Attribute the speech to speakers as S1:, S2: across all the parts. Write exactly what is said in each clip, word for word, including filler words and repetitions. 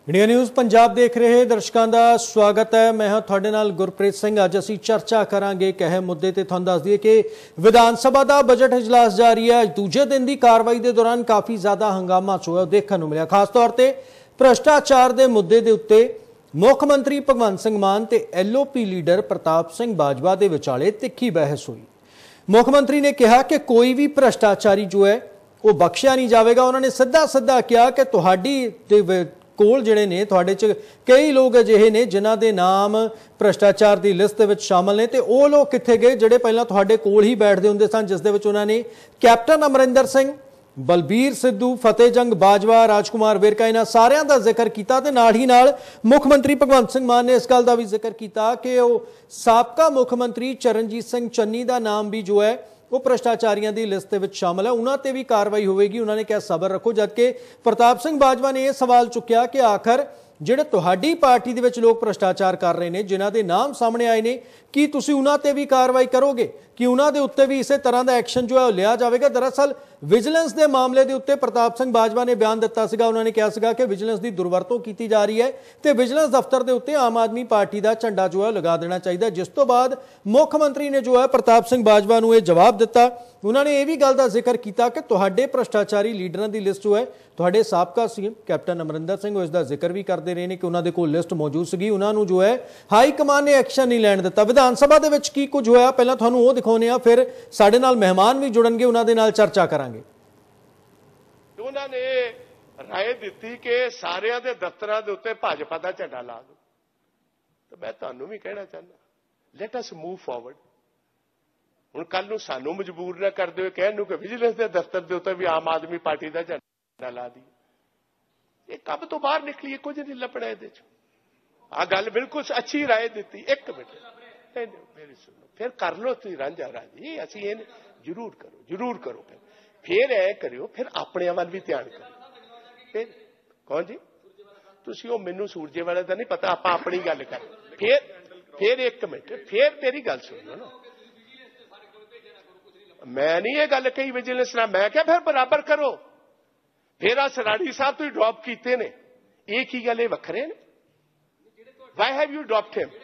S1: India news Punjab देख रहे दर्शकों का स्वागत है। मैं हाँ तुहाडे नाल गुरप्रीत सिंह। अज असीं चर्चा करांगे एक अहम मुद्दे ते तुहानूं दस दईए कि विधान सभा का बजट इजलास जारी है। दूजे दिन की कार्रवाई के दौरान काफ़ी ज़्यादा हंगामा जो है देखने को मिला, खास तौर पर भ्रष्टाचार के मुद्दे के उत्ते मुख मंत्री भगवंत सिंह मान ते L O P leader Partap Singh Bajwa के विचाले तिखी बहस हुई। मुख मंत्री ने कहा कि कोई भी भ्रष्टाचारी जो है वो बख्शिया नहीं जाएगा। उन्होंने सीधा सीधा कहा कि तुहाडी कोल जिहड़े ने तुहाडे च कई लोग अजिहे ने जिन्हां दे नाम भ्रष्टाचार की लिस्ट विच शामिल ने, ते ओह लोग कित्थे गए जिहड़े पहलां तुहाडे कोल ही बैठदे हुंदे सन, जिस दे विच उन्हां ने कैप्टन अमरिंदर सिंह, बलबीर सिद्धू, फतेहजंग बाजवा, राजकुमार वेरका इन्हां सारियां दा जिक्र कीता। ते नाल ही नाल मुख मंत्री भगवंत सिंह मान ने इस गल दा भी जिक्र कीता कि ओह साबका मुख मंत्री चरणजीत सिंह चन्नी दा नाम भी जो है वो भ्रष्टाचारियों की लिस्ट में शामिल है, उन्होंने भी कार्रवाई होगी। उन्होंने क्या सबर रखो, जबकि प्रताप सिंह बाजवा ने यह सवाल चुकया कि आखिर जिहड़े तुहाडी पार्टी दे विच लोग भ्रष्टाचार कर रहे हैं, जिन्हां दे नाम सामने आए ने, कि तुसीं उन्हां ते भी कार्रवाई करोगे, कि उन्हां दे उत्ते भी इसे तरह का एक्शन जो है लिया जाएगा। दरअसल विजिलेंस के मामले के उत्ते प्रताप सिंह बाजवा ने बयान दिता सीगा। उन्होंने कहा सीगा कि विजिलेंस की दुरवरतों की जा रही है तो विजिलेंस दफ्तर के उत्ते आम आदमी पार्टी का झंडा जो है लगा देना चाहिए। जिस तो बाद मुख मंत्री ने जो है प्रताप सिंह बाजवा को यह जवाब दिता। उन्होंने यह भी गल का जिक्र किया कि तुहाडे भ्रष्टाचारी लीडरों की लिस्ट जो है तुहाडे साबका सीएम कैप्टन अमरिंदर सिंह इसका जिक्र भी करते रहे हैं कि उन्होंने कोल लिस्ट मौजूद सी, उन्होंने जो है हाई कमान ने एक्शन नहीं लैण दिता। विधान सभा के विच की कुछ होया पहलां तुहानूं ओह दिखाउने आ, फिर साडे नाल मेहमान भी जुड़नगे, उन्होंने नाल चर्चा करांगे।
S2: उन्होंने राय दी कि सारियां दे दफ्तरां दे उत्ते भाजपा दा झंडा ला दो, तो मैं तुहानूं भी कहना चाहना लेट अस मूव फॉरवर्ड। हुण कल नूं सानूं मजबूर ना कर दिओ कहण नूं कि विजिलेंस दे दफ्तर दे उत्ते भी आम आदमी पार्टी दा झंडा ला दी। ये कब तो बाहर निकली, कुछ नहीं लपड़ा इहदे च। आ गल बिल्कुल अच्छी राय दी। एक मिनट मेरी सुनो, फिर कर लो तुसीं रांझा राजी, असीं इह जरूर करो जरूर करो। फिर फिर ऐ करियो, फिर अपने वाल भी ध्यान करो। फिर कौन जी तुसीं ओह मैनूं सूरजे वाले दा नहीं पता, आपां अपनी गल कर। फिर फिर एक मिनट, फिर मेरी गल सुनो ना, मैं नहीं ये गल कही विजिलेंस ना, मैं क्या फिर बराबर करो। फिर आ सराड़ी साहब तुसीं ड्रॉप कीते ने, एक ही गल वखरे ने। Why have you dropped him?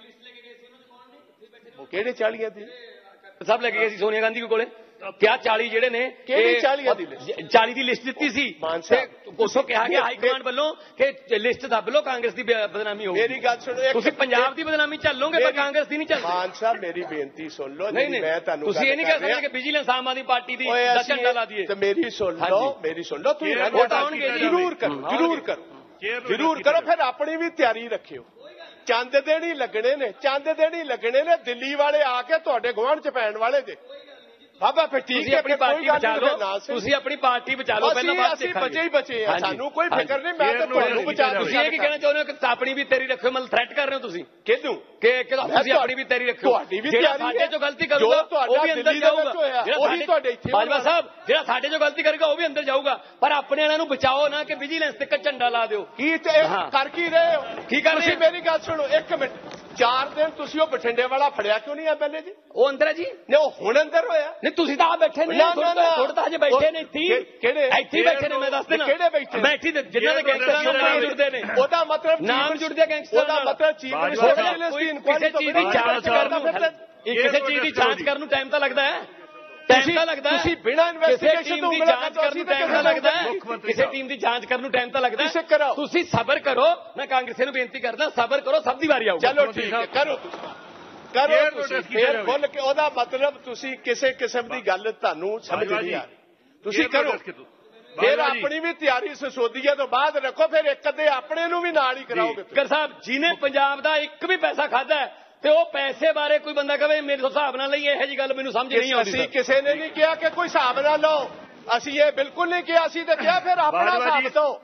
S2: वो केड़े चालियां दी
S3: सब लगे गए सी सोनिया गांधी कोले, क्या चाली जेडे ने चाली की लिस्ट दी सी, उसों कहा कि हाई कमांड वालों कि लिस्ट दब लो, कांग्रेस की बदनामी होगी।
S2: मेरी गल सुनो,
S3: तुसीं पंजाब की बदनामी चलोगे पर कांग्रेस की नहीं चलती।
S2: मान साहब मेरी बेनती सुन लो।
S3: नहीं नहीं
S2: मैं तुहानूं
S3: तुसीं ये नहीं कह सकते कि विजिलेंस आम आदमी पार्टी दी झंडा ला दिए।
S2: तो मेरी सुन लो, मेरी सुन लो, तुसीं जरूर करो जरूर करो जरूर करो। फिर अपनी भी तैयारी रखियो। चंद दिन ही लगने ने, चंद दिन ही लगने ने। दिल्ली वाले आके तुहाडे गुआंढ च पैण वाले जे। बाबा फिर ठीक है,
S3: अपनी पार्टी बचा लो, तुसीं अपनी पार्टी बचा लो। पहला बात
S2: ਅਸੀਂ ਬਚੇ ਹੀ ਬਚੇ ਆ, ਸਾਨੂੰ ਕੋਈ ਫਿਕਰ ਨਹੀਂ। ਮੈਂ ਤਾਂ ਤੁਹਾਨੂੰ ਬਚਾ ਦੂੰ।
S3: ਤੁਸੀਂ ਇਹ ਕੀ ਕਹਿਣਾ ਚਾਹੁੰਦੇ ਹੋ ਕਿ ਆਪਣੀ ਵੀ ਤੇਰੀ ਰੱਖਿਓ, ਮਤਲਬ ਥ੍ਰੈਟ ਕਰ ਰਹੇ ਹੋ ਤੁਸੀਂ
S2: ਕਿਹਨੂੰ
S3: ਕਿ ਤੁਸੀਂ ਆਪਣੀ ਵੀ ਤੇਰੀ ਰੱਖਿਓ।
S2: ਤੁਹਾਡੀ ਵੀ
S3: ਜਿਹੜਾ ਸਾਡੇ ਚੋਂ ਗਲਤੀ ਕਰੂਗਾ ਉਹ ਵੀ ਅੰਦਰ ਜਾਊਗਾ।
S2: ਉਹੀ ਤੁਹਾਡੇ ਇੱਥੇ
S3: ਬਾਜਵਾ ਸਾਹਿਬ ਜਿਹੜਾ ਸਾਡੇ ਚੋਂ ਗਲਤੀ ਕਰੇਗਾ ਉਹ ਵੀ ਅੰਦਰ ਜਾਊਗਾ। ਪਰ ਆਪਣੇ ਵਾਲਿਆਂ ਨੂੰ ਬਚਾਓ ਨਾ ਕਿ ਵਿਜੀਲੈਂਸ ਤੇ ਝੰਡਾ ਲਾ ਦਿਓ।
S2: ਕੀ ਤੇ ਕਰ ਕੀ ਰਹੇ ਹੋ?
S3: ਕੀ ਕਰ ਰਹੇ?
S2: ਤੁਸੀਂ ਮੇਰੀ ਗੱਲ ਸੁਣੋ ਇੱਕ ਮਿੰਟ। ਚਾਰ ਦਿਨ ਤੁਸੀਂ ਉਹ ਬਠਿੰਡੇ ਵਾਲਾ ਫੜਿਆ ਕਿਉਂ ਨਹੀਂ ਐਮਐਲਏ ਜੀ?
S3: ਉਹ ਅੰਦਰ ਹੈ ਜੀ।
S2: ਨੇ ਉਹ ਹੁਣ ਅੰਦਰ ਹੋਇਆ?
S3: ਨਹੀਂ ਤੁਸੀਂ ਤਾਂ ਆ ਬੈਠੇ ਨੇ, ਥੋੜਾ ਤਾਂ ਹਜੇ ਬੈਠੇ ਨੇ ਇੱਥੇ।
S2: ਕਿਹੜੇ
S3: ਇੱਥੇ ਬੈਠੇ ਨੇ, ਮੈਂ ਦੱਸ ਦੇਣਾ
S2: ਕਿਹੜੇ ਬੈਠੇ
S3: ਬੈਠੀ ਜਿਨ੍ਹਾਂ ਦੇ ਗੈਂਗਸਟਰ ਨਾਮ ਜੁੜਦੇ ਨੇ।
S2: ਉਹਦਾ ਮਤਲਬ
S3: ਨਾਮ ਜੁੜਦੇ ਗੈਂਗਸਟਰ।
S2: ਉਹਦਾ ਮਤਲਬ ਚੀਫ ਮਿਨਿਸਟਰ ਦੀ ਇਨਕੁਆਇਰੀ
S3: ਕਿਸੇ ਚੀਜ਼ ਦੀ ਜਾਂਚ ਕਰਨ ਨੂੰ ਕਿਸੇ ਚੀਜ਼ ਦੀ ਜਾਂਚ ਕਰਨ ਨੂੰ ਟਾਈਮ ਤਾਂ ਲੱਗਦਾ ਹੈ। ਟਾਈਮ ਤਾਂ ਲੱਗਦਾ ਹੈ।
S2: ਤੁਸੀਂ ਬਿਨਾਂ ਇਨਵੈਸਟੀਗੇਸ਼ਨ ਤੋਂ
S3: ਜਾਂਚ ਕਰਨ ਨੂੰ ਟਾਈਮ ਤਾਂ ਲੱਗਦਾ ਹੈ। ਕਿਸੇ ਟੀਮ ਦੀ ਜਾਂਚ ਕਰਨ ਨੂੰ ਟਾਈਮ ਤਾਂ ਲੱਗਦਾ ਹੈ। ਤੁਸੀਂ ਸਬਰ ਕਰੋ। ਮੈਂ ਕਾਂਗਰਸੀਆਂ ਨੂੰ ਬੇਨਤੀ ਕਰਦਾ ਸਬਰ ਕਰੋ, ਸਭ ਦੀ ਵਾਰੀ ਆਊਗੀ।
S2: ਚਲੋ ਠੀਕ ਹੈ, ਕਰੋ ਕਰੋ ਤੁਸੀਂ। ਫੇਰ ਬੋਲ ਕੇ ਉਹਦਾ ਮਤਲਬ ਤੁਸੀਂ ਕਿਸੇ ਕਿਸਮ ਦੀ ਗੱਲ ਤੁਹਾਨੂੰ ਸਮਝ ਨਹੀਂ ਆ ਰਹੀ। ਤੁਸੀਂ ਕਰੋ ਫਿਰ ਆਪਣੀ ਵੀ ਤਿਆਰੀ ਸਸੋਦੀਏ ਤੋਂ ਬਾਅਦ ਰੱਖੋ। ਫਿਰ ਇੱਕ ਅੱਧੇ ਆਪਣੇ ਨੂੰ ਵੀ ਨਾਲ ਹੀ ਕਰਾਓਗੇ।
S3: ਕਰ ਸਾਹਿਬ ਜਿਹਨੇ ਪੰਜਾਬ ਦਾ ਇੱਕ ਵੀ ਪੈਸਾ ਖਾਦਾ ਹੈ ਤੇ ਉਹ ਪੈਸੇ ਬਾਰੇ ਕੋਈ ਬੰਦਾ ਕਹੇ ਮੇਰੇ ਹਿਸਾਬ ਨਾਲ ਲਈ ਇਹੋ ਜੀ ਗੱਲ ਮੈਨੂੰ ਸਮਝ ਨਹੀਂ ਆਉਂਦੀ।
S2: ਅਸੀਂ ਕਿਸੇ ਨੇ ਨਹੀਂ ਕਿਹਾ ਕਿ ਕੋਈ ਹਿਸਾਬ ਨਾਲ ਲਓ, ਅਸੀਂ ਇਹ ਬਿਲਕੁਲ ਨਹੀਂ ਕਿਹਾ। ਅਸੀਂ ਤਾਂ ਕਿਹਾ ਫਿਰ ਆਪਣਾ ਹਿਸਾਬ ਦਿਓ।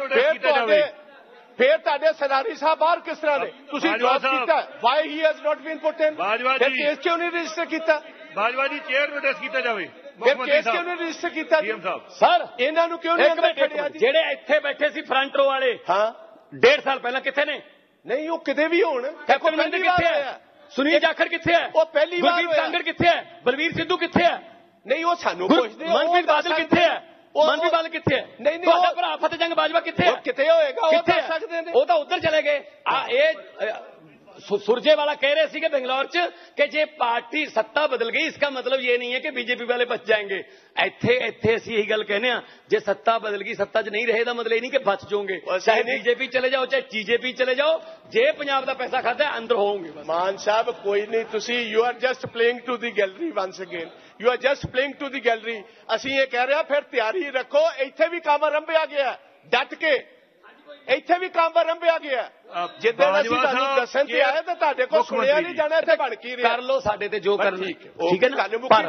S2: ਫਿਰ ਤੁਹਾਡੇ ਸਰਾਰੀ ਸਾਹਿਬ ਬਾਹਰ ਕਿਸ ਤਰ੍ਹਾਂ ਨੇ? ਤੁਸੀਂ ਡ੍ਰੌਪ ਕੀਤਾ। Why he has not been put in? ਫਿਰ ਕੇਸ ਕਿਉਂ ਨਹੀਂ ਰਜਿਸਟਰ ਕੀਤਾ?
S4: ਬਾਜਵਾ ਜੀ ਚੇਅਰ ਨੋਟਿਸ ਕੀਤਾ ਜਾਵੇ।
S2: ਫਿਰ ਕੇਸ ਕਿਉਂ ਨਹੀਂ ਰਜਿਸਟਰ ਕੀਤਾ?
S3: ਸਰ
S2: ਇਹਨਾਂ ਨੂੰ ਕਿਉਂ ਨਹੀਂ ਅੰਦਰ ਖੜਿਆ?
S3: ਜਿਹੜੇ ਇੱਥੇ ਬੈਠੇ ਸੀ ਫਰੰਟ ਰੋ ਵਾਲੇ, ਹਾਂ ਡੇਢ ਸਾਲ ਪਹਿਲਾਂ ਕਿੱਥੇ ਨੇ?
S2: ਨਹੀਂ ਉਹ ਕਿਤੇ ਵੀ ਹੋਣ।
S3: ਕੈਪਟਨ ਅਮਰਿੰਦਰ ਕਿੱਥੇ ਹੈ? ਸੁਨੀਲ ਜਾਖੜ ਕਿੱਥੇ ਹੈ?
S2: ਉਹ ਪਹਿਲੀ ਵਾਰ
S3: ਗੁਰਬੀਰ ਕਾਂਗੜ ਕਿੱਥੇ ਹੈ? ਬਲਵੀਰ ਸਿੱਧੂ ਕਿੱਥੇ ਹੈ?
S2: ਨਹੀਂ ਉਹ ਸਾਨੂੰ ਪੁੱਛਦੇ।
S3: ਮਨਪ੍ਰੀਤ ਬਾਦਲ ਕਿੱਥੇ ਹੈ? ਮਨਪ੍ਰੀਤ ਬਾਦਲ ਕਿੱਥੇ ਹੈ?
S2: ਨਹੀਂ ਨਹੀਂ
S3: ਤੁਹਾਡਾ ਭਰਾ ਫਤਿਹ ਜੰਗ ਬਾਜਵਾ ਕਿੱਥੇ ਹੈ?
S2: ਕਿੱਥੇ ਹੋਏਗਾ? ਉਹ ਦੱਸ ਸਕਦੇ ਨੇ।
S3: ਉਹ ਤਾਂ ਉੱਧਰ ਚਲੇ ਗਏ। ਆ ਇਹ सुरजेवाला कह रहे थे बेंगलोर च कि जे पार्टी सत्ता बदल गई इसका मतलब ये नहीं है कि बीजेपी वाले बच जाएंगे। इत्थे इत्थे असीं यही गल कहने आ, जे सत्ता बदल गई सत्ता च नहीं रहे दा मतलब ये नहीं कि बच जाओगे। चाहे बीजेपी चले जाओ चाहे जीजेपी चले जाओ, जे पंजाब दा पैसा खाता है अंदर होंगे।
S2: मान साहब कोई नहीं, तुसी you are just playing to the gallery once again, you are just playing to the gallery. असीं ये कह रहे हैं फिर तैयारी रखो, इत्थे भी काम आरंभिया गया डट के, ਇੱਥੇ ਵੀ ਕੰਮ ਆਰੰਭਿਆ ਗਿਆ। ਜਿੱਦਣ ਅਸੀਂ ਤੁਹਾਨੂੰ ਦੱਸਣ ਤੇ ਆਏ ਤਾਂ ਤੁਹਾਡੇ ਕੋਲ ਸੁਣਿਆ ਨਹੀਂ ਜਾਣਾ, ਇੱਥੇ ਬਣ ਕੀ ਰਿਹਾ।
S3: ਕਰ ਲੋ ਸਾਡੇ ਤੇ ਜੋ ਕਰਨਾ, ਠੀਕ ਹੈ ਨਾ।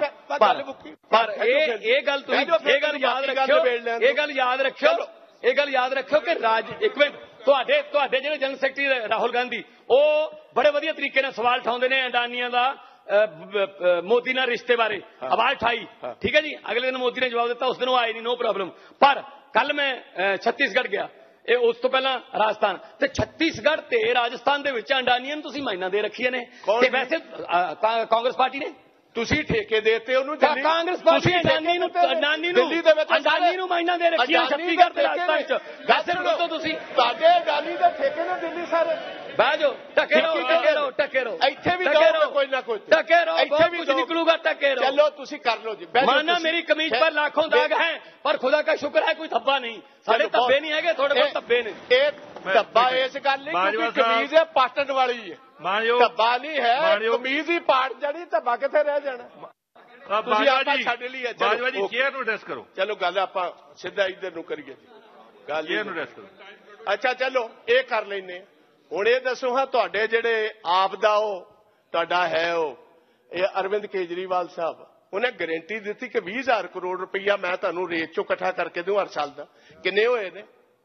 S3: ਪਰ ਇਹ ਇਹ ਗੱਲ ਤੁਸੀਂ ਇਹ ਗੱਲ ਯਾਦ ਰੱਖਿਓ, ਇਹ ਗੱਲ ਯਾਦ ਰੱਖਿਓ, ਇਹ ਗੱਲ ਯਾਦ ਰੱਖਿਓ ਕਿ ਰਾਜ ਇੱਕ ਮਿੰਟ ਤੁਹਾਡੇ ਤੁਹਾਡੇ ਜਿਹੜੇ ਜਨਰਲ ਸੈਕਟਰੀ ਰਾਹੁਲ ਗਾਂਧੀ ਉਹ ਬੜੇ ਵਧੀਆ ਤਰੀਕੇ ਨਾਲ ਸਵਾਲ ਉਠਾਉਂਦੇ ਨੇ ਅਡਾਨੀਆਂ ਦਾ ਮੋਦੀ ਨਾਲ ਰਿਸ਼ਤੇ ਬਾਰੇ, ਆਵਾਜ਼ ਉਠਾਈ, ਠੀਕ ਹੈ ਜੀ। ਅਗਲੇ ਦਿਨ ਮੋਦੀ ਨੇ ਜਵਾਬ ਦਿੱਤਾ, ਉਸ ਦਿਨ ਉਹ ਆਏ ਨਹੀਂ, ਨੋ ਪ੍ਰੋਬਲਮ। ਪਰ ਕੱਲ ਮੈਂ ਛੱਤੀਸਗੜ੍ਹ ਗਿਆ, ਇਹ ਉਸ ਤੋਂ ਪਹਿਲਾਂ ਰਾਜਸਥਾਨ ਤੇ ਛੱਤੀਸਗੜ੍ਹ ਤੇ ਰਾਜਸਥਾਨ ਦੇ ਵਿੱਚ ਅੰਡਾਨੀਆਂ ਨੂੰ ਤੁਸੀਂ ਮਾਈਨਾਂ ਦੇ ਰੱਖੀਆਂ ਨੇ। ਤੇ ਵੈਸੇ ਕਾਂਗਰਸ ਪਾਰਟੀ ਨੇ
S2: ਤੁਸੀਂ ਠੇਕੇ ਦੇਤੇ ਉਹਨੂੰ,
S3: ਕਾਂਗਰਸ ਪਾਰਟੀ ਅੰਡਾਨੀ ਨੂੰ ਅੰਡਾਨੀ ਨੂੰ ਅੰਡਾਨੀ ਨੂੰ ਮਾਈਨਾਂ ਦੇ ਰੱਖੀਆਂ ਛੱਤੀਸਗੜ੍ਹ ਤੇ ਰਾਜਸਥਾਨ ਚ। ਵੈਸੇ ਦੱਸੋ ਤੁਸੀਂ
S2: ਤੁਹਾਡੇ ਅੰਡਾਨੀ ਦੇ ਠੇਕੇ ਨੇ ਦਿੱਲੀ ਸਾਰੇ
S3: ਬਹਿ ਜਾਓ, ਟਕੇ ਰਹੋ ਟਕੇ ਰਹੋ ਟਕੇ ਰਹੋ,
S2: ਇੱਥੇ ਵੀ ਜਾਓ ਕੋਈ ਨਾ ਕੋਈ,
S3: ਟਕੇ ਰਹੋ, ਇੱਥੇ ਵੀ ਕੁਝ ਨਿਕਲੂਗਾ, ਟਕੇ ਰਹੋ।
S2: ਚਲੋ ਤੁਸੀਂ ਕਰ ਲਓ ਜੀ।
S3: माना मेरी कमीज पर लाखों दाग हैं पर खुदा का शुक्र है कोई धब्बा नहीं, साढ़े धब्बे नहीं है, थोड़े बहुत धब्बे ने।
S2: धब्बा इस गल नहीं, कमीज है पाटन वाली है, धब्बा नहीं है, कमीज ही पाट जानी, धब्बा किथे रह जाना। छड्ड ली है।
S4: चेयर ਨੂੰ ਐਡਰੈਸ ਕਰੋ।
S2: चलो गल ਆਪਾਂ ਸਿੱਧਾ ਇੱਧਰ ਨੂੰ ਕਰੀਏ ਗੱਲ, ਚੇयर ਨੂੰ ਐਡਰੈਸ ਕਰੋ। ਅੱਛਾ ਚਲੋ ਇਹ ਕਰ ਲੈਨੇ। ਹੁਣ ਇਹ ਦੱਸੋ ਹਾਂ ਤੁਹਾਡੇ ਜਿਹੜੇ ਆਪ ਦਾ ਉਹ ਤੁਹਾਡਾ ਹੈ ਉਹ ਇਹ ਅਰਵਿੰਦ ਕੇਜਰੀਵਾਲ ਸਾਹਿਬ, ਉਹਨੇ ਗਾਰੰਟੀ ਦਿੱਤੀ ਕਿ ਵੀਹ ਹਜ਼ਾਰ ਕਰੋੜ ਰੁਪਈਆ ਮੈਂ ਤੁਹਾਨੂੰ ਰੇਟ ਚੋਂ ਇਕੱਠਾ ਕਰਕੇ ਦੂੰ ਹਰ ਸਾਲ ਦਾ। ਕਿੰਨੇ ਹੋਏ ਨੇ?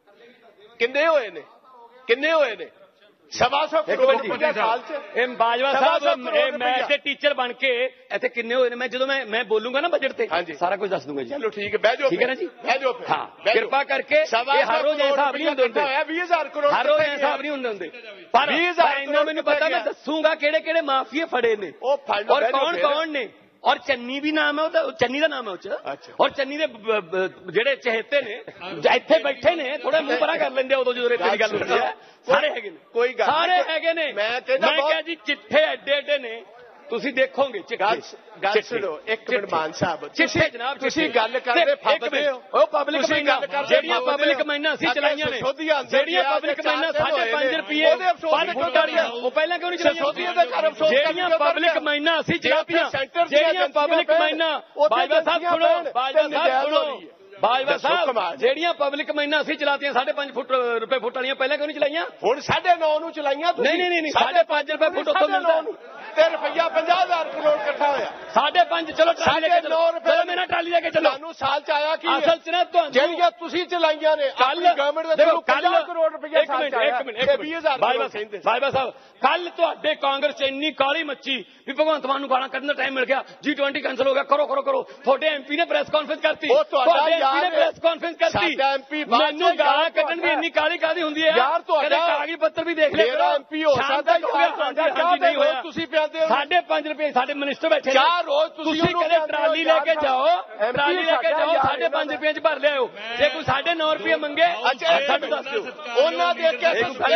S2: ਕਿੰਨੇ ਹੋਏ ਨੇ? ਕਿੰਨੇ ਹੋਏ ਨੇ? ਸਵਾ ਸੌ ਕਰੋੜ ਰੁਪਈਆ ਸਾਲ ਚ।
S3: ਇਹ ਬਾਜਵਾ ਸਾਹਿਬ ਇਹ ਮੈਥ ਦੇ ਟੀਚਰ ਬਣ ਕੇ ਇੱਥੇ ਕਿੰਨੇ ਹੋਏ ਨੇ? ਮੈਂ ਜਦੋਂ ਮੈਂ ਮੈਂ ਬੋਲੂੰਗਾ ਨਾ ਬਜਟ ਤੇ ਸਾਰਾ ਕੁਝ ਦੱਸ ਦੂੰਗਾ ਜੀ।
S2: ਚਲੋ ਠੀਕ ਹੈ, ਬਹਿ ਜਾਓ,
S3: ਠੀਕ ਹੈ ਨਾ ਜੀ,
S2: ਬਹਿ ਜਾਓ ਫਿਰ।
S3: ਹਾਂ ਕਿਰਪਾ ਕਰਕੇ ਇਹ ਹਰ ਰੋਜ਼ ਇਹ ਹਿਸਾਬ ਨਹੀਂ ਹੁੰਦੇ ਹੁੰਦੇ,
S2: ਵੀਹ ਹਜ਼ਾਰ ਕਰੋੜ
S3: ਹਰ ਰੋਜ਼ ਇਹ ਹਿਸਾਬ ਨਹੀਂ ਹੁੰਦੇ ਹੁੰਦੇ। ਪਰ ਇੰਨਾ ਮੈਨੂੰ ਪਤਾ, ਮੈਂ ਦੱਸੂਗਾ ਕਿਹੜੇ ਕਿਹੜੇ ਮਾਫੀਏ ਫੜੇ ਨੇ ਔਰ ਕੌਣ ਕੌਣ ਨੇ। और चन्नी भी नाम है, चन्नी का नाम है उच, और चन्नी दे जेड़े चहेते ने इत्थे बैठे ने, थोड़ा मुंह परा कर लेंदे उदों जदों रेते दी गल होंदी है। सारे हैगे ने, कोई गल सारे हैगे ने। मैं कहा जी चिट्ठे एडे एडे ने, ਤੁਸੀਂ ਦੇਖੋਗੇ।
S2: ਗੱਲ ਸੁਣੋ ਇੱਕ ਮਿੰਟ ਮਾਨ ਸਾਹਿਬ,
S3: ਚਿੱਠੇ ਜਨਾਬ
S2: ਤੁਸੀਂ ਗੱਲ ਕਰਦੇ ਫੱਬਦੇ ਹੋ।
S3: ਉਹ ਪਬਲਿਕ ਮਾਈਨਾਂ ਜਿਹੜੀਆਂ ਪਬਲਿਕ ਮਾਈਨਾਂ ਅਸੀਂ ਚਲਾਈਆਂ ਨੇ, ਜਿਹੜੀਆਂ ਪਬਲਿਕ ਮਾਈਨਾਂ ਸਾਢੇ ਪੰਜ ਰੁਪਏ ਪਰ ਫੁੱਟ ਵਾਲੀਆਂ, ਉਹ ਪਹਿਲਾਂ ਕਿਉਂ ਨਹੀਂ ਚਲਾਈਆਂ? ਜਿਹੜੀਆਂ ਪਬਲਿਕ ਮਾਈਨਾਂ ਅਸੀਂ ਚਲਾਤੀਆਂ, ਜਿਹੜੀਆਂ ਪਬਲਿਕ ਮਾਈਨਾਂ, ਬਾਜਵਾ ਸਾਹਿਬ ਸੁਣੋ, ਬਾਜਵਾ ਸਾਹਿਬ ਸੁਣੋ, ਬਾਜਵਾ ਸਾਹਿਬ ਜਿਹੜੀਆਂ ਪਬਲਿਕ ਮਾਈਨਾਂ ਅਸੀਂ ਚਲਾਤੀਆਂ ਸਾਢੇ ਪੰਜ ਫੁੱਟ ਰੁਪਏ ਫੁੱਟ ਵਾਲੀਆਂ, ਪਹਿਲਾਂ ਕਿਉਂ ਨਹੀਂ ਚਲਾਈਆਂ?
S2: ਹੁਣ ਸਾਢੇ ਨੌ ਨੂੰ ਚਲਾਈਆਂ।
S3: ਨਹੀਂ ਨਹੀਂ ਨਹੀਂ, ਸਾਢੇ ਪੰਜ ਰੁਪਏ ਫੁੱਟ ਉੱਥੋਂ ਮਿਲਦਾ
S2: ਤੇ ਰੁਪਈਆ ਪੰਜਾਹ ਹਜ਼ਾਰ ਕਰੋੜ ਇਕੱਠਾ ਹੋਇਆ।
S3: ਸਾਢੇ ਪੰਜ ਚਲੋ ਟਰਾਲੀ ਲੈ ਕੇ ਚਲੋ, ਚਲੋ ਮੇਰਾ ਟਰਾਲੀ ਲੈ ਕੇ ਚਲੋ।
S2: ਤੁਹਾਨੂੰ ਸਾਲ ਚ ਆਇਆ ਕੀ
S3: ਅਸਲ ਚ ਨਾ ਤੁਹਾਨੂੰ
S2: ਜਿਹੜੀਆਂ ਤੁਸੀਂ ਚਲਾਈਆਂ ਨੇ
S3: ਕੱਲ
S2: ਗਵਰਨਮੈਂਟ ਦੇ ਦੇਖੋ ਪੰਜਾਹ ਕਰੋੜ ਰੁਪਈਆ ਸਾਲ ਚ ਆਇਆ।
S3: ਇੱਕ ਮਿੰਟ ਇੱਕ ਮਿੰਟ ਬਾਜਵਾ ਕਹਿੰਦੇ ਬਾਜਵਾ ਸਾਹਿਬ ਕੱਲ ਤੁਹਾਡੇ ਕਾਂਗਰਸ ਚ ਇੰਨੀ ਕਾਲੀ ਮੱਚੀ ਵੀ ਭਗਵੰਤ ਮਾਨ ਨੂੰ ਗਾਲਾਂ ਕੱਢਣ ਦਾ ਟਾਈਮ ਮਿਲ ਗਿਆ, ਜੀ ਟਵੰਟੀ ਕੈਂਸਲ ਹੋ ਗਿਆ, ਕਰੋ ਕਰੋ ਕਰੋ। ਤੁਹਾਡੇ ਐਮਪੀ ਨੇ ਪ੍ਰੈਸ ਕਾਨਫਰੰਸ ਕਰਤੀ, ਤੁਹਾਡੇ ਐਮਪੀ ਨੇ ਪ੍ਰੈਸ ਕਾਨਫਰੰਸ ਕਰਤੀ। ਮੈਨੂੰ ਗਾਲਾਂ ਕੱਢਣ ਦੀ ਇੰਨੀ ਕਾਲੀ ਕਾਦੀ ਹੁੰਦੀ ਹੈ ਯਾਰ? ਤੁਹਾਡੇ ਕਾਗਜ਼ ਪੱਤਰ ਵੀ ਦੇਖ ਲਿਆ ਕਰੋ। ਐਮਪੀ ਹੋ ਸਕਦਾ ਨਹੀਂ ਹੋਇਆ, ਤੁਸੀਂ ਪਿਆਦੇ ਹੋ ਸਾਢੇ ਪੰਜ ਰੁਪਏ। ਸਾਡੇ ਮਿਨਿਸਟਰ ਬੈਠੇ ਚਾਰ ਰੋਜ਼, ਤੁਸੀਂ ਕਦੇ ਟਰਾਲੀ ਲੈ ਕੇ ਜਾਓ, ਟਰਾਲੀ ਲੈ ਕੇ ਜਾਓ, ਸਾਢੇ ਪੰਜ ਰੁਪਏ ਚ ਭਰ ਲਿਆਓ। ਜੇ ਕੋਈ ਸਾਢੇ ਨੌ ਰੁਪਏ ਮੰਗੇ ਸਾਨੂੰ ਦੱਸ ਦਿਓ। ਉਹਨਾਂ ਦੇ ਅੱਗੇ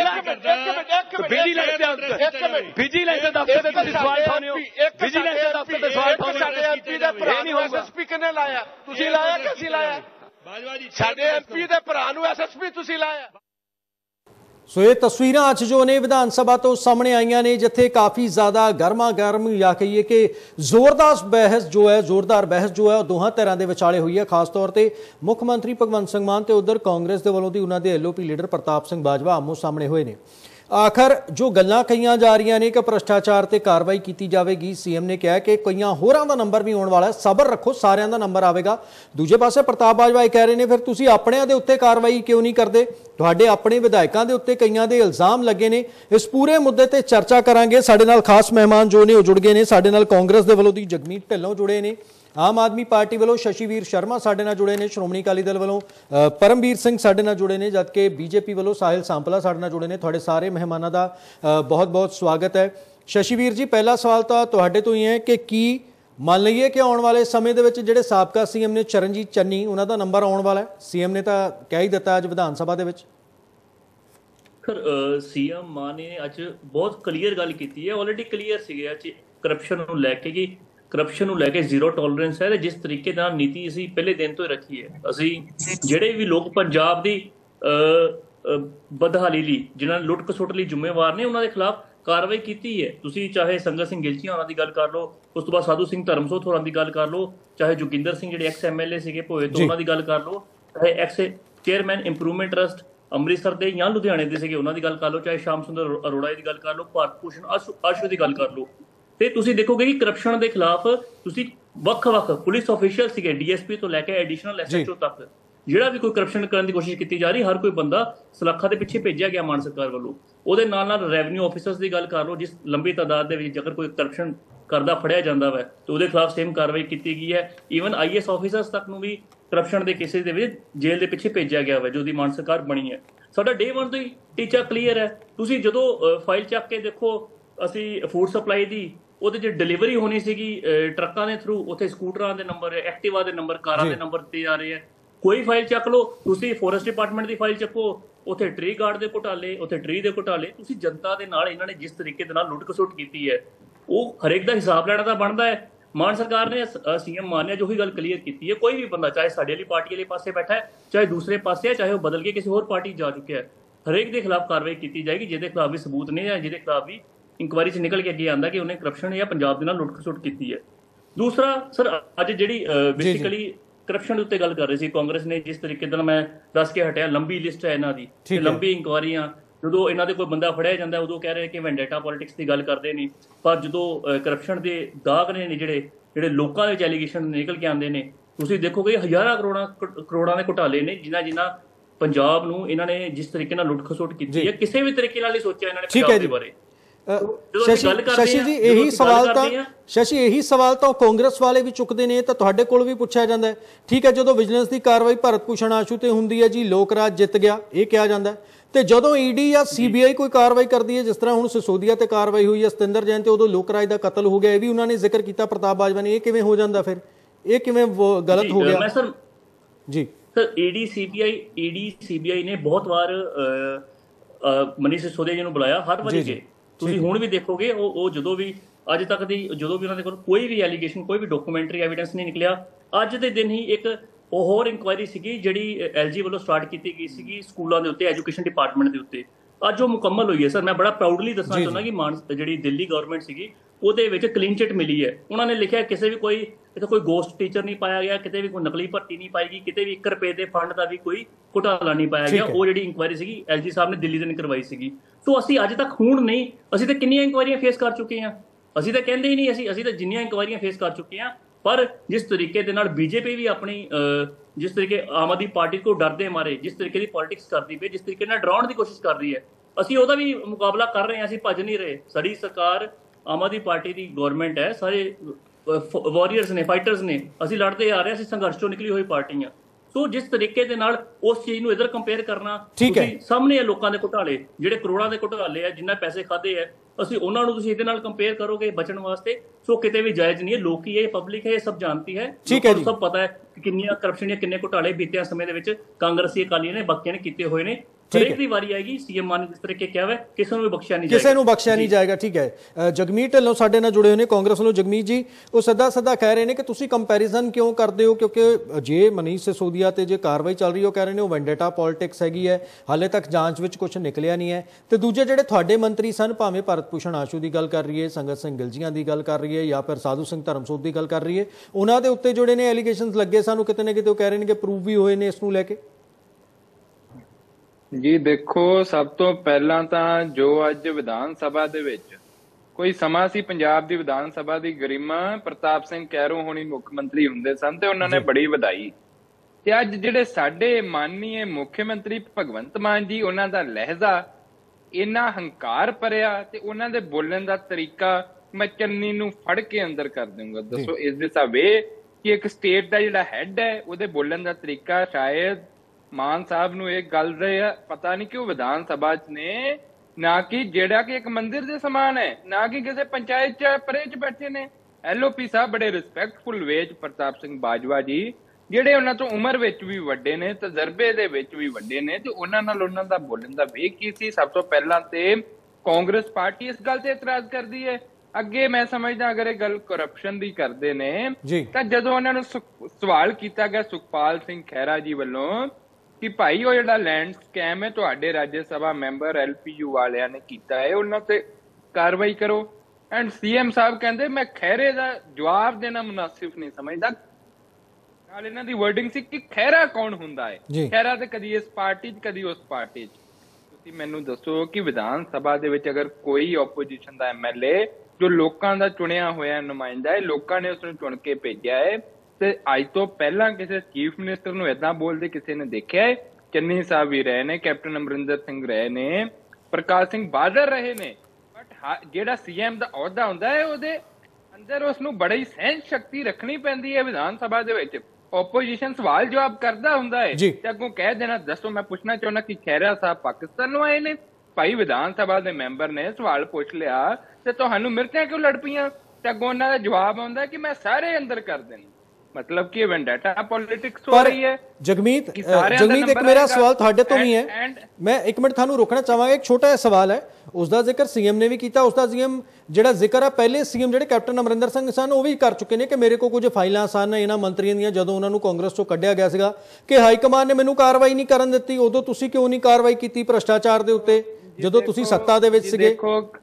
S3: ਵਿਜੀਲੈਂਸ ਵਿਜੀਲੈਂਸ ਦੇ ਦਫ਼ਤਰ ਤੇ ਤੁਸੀਂ ਸਵਾਲ ਉਠਾਉਂਦੇ ਹੋ, ਵਿਜੀਲੈਂਸ ਦੇ ਦਫ਼ਤਰ ਤੇ ਸਵਾਲ ਉਠਾਉਂਦੇ ਹੋ।
S2: ਸਾਡੇ ਐਮਪੀ ਦੇ ਭਰਾ ਨੂੰ ਐਸਐਸਪੀ ਕਿਹਨੇ ਲਾਇਆ? ਤੁਸੀਂ ਲਾਇਆ ਕਿ ਅਸੀਂ ਲਾਇਆ? ਸਾਡੇ ਐਮਪੀ ਦੇ ਭਰਾ ਨੂੰ ਐਸਐਸਪੀ ਤੁਸੀਂ ਲਾਇਆ।
S1: ਸੋ ਇਹ ਤਸਵੀਰਾਂ ਅੱਜ ਜੋ ਨੇ ਵਿਧਾਨ ਸਭਾ ਤੋਂ ਸਾਹਮਣੇ ਆਈਆਂ ਨੇ, ਜਿੱਥੇ ਕਾਫੀ ਜ਼ਿਆਦਾ ਗਰਮਾ ਗਰਮ ਜਾਂ ਕਹੀਏ ਕਿ ਜ਼ੋਰਦਾਰ ਬਹਿਸ ਜੋ ਹੈ ਜ਼ੋਰਦਾਰ ਬਹਿਸ ਜੋ ਹੈ ਉਹ ਦੋਹਾਂ ਧਿਰਾਂ ਦੇ ਵਿਚਾਲੇ ਹੋਈ ਹੈ। ਖਾਸ ਤੌਰ ਤੇ ਮੁੱਖ ਮੰਤਰੀ ਭਗਵੰਤ ਸਿੰਘ ਮਾਨ ਤੇ ਉਧਰ ਕਾਂਗਰਸ ਦੇ ਵੱਲੋਂ ਦੀ ਉਹਨਾਂ ਦੇ ਐਲਓਪੀ ਲੀਡਰ ਪ੍ਰਤਾਪ ਸਿੰਘ ਬਾਜਵਾ ਆਮੋ ਸਾਹਮਣੇ ਹੋਏ ਨੇ। ਆਖਰ ਜੋ ਗੱਲਾਂ ਕਹੀਆਂ ਜਾ ਰਹੀਆਂ ਨੇ ਕਿ ਭ੍ਰਿਸ਼ਟਾਚਾਰ ਤੇ ਕਾਰਵਾਈ ਕੀਤੀ ਜਾਵੇਗੀ, ਸੀਐਮ ਨੇ ਕਿਹਾ ਕਿ ਕਈਆਂ ਹੋਰਾਂ ਦਾ ਨੰਬਰ ਵੀ ਆਉਣ ਵਾਲਾ ਹੈ, ਸਬਰ ਰੱਖੋ, ਸਾਰਿਆਂ ਦਾ ਨੰਬਰ ਆਵੇਗਾ। ਦੂਜੇ ਪਾਸੇ ਪ੍ਰਤਾਪ ਬਾਜਵਾ ਇਹ ਕਹਿ ਰਹੇ ਨੇ ਫਿਰ ਤੁਸੀਂ ਆਪਣਿਆਂ ਦੇ ਉੱਤੇ ਕਾਰਵਾਈ ਕਿਉਂ ਨਹੀਂ ਕਰਦੇ? ਤੁਹਾਡੇ ਆਪਣੇ ਵਿਧਾਇਕਾਂ ਦੇ ਉੱਤੇ ਕਈਆਂ ਦੇ ਇਲਜ਼ਾਮ ਲੱਗੇ ਨੇ। ਇਸ ਪੂਰੇ ਮੁੱਦੇ ਤੇ ਚਰਚਾ ਕਰਾਂਗੇ। ਸਾਡੇ ਨਾਲ ਖਾਸ ਮਹਿਮਾਨ ਜੋ ਨੇ ਉਹ ਜੁੜ ਗਏ ਨੇ। ਸਾਡੇ ਨਾਲ ਕਾਂਗਰਸ ਦੇ ਵੱਲੋਂ ਦੀ ਜਗਮੀਤ ਢਿੱਲੋਂ ਜੁੜੇ ਨੇ, ਆਮ ਆਦਮੀ ਪਾਰਟੀ ਵੱਲੋਂ ਸ਼ਸ਼ੀਵੀਰ ਸ਼ਰਮਾ ਸਾਡੇ ਨਾਲ ਜੁੜੇ ਨੇ, ਸ਼੍ਰੋਮਣੀ ਅਕਾਲੀ ਦਲ ਵੱਲੋਂ ਪਰਮਵੀਰ ਸਿੰਘ ਸਾਡੇ ਨਾਲ ਜੁੜੇ ਨੇ, ਜਦਕਿ ਬੀਜੇਪੀ ਵੱਲੋਂ ਸਾਹਿਲ ਸਾਂਪਲਾ ਸਾਡੇ ਨਾਲ ਜੁੜੇ ਨੇ। ਤੁਹਾਡੇ ਸਾਰੇ ਮਹਿਮਾਨਾਂ ਦਾ ਬਹੁਤ ਬਹੁਤ ਸਵਾਗਤ ਹੈ। ਸ਼ਸ਼ੀਵੀਰ ਜੀ, ਪਹਿਲਾ ਸਵਾਲ ਤਾਂ ਤੁਹਾਡੇ ਤੋਂ ਹੀ ਹੈ ਕਿ ਕੀ ਮੰਨ ਲਈਏ ਕਿ ਆਉਣ ਵਾਲੇ ਸਮੇਂ ਦੇ ਵਿੱਚ ਜਿਹੜੇ ਸਾਬਕਾ ਸੀਐਮ ਨੇ ਚਰਨਜੀਤ ਚੰਨੀ, ਉਹਨਾਂ ਦਾ ਨੰਬਰ ਆਉਣ ਵਾਲਾ ਹੈ, ਸੀਐਮ ਨੇ ਤਾਂ ਕਹਿ ਹੀ ਦਿੱਤਾ ਅੱਜ ਵਿਧਾਨ ਸਭਾ ਦੇ ਵਿੱਚ।
S5: ਸਰ ਸੀਐਮ ਮਾਨ ਨੇ ਅੱਜ ਬਹੁਤ ਕਲੀਅਰ ਗੱਲ ਕੀਤੀ ਹੈ, ਆਲਰੇਡੀ ਕਲੀਅਰ ਸੀਗੇ ਅੱਜ ਕਰਪਸ਼ਨ ਨੂੰ ਲੈ ਕੇ ਕਿ ਕਰਪਸ਼ਨ ਨੂੰ ਲੈ ਕੇ ਜ਼ੀਰੋ ਟੋਲਰੈਂਸ ਹੈ ਤੇ ਜਿਸ ਤਰੀਕੇ ਨਾਲ ਨੀਤੀ ਅਸੀਂ ਪਹਿਲੇ ਦਿਨ ਤੋਂ ਹੀ ਰੱਖੀ ਹੈ। ਅਸੀਂ ਜਿਹੜੇ ਵੀ ਲੋਕ ਪੰਜਾਬ ਦੀ ਬਦਹਾਲੀ ਲਈ, ਜਿਨ੍ਹਾਂ ਨੇ ਲੁੱਟ ਖਸੁੱਟ ਲਈ ਜ਼ਿੰਮੇਵਾਰ ਨੇ, ਉਹਨਾਂ ਦੇ ਖਿਲਾਫ ਕਾਰਵਾਈ ਕੀਤੀ ਹੈ। ਤੁਸੀਂ ਚਾਹੇ ਸੰਗਤ ਸਿੰਘ ਗਿਲਚੀਆਂ ਹੋਰਾਂ ਦੀ ਗੱਲ ਕਰ ਲਓ, ਉਸ ਤੋਂ ਬਾਅਦ ਸਾਧੂ ਸਿੰਘ ਧਰਮਸੋਤ ਹੋਰਾਂ ਦੀ ਗੱਲ ਕਰ ਲਓ, ਚਾਹੇ ਜੋਗਿੰਦਰ ਸਿੰਘ ਜਿਹੜੇ ਐਕਸ ਐਮ ਐਲ ਏ ਸੀਗੇ ਭੋਏ ਤੋਂ, ਉਹਨਾਂ ਦੀ ਗੱਲ ਕਰ ਲਓ, ਚਾਹੇ ex chairman improvement trust Amritsar ਦੇ ਜਾਂ ਲੁਧਿਆਣੇ ਦੇ ਸੀਗੇ, ਉਹਨਾਂ ਦੀ ਗੱਲ ਕਰ ਲਓ, ਚਾਹੇ ਸ਼ਾਮ ਸੁੰਦਰ ਅਰੋੜਾ ਦੀ ਗੱਲ ਕਰ ਲਓ, ਭਾਰਤ ਭੂਸ਼ਣ ਆਸ਼ੂ ਦੀ ਗੱਲ ਕਰ ਲਓ, ਤੇ ਤੁਸੀਂ ਦੇਖੋਗੇ ਕਿ ਕਰਪਸ਼ਨ ਦੇ ਖਿਲਾਫ ਤੁਸੀਂ ਵੱਖ-ਵੱਖ ਪੁਲਿਸ ਆਫੀਸ਼ੀਅਲ ਸੀਗੇ, ਡੀਐਸਪੀ ਤੋਂ ਲੈ ਕੇ ਐਡੀਸ਼ਨਲ ਐਸਐਚਓ ਤੱਕ, ਜਿਹੜਾ ਵੀ ਕੋਈ ਕਰਪਸ਼ਨ ਕਰਨ ਦੀ ਕੋਸ਼ਿਸ਼ ਕੀਤੀ ਜਾ ਰਹੀ, ਹਰ ਕੋਈ ਬੰਦਾ ਸਲਾਖਾਂ ਦੇ ਪਿੱਛੇ ਭੇਜਿਆ ਗਿਆ ਮਾਨ ਸਰਕਾਰ ਵੱਲੋਂ। ਉਹਦੇ ਨਾਲ ਨਾਲ ਰੈਵਨਿਊ ਆਫੀਸਰਸ ਦੀ ਗੱਲ ਕਰ ਲਓ, ਜਿਸ ਲੰਬੀ ਤਾਦਾਦ ਦੇ ਵਿੱਚ ਜੇਕਰ ਕੋਈ ਕਰਪਸ਼ਨ ਕਰਦਾ ਫੜਿਆ ਜਾਂਦਾ ਵਾ ਤੇ ਉਹਦੇ ਖਿਲਾਫ ਸੇਮ ਕਾਰਵਾਈ ਕੀਤੀ ਗਈ ਹੈ। ਈਵਨ ਆਈਐਸ ਆਫੀਸਰਸ ਤੱਕ ਨੂੰ ਵੀ ਕਰਪਸ਼ਨ ਦੇ ਕੇਸਿਸ ਦੇ ਵਿੱਚ ਜੇਲ੍ਹ ਦੇ ਪਿੱਛੇ ਭੇਜਿਆ ਗਿਆ ਵਾ, ਜੋ ਦੀ ਮਾਨ ਸਰਕਾਰ ਬਣੀ ਹੈ। ਸਾਡਾ ਡੇ ਵਨ ਤੋਂ ਹੀ ਟੀਚਾ ਕਲੀਅਰ ਹੈ। ਤੁਸੀਂ ਜਦੋਂ ਫਾਈਲ ਚੱਕ ਕੇ ਦੇਖੋ, ਅਸੀਂ ਫੂਡ ਸਪਲਾਈ ਦੀ ਉਹਦੇ 'ਚ ਡਿਲੀਵਰੀ ਹੋਣੀ ਸੀਗੀ ਟਰੱਕਾਂ ਦੇ ਥਰੂ, ਉੱਥੇ ਸਕੂਟਰਾਂ ਦੇ ਨੰਬਰ, ਐਕਟਿਵਾ ਦੇ ਨੰਬਰ, ਕਾਰਾਂ ਦੇ ਨੰਬਰ ਦਿੱਤੇ ਜਾ ਰਹੇ ਹੈ। ਕੋਈ ਫਾਈਲ ਚੱਕ ਲਓ, ਤੁਸੀਂ ਫੋਰੈਸਟ ਡਿਪਾਰਟਮੈਂਟ ਦੀ ਫਾਈਲ ਚੱਕੋ, ਉੱਥੇ ਟਰੀ ਗਾਰਡ ਦੇ ਘੁਟਾਲੇ, ਉੱਥੇ ਟਰੀ ਦੇ ਘੁਟਾਲੇ। ਤੁਸੀਂ ਜਨਤਾ ਦੇ ਨਾਲ ਇਹਨਾਂ ਨੇ ਜਿਸ ਤਰੀਕੇ ਦੇ ਨਾਲ ਲੁੱਟ ਖਸੁੱਟ ਕੀਤੀ ਹੈ, ਉਹ ਹਰੇਕ ਦਾ ਹਿਸਾਬ ਲੈਣਾ ਤਾਂ ਬਣਦਾ ਹੈ। ਮਾਨ ਸਰਕਾਰ ਨੇ, ਸੀਐਮ ਮਾਨ ਨੇ ਜੋ ਹੀ ਗੱਲ ਕਲੀਅਰ ਕੀਤੀ ਹੈ, ਕੋਈ ਵੀ ਬੰਦਾ ਚਾਹੇ ਸਾਡੇ ਵਾਲੀ ਪਾਰਟੀ ਵਾਲੇ ਪਾਸੇ ਬੈਠਾ ਹੈ, ਚਾਹੇ ਦੂਸਰੇ ਪਾਸੇ ਹੈ, ਚਾਹੇ ਉਹ ਬਦਲ ਕੇ ਕਿਸੇ ਹੋਰ ਪਾਰਟੀ ਜਾ ਚੁੱਕਿਆ ਹੈ, ਹਰੇਕ ਦੇ ਖਿਲਾਫ ਕਾਰਵਾਈ ਕੀਤੀ ਜਾਏਗੀ, ਜਿਹਦੇ ਖਿਲਾਫ ਵੀ ਸਬੂਤ ਨੇ ਜਾਂ ਜਿਹਦੇ ਖਿਲਾਫ ਵੀ ਇਨਕੁਆਇਰੀ 'ਚ ਨਿਕਲ ਕੇ ਅੱਗੇ ਆਉਂਦਾ ਕਿ ਉਹਨੇ ਕਰਪਸ਼ਨ ਜਾਂ ਪੰਜਾਬ ਦੇ ਨਾਲ ਲੁੱਟ ਖਸੁੱਟ ਕੀਤੀ ਹੈ। ਦੂਸਰਾ ਸਰ, ਅੱਜ ਜਿਹੜੀ ਬੇਸਿਕਲੀ ਕਰਪਸ਼ਨ ਦੇ ਉੱਤੇ ਗੱਲ ਕਰ ਰਹੇ ਸੀ ਕਾਂਗਰਸ ਨੇ, ਜਿਸ ਤਰੀਕੇ ਨਾਲ ਮੈਂ ਦੱਸ ਕੇ ਹਟਿਆ, ਲੰਬੀ ਲਿਸਟ ਹੈ ਇਹਨਾਂ ਦੀ, ਲੰਬੀ ਇਨਕੁਆਇਰੀਆਂ। ਜਦੋਂ ਇਹਨਾਂ ਦੇ ਕੋਈ ਬੰਦਾ ਫੜਿਆ ਜਾਂਦਾ ਉਦੋਂ ਕਹਿ ਰਹੇ ਕਿ ਵੈਂਡੇਟਾ ਪੋਲਿਟਿਕਸ ਦੀ ਗੱਲ ਕਰਦੇ ਨੇ, ਪਰ ਜਦੋਂ ਕਰਪਸ਼ਨ ਦੇ ਦਾਗ ਨੇ ਜਿਹੜੇ ਜਿਹੜੇ ਲੋਕਾਂ ਦੇ ਵਿੱਚ ਐਲੀਗੇਸ਼ਨ ਨਿਕਲ ਕੇ ਆਉਂਦੇ ਨੇ, ਤੁਸੀਂ ਦੇਖੋਗੇ ਹਜ਼ਾਰਾਂ ਕਰੋੜਾਂ ਕਰੋੜਾਂ ਦੇ ਘੁਟਾਲੇ ਨੇ, ਜਿਨ੍ਹਾਂ ਜਿਨ੍ਹਾਂ ਪੰਜਾਬ ਨੂੰ ਇਹਨਾਂ ਨੇ ਜਿਸ ਤਰੀਕੇ ਨਾਲ ਲੁੱਟ ਖਸੁੱਟ ਕੀਤੀ ਹੈ, ਕਿਸੇ ਵੀ ਤਰੀਕੇ ਨਾਲ ਨਹੀਂ ਸੋਚਿਆ ਇਹਨਾਂ ਨੇ ਪੰਜਾਬ ਦੇ ਬਾਰੇ।
S1: ਸ਼ਸ਼ੀ ਜੀ, ਇਹੀ ਸਵਾਲ ਤਾਂ ਸ਼ਸ਼ੀ ਇਹੀ ਸਵਾਲ ਤਾਂ ਕਾਂਗਰਸ ਵਾਲੇ ਵੀ ਚੁੱਕਦੇ ਨੇ, ਤਾਂ ਤੁਹਾਡੇ ਕੋਲ ਵੀ ਪੁੱਛਿਆ ਜਾਂਦਾ ਹੈ। ਠੀਕ ਹੈ, ਜਦੋਂ ਵਿਜੀਲੈਂਸ ਦੀ ਕਾਰਵਾਈ ਭਾਰਤ ਭੂਸ਼ਣ ਆਸ਼ੂ ਤੇ ਹੁੰਦੀ ਹੈ ਜੀ, ਲੋਕ ਰਾਜ ਜਿੱਤ ਗਿਆ ਇਹ ਕਿਹਾ ਜਾਂਦਾ, ਤੇ ਜਦੋਂ ਈਡੀ ਜਾਂ ਸੀਬੀਆਈ ਕੋਈ ਕਾਰਵਾਈ ਕਰਦੀ ਹੈ, ਜਿਸ ਤਰ੍ਹਾਂ ਹੁਣ ਸਿਸੋਦੀਆ ਤੇ ਕਾਰਵਾਈ ਹੋਈ ਹੈ ਸਤਿੰਦਰ ਜੈਨ ਤੇ, ਉਦੋਂ ਲੋਕ ਰਾਜ ਦਾ ਕਤਲ ਹੋ ਗਿਆ, ਇਹ ਵੀ ਉਹਨਾਂ ਨੇ ਜ਼ਿਕਰ ਕੀਤਾ ਪ੍ਰਤਾਪ ਬਾਜਵਾ ਨੇ, ਇਹ ਕਿਵੇਂ ਹੋ ਜਾਂਦਾ ਫਿਰ? ਇਹ ਕਿਵੇਂ ਗਲਤ ਹੋ ਗਿਆ
S5: ਸਰ?
S1: ਜੀ
S5: sir, ED CBI ED CBI ਨੇ ਬਹੁਤ ਵਾਰ ਮਨੀਸ਼ ਸਿਸੋਦੀਆ ਜੀ ਨੂੰ ਬੁਲਾਇਆ, ਹਰ ਵਾਰੀ ਕੇ ਤੁਸੀਂ ਹੁਣ ਵੀ ਦੇਖੋਗੇ ਉਹ ਉਹ ਜਦੋਂ ਵੀ ਅੱਜ ਤੱਕ ਦੀ ਜਦੋਂ ਵੀ ਉਹਨਾਂ ਦੇ ਕੋਲ ਕੋਈ ਵੀ ਐਲੀਗੇਸ਼ਨ, ਕੋਈ ਵੀ ਡਾਕੂਮੈਂਟਰੀ ਐਵੀਡੈਂਸ ਨਹੀਂ ਨਿਕਲਿਆ। ਅੱਜ ਦੇ ਦਿਨ ਹੀ ਇੱਕ ਉਹ ਹੋਰ ਇਨਕੁਆਇਰੀ ਸੀਗੀ ਜਿਹੜੀ ਐਲਜੀ ਵੱਲੋਂ ਸਟਾਰਟ ਕੀਤੀ ਗਈ ਸੀਗੀ ਸਕੂਲਾਂ ਦੇ ਉੱਤੇ, ਐਜੂਕੇਸ਼ਨ ਡਿਪਾਰਟਮੈਂਟ ਦੇ ਉੱਤੇ, ਅੱਜ ਉਹ ਮੁਕੰਮਲ ਹੋਈ ਹੈ। ਸਰ, ਮੈਂ ਬੜਾ ਪ੍ਰਾਊਡਲੀ ਦੱਸਣਾ ਚਾਹੁੰਦਾ ਕਿ ਮਾਨ ਜਿਹੜੀ ਦਿੱਲੀ ਗਵਰਨਮੈਂਟ ਸੀਗੀ ਉਹਦੇ ਵਿੱਚ ਕਲੀਨ ਚਿੱਟ ਮਿਲੀ ਹੈ। ਉਹਨਾਂ ਨੇ ਲਿਖਿਆ ਕਿਸੇ ਵੀ ਕੋਈ ਇੱਥੇ ਕੋਈ ਗੋਸਟ ਟੀਚਰ ਨਹੀਂ ਪਾਇਆ ਗਿਆ, ਕਿਤੇ ਵੀ ਕੋਈ ਨਕਲੀ ਭਰਤੀ ਨਹੀਂ ਪਾਈ ਗਈ, ਕਿਤੇ ਵੀ ਇੱਕ ਰੁਪਏ ਦੇ ਫੰਡ ਦਾ ਵੀ ਕੋਈ ਘੁਟਾਲਾ ਨਹੀਂ ਪਾਇਆ ਗਿਆ। ਉਹ ਜਿਹੜੀ ਇਨਕੁਆਇਰੀ ਸੀਗੀ ਐਲਜੀ ਸਾਹਿਬ ਨੇ ਦਿੱਲੀ ਦੇ ਨੇ ਕਰਵਾਈ ਸੀਗੀ। ਸੋ ਅਸੀਂ ਅੱਜ ਤੱਕ ਹੁਣ ਨਹੀਂ, ਅਸੀਂ ਤਾਂ ਕਿੰਨੀਆਂ ਇਨਕੁਆਇਰੀਆਂ ਫੇਸ ਕਰ ਚੁੱਕੇ ਹਾਂ, ਅਸੀਂ ਤਾਂ ਕਹਿੰਦੇ ਹੀ ਨਹੀਂ, ਅਸੀਂ ਅਸੀਂ ਤਾਂ ਜਿੰਨੀਆਂ ਇਨਕੁਆਇਰੀਆਂ ਫੇਸ ਕਰ ਚੁੱਕੇ ਹਾਂ। ਪਰ ਜਿਸ ਤਰੀਕੇ ਦੇ ਨਾਲ ਬੀਜੇਪੀ ਵੀ ਆਪਣੀ ਜਿਸ ਤਰੀਕੇ ਆਮ ਆਦਮੀ ਪਾਰਟੀ ਤੋਂ ਡਰਦੇ ਮਾਰੇ ਜਿਸ ਤਰੀਕੇ ਦੀ ਪੋਲਿਟਿਕਸ ਕਰਦੀ ਪਈ, ਜਿਸ ਤਰੀਕੇ ਨਾਲ ਡਰਾਉਣ ਦੀ ਕੋਸ਼ਿਸ਼ ਕਰ ਰਹੀ ਹੈ, ਅਸੀਂ ਉਹਦਾ ਵੀ ਮੁਕਾਬਲਾ ਕਰ ਰਹੇ ਹਾਂ। ਅਸੀਂ ਭੱਜ ਨਹੀਂ ਰਹੇ। ਸਾਡੀ ਸਰਕਾਰ ਆਮ ਆਦਮੀ ਪਾਰਟੀ ਦੀ ਗਵਰਨਮੈਂਟ ਹੈ, ਸਾਰੇ ਵਾਰੀਅਰਸ ਨੇ, ਫਾਈਟਰਸ ਨੇ, ਅਸੀਂ ਲੜਦੇ ਆ ਰਹੇ, ਅਸੀਂ ਸੰਘਰਸ਼ ਚੋਂ ਨਿਕਲੀ ਹੋਈ ਪਾਰਟੀ ਹਾਂ। ਸੋ ਜਿਸ ਤਰੀਕੇ ਦੇ ਨਾਲ ਉਸ ਚੀਜ਼ ਨੂੰ ਇਧਰ ਕੰਪੇਅਰ ਕਰਨਾ, ਤੁਸੀਂ ਸਾਹਮਣੇ ਆ ਲੋਕਾਂ ਦੇ ਘੁਟਾਲੇ, ਜਿਹੜੇ ਕਰੋੜਾਂ ਦੇ ਘੁਟਾਲੇ ਆ, ਜਿੰਨਾ ਪੈਸੇ ਖਾਦੇ ਆ, ਅਸੀਂ ਉਹਨਾਂ ਨੂੰ ਤੁਸੀਂ ਇਹਦੇ ਨਾਲ ਕੰਪੇਅਰ ਕਰੋਗੇ ਬਚਣ ਵਾਸਤੇ, ਸੋ ਕਿਤੇ ਵੀ ਜਾਇਜ਼ ਨਹੀਂ ਹੈ। ਲੋਕੀ ਇਹ ਪਬਲਿਕ ਹੈ, ਇਹ ਸਭ ਜਾਣਦੀ ਹੈ, ਸਭ ਪਤਾ ਹੈ ਕਿ ਕਿੰਨੀਆਂ ਕਰਪਸ਼ਨ ਜਾਂ ਕਿੰਨੇ ਘੁਟਾਲੇ ਬੀਤਿਆ ਸਮੇਂ ਦੇ ਵਿੱਚ ਕਾਂਗਰਸੀ ਅਕਾਲੀਆਂ ਨੇ, ਬਾਕੀਆਂ ਨੇ ਕੀਤੇ ਹੋਏ ਨੇ। ਹਰੇਕ ਦੀ ਵਾਰੀ ਆਏਗੀ, ਸੀਐਮ ਮਾਨ ਜਿਸ ਤਰੀਕੇ ਕਿਹਾ ਹੈ, ਕਿਸੇ ਨੂੰ ਵੀ ਬਖਸ਼ਿਆ ਨਹੀਂ ਜਾਏਗਾ, ਕਿਸੇ ਨੂੰ ਬਖਸ਼ਿਆ ਨਹੀਂ ਜਾਏਗਾ। ਠੀਕ ਹੈ, ਜਗਮੀਤ ਢਿੱਲੋਂ ਸਾਡੇ ਨਾਲ ਜੁੜੇ ਹੋਏ ਨੇ ਕਾਂਗਰਸ ਵੱਲੋਂ। ਜਗਮੀਤ ਜੀ, ਉਹ ਸਿੱਧਾ ਸਿੱਧਾ ਕਹਿ ਰਹੇ ਨੇ ਕਿ ਤੁਸੀਂ ਕੰਪੈਰੀਜ਼ਨ ਕਿਉਂ ਕਰਦੇ ਹੋ, ਕਿਉਂਕਿ ਜੇ ਮਨੀਸ਼ ਸਿਸੋਦੀਆ ਤੇ ਜੇ ਕਾਰਵਾਈ ਚੱਲ ਰਹੀ, ਉਹ ਕਹਿ ਰਹੇ ਨੇ ਉਹ ਵੈਂਡੇਟਾ ਪੋਲਿਟਿਕਸ ਹੈਗੀ ਹੈ, ਹਾਲੇ ਤੱਕ ਜਾਂਚ ਵਿੱਚ ਕੁਝ ਨਿਕਲਿਆ ਨਹੀਂ ਹੈ। ਤੇ ਦੂਜੇ ਜਿਹੜੇ ਤੁਹਾਡੇ ਮੰਤਰੀ ਸਨ, ਭਾਵੇਂ ਭਾਰਤ ਭੂਸ਼ਣ ਆਸ਼ੂ ਦੀ ਗੱਲ ਕਰ ਰਹੀ ਹੈ, ਸੰਗਤ ਸਿੰਘ ਗਿਲਜੀਆਂ ਦੀ ਗੱਲ ਕਰ ਰਹੀ ਹੈ, ਜਾਂ ਫਿਰ ਸਾਧੂ ਸਿੰਘ ਧਰਮਸੋਤ ਦੀ ਗੱਲ ਕਰ ਰਹੀ ਹੈ, ਉਹਨਾਂ ਦੇ ਉੱਤੇ ਜਿਹੜੇ ਨੇ ਐਲੀਗੇਸ਼ਨਸ ਲੱਗੇ ਸਾਨੂੰ ਕਿਤੇ ਨਾ ਕਿਤੇ, ਉਹ ਕਹਿ ਰਹੇ ਨੇ ਕਿ ਪ੍ਰੂਵ ਵੀ ਹੋਏ ਨੇ ਇਸ ਨੂੰ ਲੈ ਕੇ।
S6: ਜੀ ਦੇਖੋ, ਸਭ ਤੋਂ ਪਹਿਲਾਂ ਤਾਂ ਜੋ ਅੱਜ ਵਿਧਾਨ ਸਭਾ ਦੇ ਵਿੱਚ ਕੋਈ ਸਮਾਂ ਸੀ, ਪੰਜਾਬ ਦੀ ਵਿਧਾਨ ਸਭਾ ਦੀ ਗਰਿਮਾ ਪ੍ਰਤਾਪ ਸਿੰਘ ਕੈਰੋਂ ਹੋਣੀ ਮੁੱਖ ਮੰਤਰੀ ਹੁੰਦੇ ਸਨ ਤੇ ਉਹਨਾਂ ਨੇ ਬੜੀ ਵਧਾਈ। ਤੇ ਅੱਜ ਜਿਹੜੇ ਸਾਡੇ ਮਾਨਨੀय ਮੁੱਖ ਮੰਤਰੀ ਭਗਵੰਤ ਮਾਨ ਜੀ, ਉਹਨਾਂ ਦਾ ਲਹਿਜ਼ਾ ਇੰਨਾ ਹੰਕਾਰ ਭਰਿਆ ਤੇ ਉਹਨਾਂ ਦੇ ਬੋਲਣ ਦਾ ਤਰੀਕਾ, ਮੈਂ ਚੰਨੀ ਨੂੰ ਫੜ ਕੇ ਅੰਦਰ ਕਰ ਦੂੰਗਾ। ਦੱਸੋ, ਇਸ ਦੇ ਹਿਸਾਬੇ ਕਿ ਇੱਕ ਸਟੇਟ ਦਾ ਜਿਹੜਾ ਹੈਡ ਹੈ, ਉਹਦੇ ਬੋਲਣ ਦਾ ਤਰੀਕਾ, ਸ਼ਾਇਦ ਮਾਨ ਸਾਹਿਬ ਨੂੰ ਇਹ ਗੱਲ ਦਾ ਪਤਾ ਨਹੀਂ ਕਿ ਉਹ ਵਿਧਾਨ ਸਭਾ ਚ ਨੇ, ਨਾ ਕਿ ਜਿਹੜਾ ਕਿ ਇੱਕ ਮੰਦਿਰ ਦੇ ਸਮਾਨ ਹੈ, ਨਾ ਕਿ ਕਿਸੇ ਪੰਚਾਇਤ ਚ ਪਰੇ ਚ ਬੈਠੇ ਨੇ। ਐਲ ਓ ਪੀ ਸਾਹਿਬ ਬੜੇ ਰਿਸਪੈਕਟਫੁਲ ਵੇ 'ਚ ਪ੍ਰਤਾਪ ਸਿੰਘ ਬਾਜਵਾ ਜੀ, ਜਿਹੜੇ ਉਹਨਾਂ ਤੋਂ ਉਮਰ ਵਿੱਚ ਵੀ ਵੱਡੇ ਨੇ, ਤਜਰਬੇ ਦੇ ਵਿੱਚ ਵੀ ਵੱਡੇ ਨੇ, ਤੇ ਉਹਨਾਂ ਨਾਲ ਉਹਨਾਂ ਦਾ ਬੋਲਣ ਦਾ ਵੇ ਕੀ ਸੀ? ਸਭ ਤੋਂ ਪਹਿਲਾਂ ਤੇ ਕਾਂਗਰਸ ਪਾਰਟੀ ਇਸ ਗੱਲ ਤੇ ਇਤਰਾਜ਼ ਕਰਦੀ ਹੈ। ਅੱਗੇ ਮੈਂ ਸਮਝਦਾ ਅਗਰ ਇਹ ਗੱਲ ਕਰਪਸ਼ਨ ਦੀ ਕਰਦੇ ਨੇ ਤਾਂ ਜਦੋਂ ਉਹਨਾਂ ਨੂੰ ਸਵਾਲ ਕੀਤਾ ਗਿਆ ਸੁਖਪਾਲ ਸਿੰਘ ਖਹਿਰਾ ਜੀ ਵੱਲੋਂ ਕਿ ਭਾਈ ਉਹ ਜਿਹੜਾ ਲੈਂਡ ਸਕੈਮ ਹੈ ਤੁਹਾਡੇ Rajya Sabha member L P U ਵਾਲਿਆਂ ਨੇ ਕੀਤਾ ਹੈ, ਉਹਨਾਂ ਤੇ ਕਾਰਵਾਈ ਕਰੋ। ਐਂਡ ਸੀ ਐਮ ਸਾਹਿਬ ਕਹਿੰਦੇ ਮੈਂ ਖਹਿਰੇ ਦਾ ਜਵਾਬ ਦੇਣਾ ਮੁਨਾਸਿਬ ਨਹੀਂ ਸਮਝਦਾ। ਨਾਲ ਇਹਨਾਂ ਦੀ ਵਰਡਿੰਗ ਸੀ ਕਿ ਖਹਿਰਾ ਕੌਣ ਹੁੰਦਾ ਹੈ? ਖਹਿਰਾ ਤੇ ਕਦੀ ਇਸ ਪਾਰਟੀ 'ਚ ਕਦੀ ਉਸ ਪਾਰਟੀ 'ਚ। ਤੁਸੀਂ ਮੈਨੂੰ ਦੱਸੋ ਕਿ ਵਿਧਾਨ ਸਭਾ ਦੇ ਵਿੱਚ ਅਗਰ ਕੋਈ ਓਪੋਜੀਸ਼ਨ ਦਾ ਐਮ ਐਲ ਏ ਜੋ ਲੋਕਾਂ ਦਾ ਚੁਣਿਆ ਹੋਇਆ ਨੁਮਾਇੰਦਾ ਹੈ, ਲੋਕਾਂ ਨੇ ਉਸਨੂੰ ਚੁਣ ਕੇ ਭੇਜਿਆ ਹੈ, ਤੇ ਅੱਜ ਤੋਂ ਪਹਿਲਾਂ ਕਿਸੇ ਚੀਫ ਮਿਨਿਸਟਰ ਨੂੰ ਏਦਾਂ ਬੋਲਦੇ ਕਿਸੇ ਨੇ ਦੇਖਿਆ ਹੈ? ਚੰਨੀ ਸਾਹਿਬ ਵੀ ਰਹੇ ਨੇ, ਕੈਪਟਨ ਅਮਰਿੰਦਰ ਸਿੰਘ ਰਹੇ ਨੇ, ਪ੍ਰਕਾਸ਼ ਸਿੰਘ ਬਾਦਲ ਰਹੇ ਨੇ, ਬਟ ਜਿਹੜਾ ਸੀ ਐਮ ਦਾ ਅਹੁਦਾ ਹੁੰਦਾ ਹੈ ਉਹਦੇ ਅੰਦਰ ਉਸਨੂੰ ਬੜੀ ਸਹਿਣ ਸ਼ਕਤੀ ਰੱਖਣੀ ਪੈਂਦੀ ਹੈ। ਵਿਧਾਨ ਸਭਾ ਦੇ ਵਿੱਚ ਓਪੋਜੀਸ਼ਨ ਸਵਾਲ ਜਵਾਬ ਕਰਦਾ ਹੁੰਦਾ ਹੈ ਤੇ ਅੱਗੋਂ ਕਹਿ ਦੇਣਾ ਦੱਸੋ। ਮੈਂ ਪੁੱਛਣਾ ਚਾਹੁੰਦਾ ਕਿ ਖਹਿਰਾ ਸਾਹਿਬ ਪਾਕਿਸਤਾਨ ਨੂੰ ਆਏ ਨੇ? ਭਾਈ ਵਿਧਾਨ ਸਭਾ ਦੇ ਮੈਂਬਰ ਨੇ ਸਵਾਲ ਪੁੱਛ ਲਿਆ ਤੇ ਤੁਹਾਨੂੰ ਮਿਰਚਾਂ ਕਿਉਂ ਲੜ ਪਈਆਂ? ਤੇ ਅੱਗੋਂ ਉਹਨਾਂ ਦਾ ਜਵਾਬ ਆਉਂਦਾ ਕਿ ਮੈਂ ਸਾਰੇ ਅੰਦਰ ਕਰ ਦੇਣ। ਮਤਲਬ ਕਿ ਵੈਂਡੇਟਾ ਪੋਲਿਟਿਕਸ ਹੋ ਰਹੀ ਹੈ।
S1: ਜਗਮੀਤ ਜਗਮੀਤ ਇੱਕ ਮੇਰਾ ਸਵਾਲ ਤੁਹਾਡੇ ਤੋਂ ਵੀ ਹੈ, ਮੈਂ ਇੱਕ ਮਿੰਟ ਤੁਹਾਨੂੰ ਰੋਕਣਾ ਚਾਹਾਂਗਾ। ਇੱਕ ਛੋਟਾ ਜਿਹਾ ਸਵਾਲ ਹੈ, ਉਸ ਦਾ ਜ਼ਿਕਰ ਸੀਐਮ ਨੇ ਵੀ ਕੀਤਾ, ਉਸ ਦਾ ਸੀਐਮ ਜਿਹੜਾ ਜ਼ਿਕਰ ਹੈ ਪਹਿਲੇ ਸੀਐਮ ਜਿਹੜੇ ਕੈਪਟਨ ਅਮਰਿੰਦਰ ਸਿੰਘ ਸਨ ਉਹ ਵੀ ਕਰ ਚੁੱਕੇ ਨੇ ਕਿ ਮੇਰੇ ਕੋਲ ਕੁਝ ਫਾਈਲਾਂ ਸਨ ਇਹਨਾਂ ਮੰਤਰੀਆਂ ਦੀਆਂ ਜਦੋਂ ਉਹਨਾਂ ਨੂੰ ਕਾਂਗਰਸ ਤੋਂ ਕੱਢਿਆ ਗਿਆ ਸੀਗਾ ਕਿ ਹਾਈ ਕਮਾਂਡ ਨੇ ਮੈਨੂੰ ਕਾਰਵਾਈ ਨਹੀਂ ਕਰਨ ਦਿੱਤੀ, ਉਦੋਂ ਤੁਸੀਂ ਕਿਉਂ ਨਹੀਂ ਕਾਰਵਾਈ ਕੀਤੀ ਭ੍ਰਿਸ਼ਟਾਚਾਰ ਦੇ ਉੱਤੇ ਜਦੋਂ ਤੁਸੀਂ ਸੱਤਾ ਦੇ ਵਿੱਚ ਸੀਗੇ?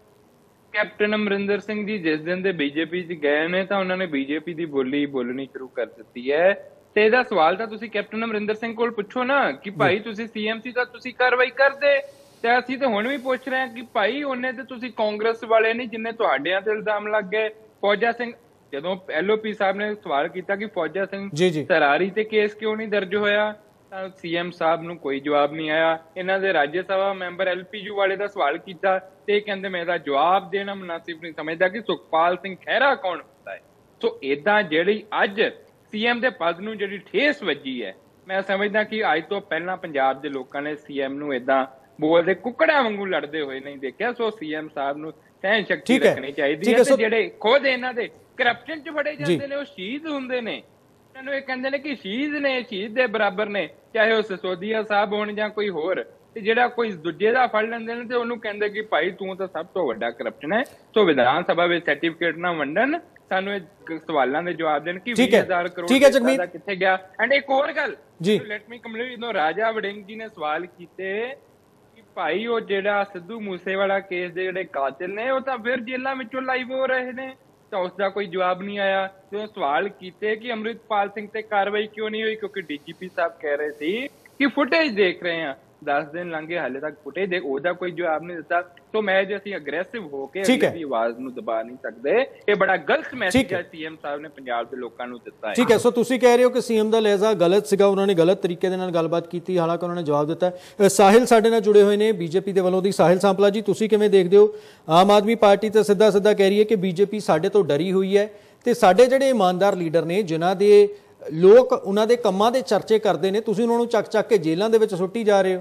S6: ਕੈਪਟਨ ਅਮਰਿੰਦਰ ਸਿੰਘ ਜੀ ਜਿਸ ਦਿਨ ਦੇ ਬੀਜੇਪੀ 'ਚ ਗਏ ਨੇ ਤਾਂ ਉਹਨਾਂ ਨੇ ਬੀਜੇਪੀ ਦੀ ਬੋਲੀ ਬੋਲਣੀ ਸ਼ੁਰੂ ਕਰ ਦਿੱਤੀ ਹੈ। ਤੇ ਇਹਦਾ ਸਵਾਲ ਤਾਂ ਤੁਸੀਂ ਕੈਪਟਨ ਅਮਰਿੰਦਰ ਸਿੰਘ ਕੋਲ ਪੁੱਛੋ ਨਾ ਕਿ ਭਾਈ ਤੁਸੀਂ ਸੀਐਮ ਸੀ ਤਾਂ ਤੁਸੀਂ ਕਾਰਵਾਈ ਕਰਦੇ। ਤੇ ਅਸੀਂ ਤਾਂ ਹੁਣ ਵੀ ਪੁੱਛ ਰਹੇ ਹਾਂ ਕਿ ਭਾਈ ਉਹਨੇ ਤੇ ਤੁਸੀਂ ਕਾਂਗਰਸ ਵਾਲੇ ਨਹੀਂ ਜਿੰਨੇ ਤੁਹਾਡਿਆਂ ਤੇ ਇਲਜ਼ਾਮ ਲੱਗ ਗਏ। ਫੌਜਾ ਸਿੰਘ ਜਦੋਂ ਐਲ ਓ ਪੀ ਸਾਹਿਬ ਨੇ ਸਵਾਲ ਕੀਤਾ ਕਿ ਫੌਜਾ ਸਿੰਘ ਸਰਾਰੀ ਤੇ ਕੇਸ ਕਿਉਂ ਨਹੀਂ ਦਰਜ ਹੋਇਆ ਤਾਂ ਸੀਐਮ ਸਾਹਿਬ ਨੂੰ ਕੋਈ ਜਵਾਬ ਨਹੀਂ ਆਇਆ। ਇਹਨਾਂ ਦੇ Rajya Sabha member L P U ਵਾਲੇ ਦਾ ਸਵਾਲ ਕੀਤਾ ਤੇ ਕਹਿੰਦੇ ਮੈਂ ਇਹਦਾ ਜਵਾਬ ਦੇਣਾ ਮੁਨਾਸਿਬ ਨਹੀਂ ਸਮਝਦਾ ਕਿ ਸੁਖਪਾਲ ਸਿੰਘ ਖਹਿਰਾ ਕੌਣ ਹੁੰਦਾ ਹੈ। ਸੋ ਏਦਾਂ ਜਿਹੜੀ ਅੱਜ ਸੀਐਮ ਦੇ ਪਦ ਨੂੰ ਜਿਹੜੀ ਠੇਸ ਵੱਜੀ ਹੈ, ਮੈਂ ਸਮਝਦਾ ਕਿ ਅੱਜ ਤੋਂ ਪਹਿਲਾਂ ਪੰਜਾਬ ਦੇ ਲੋਕਾਂ ਨੇ ਸੀਐਮ ਨੂੰ ਏਦਾਂ ਬੋਲਦੇ ਕੁੱਕੜਾਂ ਵਾਂਗੂ ਲੜਦੇ ਹੋਏ ਨਹੀਂ ਦੇਖਿਆ। ਸੋ ਸੀਐਮ ਸਾਹਿਬ ਨੂੰ ਸਹਿਣ ਸ਼ਕਤੀ ਰੱਖਣੀ ਚਾਹੀਦੀ ਹੈ। ਤੇ ਜਿਹੜੇ ਖੁਦ ਇਹਨਾਂ ਦੇ ਕਰਪਸ਼ਨ 'ਚ ਫੜੇ ਜਾਂਦੇ ਨੇ ਉਹ ਸ਼ਹੀਦ ਹੁੰਦੇ ਨੇ, ਇਹਨਾਂ ਨੂੰ ਇਹ ਕਹਿੰਦੇ ਨੇ ਕਿ ਸ਼ਹੀਦ ਨੇ, ਸ਼ਹੀਦ ਦੇ ਬਰਾਬਰ ਨੇ, ਚਾਹੇ ਉਹ ਸਿਸੋਦੀਆ ਸਾਹਿਬ ਹੋਣ ਜਾਂ ਕੋਈ ਹੋਰ। ਤੇ ਜਿਹੜਾ ਕੋਈ ਦੂਜੇ ਦਾ ਫੜ ਲੈਂਦੇ ਨੇ ਤੇ ਉਹਨੂੰ ਕਹਿੰਦੇ ਕਿ ਭਾਈ ਤੂੰ ਤਾਂ ਸਭ ਤੋਂ ਵੱਡਾ ਕਰਪਸ਼ਨ ਹੈ। ਸੋ ਵਿਧਾਨ ਸਭਾ ਵਿੱਚ ਸਰਟੀਫਿਕੇਟ ਨਾ ਵੰਡਣ, ਸਾਨੂੰ ਇਹ ਸਵਾਲਾਂ ਦੇ ਜਵਾਬ ਦੇਣ ਕਿ ਵੀਹ ਹਜ਼ਾਰ ਕਰੋੜ ਦਾ ਕਿੱਥੇ ਗਿਆ। ਐਂਡ ਇੱਕ ਹੋਰ ਗੱਲ ਲੈਟ ਮੀ ਕੰਪਲੀਟ, ਜਦੋਂ ਰਾਜਾ ਵੜਿੰਗ ਜੀ ਨੇ ਸਵਾਲ ਕੀਤੇ ਕਿ ਭਾਈ ਉਹ ਜਿਹੜਾ ਸਿੱਧੂ ਮੂਸੇਵਾਲਾ ਕੇਸ ਦੇ ਜਿਹੜੇ ਕਾਤਿਲ ਨੇ ਉਹ ਤਾਂ ਫਿਰ ਜੇਲ੍ਹਾਂ ਵਿੱਚੋਂ ਲਾਈਵ ਹੋ ਰਹੇ ਨੇ, ਤਾਂ ਉਸਦਾ ਕੋਈ ਜਵਾਬ ਨਹੀਂ ਆਇਆ। ਜਦੋਂ ਸਵਾਲ ਕੀਤੇ ਕਿ ਅੰਮ੍ਰਿਤਪਾਲ ਸਿੰਘ ਤੇ ਕਾਰਵਾਈ ਕਿਉਂ ਨਹੀਂ ਹੋਈ, ਕਿਉਂਕਿ ਡੀਜੀਪੀ ਸਾਹਿਬ ਕਹਿ ਰਹੇ ਸੀ ਕਿ ਫੁਟੇਜ ਦੇਖ ਰਹੇ ਹਾਂ, ਦਸ ਦਿਨ ਲੰਘੇ ਹਾਲੇ ਤੱਕ ਫੁਟੇਜ ਦੇ, ਉਹਦਾ ਕੋਈ ਜਵਾਬ ਨਹੀਂ ਦਿੱਤਾ। ਸੋ ਮੈਂ ਜੇ ਅਸੀਂ ਅਗਰੈਸਿਵ ਹੋ ਕੇ ਅਗਲੀ ਦੀ ਆਵਾਜ਼ ਨੂੰ ਦਬਾ ਨਹੀਂ ਸਕਦੇ, ਇਹ ਬੜਾ ਗਲਤ ਮੈਸੇਜ ਹੈ ਸੀਐਮ ਸਾਹਿਬ ਨੇ ਪੰਜਾਬ ਦੇ ਲੋਕਾਂ ਨੂੰ ਦਿੱਤਾ ਹੈ।
S1: ਠੀਕ ਹੈ, ਸੋ ਤੁਸੀਂ ਕਹਿ ਰਹੇ ਹੋ ਕਿ ਸੀਐਮ ਦਾ ਲਹਿਜ਼ਾ ਗਲਤ ਸੀਗਾ, ਉਹਨਾਂ ਨੇ ਗਲਤ ਤਰੀਕੇ ਦੇ ਨਾਲ ਗੱਲਬਾਤ ਕੀਤੀ, ਹਾਲਾਂਕਿ ਉਹਨਾਂ ਨੇ ਜਵਾਬ ਦਿੱਤਾ। ਸਾਹਿਲ ਸਾਡੇ ਨਾਲ ਜੁੜੇ ਹੋਏ ਨੇ ਬੀਜੇਪੀ ਦੇ ਵੱਲੋਂ ਦੀ। ਸਾਹਿਲ ਸਾਂਪਲਾ ਜੀ, ਤੁਸੀਂ ਕਿਵੇਂ ਦੇਖਦੇ ਹੋ? ਆਮ ਆਦਮੀ ਪਾਰਟੀ ਤਾਂ ਸਿੱਧਾ ਸਿੱਧਾ ਕਹਿ ਰਹੀ ਹੈ ਕਿ ਬੀਜੇਪੀ ਸਾਡੇ ਤੋਂ ਡਰੀ ਹੋਈ ਹੈ ਤੇ ਸਾਡੇ ਜਿਹੜੇ ਇਮਾਨਦਾਰ ਲੀਡਰ ਨੇ ਜਿਨ੍ਹਾਂ ਦੇ ਲੋਕ ਉਹਨਾਂ ਦੇ ਕੰਮਾਂ ਦੇ ਚਰਚੇ ਕਰਦੇ ਨੇ, ਤੁਸੀਂ ਉਹਨਾਂ ਨੂੰ ਚੱਕ ਚੱਕ ਕੇ ਜੇਲ੍ਹਾਂ ਦੇ ਵਿੱਚ ਸੁੱਟੀ ਜਾ ਰਹੇ ਹੋ।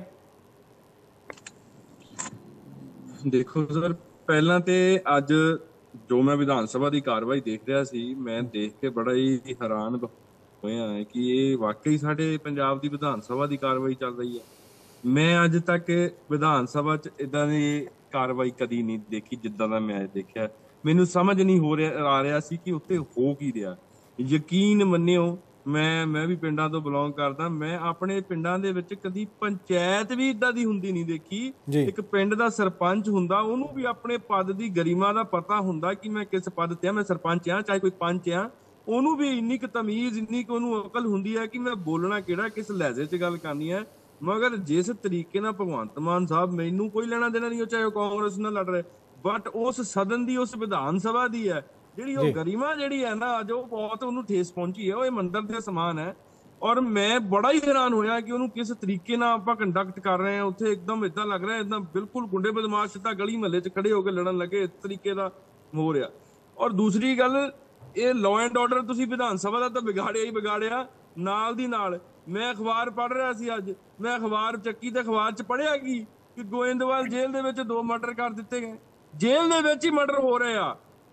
S7: ਦੇਖੋ ਸਰ, ਪਹਿਲਾਂ ਤੇ ਅੱਜ ਜੋ ਮੈਂ ਵਿਧਾਨ ਸਭਾ ਦੀ ਕਾਰਵਾਈ ਦੇਖ ਰਿਹਾ ਸੀ, ਮੈਂ ਦੇਖ ਕੇ ਬੜਾ ਹੀ ਹੈਰਾਨ ਹੋਇਆ ਹੈ ਕਿ ਇਹ ਵਾਕਈ ਸਾਡੇ ਪੰਜਾਬ ਦੀ ਵਿਧਾਨ ਸਭਾ ਦੀ ਕਾਰਵਾਈ ਚੱਲ ਰਹੀ ਹੈ। ਮੈਂ ਅੱਜ ਤੱਕ ਵਿਧਾਨ ਸਭਾ 'ਚ ਇਦਾਂ ਦੀ ਕਾਰਵਾਈ ਕਦੀ ਨਹੀਂ ਦੇਖੀ ਜਿੱਦਾਂ ਦਾ ਮੈਂ ਦੇਖਿਆ। ਮੈਨੂੰ ਸਮਝ ਨਹੀਂ ਹੋ ਰਿਹਾ ਆ ਰਿਹਾ ਸੀ ਕਿ ਉੱਥੇ ਹੋ ਕੀ ਰਿਹਾ। ਯਕੀਨ ਮੰਨਿਓ, ਮੈਂ ਮੈਂ ਵੀ ਪਿੰਡਾਂ ਤੋਂ ਬਿਲੋਂਗ ਕਰਦਾ, ਮੈਂ ਆਪਣੇ ਪਿੰਡਾਂ ਦੇ ਵਿੱਚ ਕਦੀ ਪੰਚਾਇਤ ਵੀ ਇਦਾਂ ਦੀ ਹੁੰਦੀ ਨਹੀਂ ਦੇਖੀ। ਇੱਕ ਪਿੰਡ ਦਾ ਸਰਪੰਚ ਹੁੰਦਾ, ਉਹਨੂੰ ਵੀ ਆਪਣੇ ਪਦ ਦੀ ਗਰਿਮਾ ਦਾ ਪਤਾ ਹੁੰਦਾ ਕਿ ਮੈਂ ਕਿਸ ਪਦ ਤੇ ਆ, ਮੈਂ ਸਰਪੰਚ ਆ ਚਾਹੇ ਕੋਈ ਪੰਚ ਆ। ਉਹਨੂੰ ਵੀ ਇੰਨੀ ਕੁ ਤਮੀਜ਼, ਇੰਨੀ ਕੁ ਉਹਨੂੰ ਅਕਲ ਹੁੰਦੀ ਹੈ ਕਿ ਮੈਂ ਬੋਲਣਾ ਕਿਹੜਾ, ਕਿਸ ਲਹਿਜੇ 'ਚ ਗੱਲ ਕਰਨੀ ਹੈ। ਮਗਰ ਜਿਸ ਤਰੀਕੇ ਨਾਲ ਭਗਵੰਤ ਮਾਨ ਸਾਹਿਬ, ਮੈਨੂੰ ਕੋਈ ਲੈਣਾ ਦੇਣਾ ਨਹੀਂ, ਉਹ ਚਾਹੇ ਉਹ ਕਾਂਗਰਸ ਨਾਲ ਲੜ ਰਹੇ, ਬਟ ਉਸ ਸਦਨ ਦੀ, ਉਸ ਵਿਧਾਨ ਸਭਾ ਦੀ ਹੈ ਜਿਹੜੀ ਉਹ ਗਰਿਮਾ ਜਿਹੜੀ ਹੈ ਨਾ ਅੱਜ, ਉਹ ਬਹੁਤ ਉਹਨੂੰ ਠੇਸ ਪਹੁੰਚੀ ਹੈ। ਉਹ ਇਹ ਮੰਦਰ ਦੇ ਸਮਾਨ ਹੈ। ਔਰ ਮੈਂ ਬੜਾ ਹੀ ਹੈਰਾਨ ਹੋਇਆ ਕਿ ਉਹਨੂੰ ਕਿਸ ਤਰੀਕੇ ਨਾਲ ਆਪਾਂ ਕੰਡਕਟ ਕਰ ਰਹੇ ਹਾਂ ਉੱਥੇ। ਇੱਕਦਮ ਏਦਾਂ ਲੱਗ ਰਿਹਾ ਏਦਾਂ ਬਿਲਕੁਲ ਗੁੰਡੇ ਬਦਮਾਸ਼ ਸਿੱਧਾ ਗਲੀ ਮਹੱਲੇ 'ਚ ਖੜੇ ਹੋ ਕੇ ਲੜਨ ਲੱਗੇ, ਇਸ ਤਰੀਕੇ ਦਾ ਹੋ ਰਿਹਾ। ਔਰ ਦੂਸਰੀ ਗੱਲ, ਇਹ ਲਾਅ ਐਂਡ ਆਰਡਰ ਤੁਸੀਂ ਵਿਧਾਨ ਸਭਾ ਦਾ ਤਾਂ ਵਿਗਾੜਿਆ ਹੀ ਵਿਗਾੜਿਆ। ਨਾਲ ਦੀ ਨਾਲ ਮੈਂ ਅਖਬਾਰ ਪੜ੍ਹ ਰਿਹਾ ਸੀ ਅੱਜ, ਮੈਂ ਅਖਬਾਰ ਚੱਕੀ ਤੇ ਅਖਬਾਰ 'ਚ ਪੜ੍ਹਿਆ ਕੀ ਕਿ ਗੋਇੰਦਵਾਲ ਜੇਲ੍ਹ ਦੇ ਵਿੱਚ ਦੋ ਮਰਡਰ ਕਰ ਦਿੱਤੇ ਗਏ। ਜੇਲ੍ਹ ਦੇ ਵਿੱਚ ਹੀ ਮਰਡਰ ਹੋ ਰਹੇ ਆ।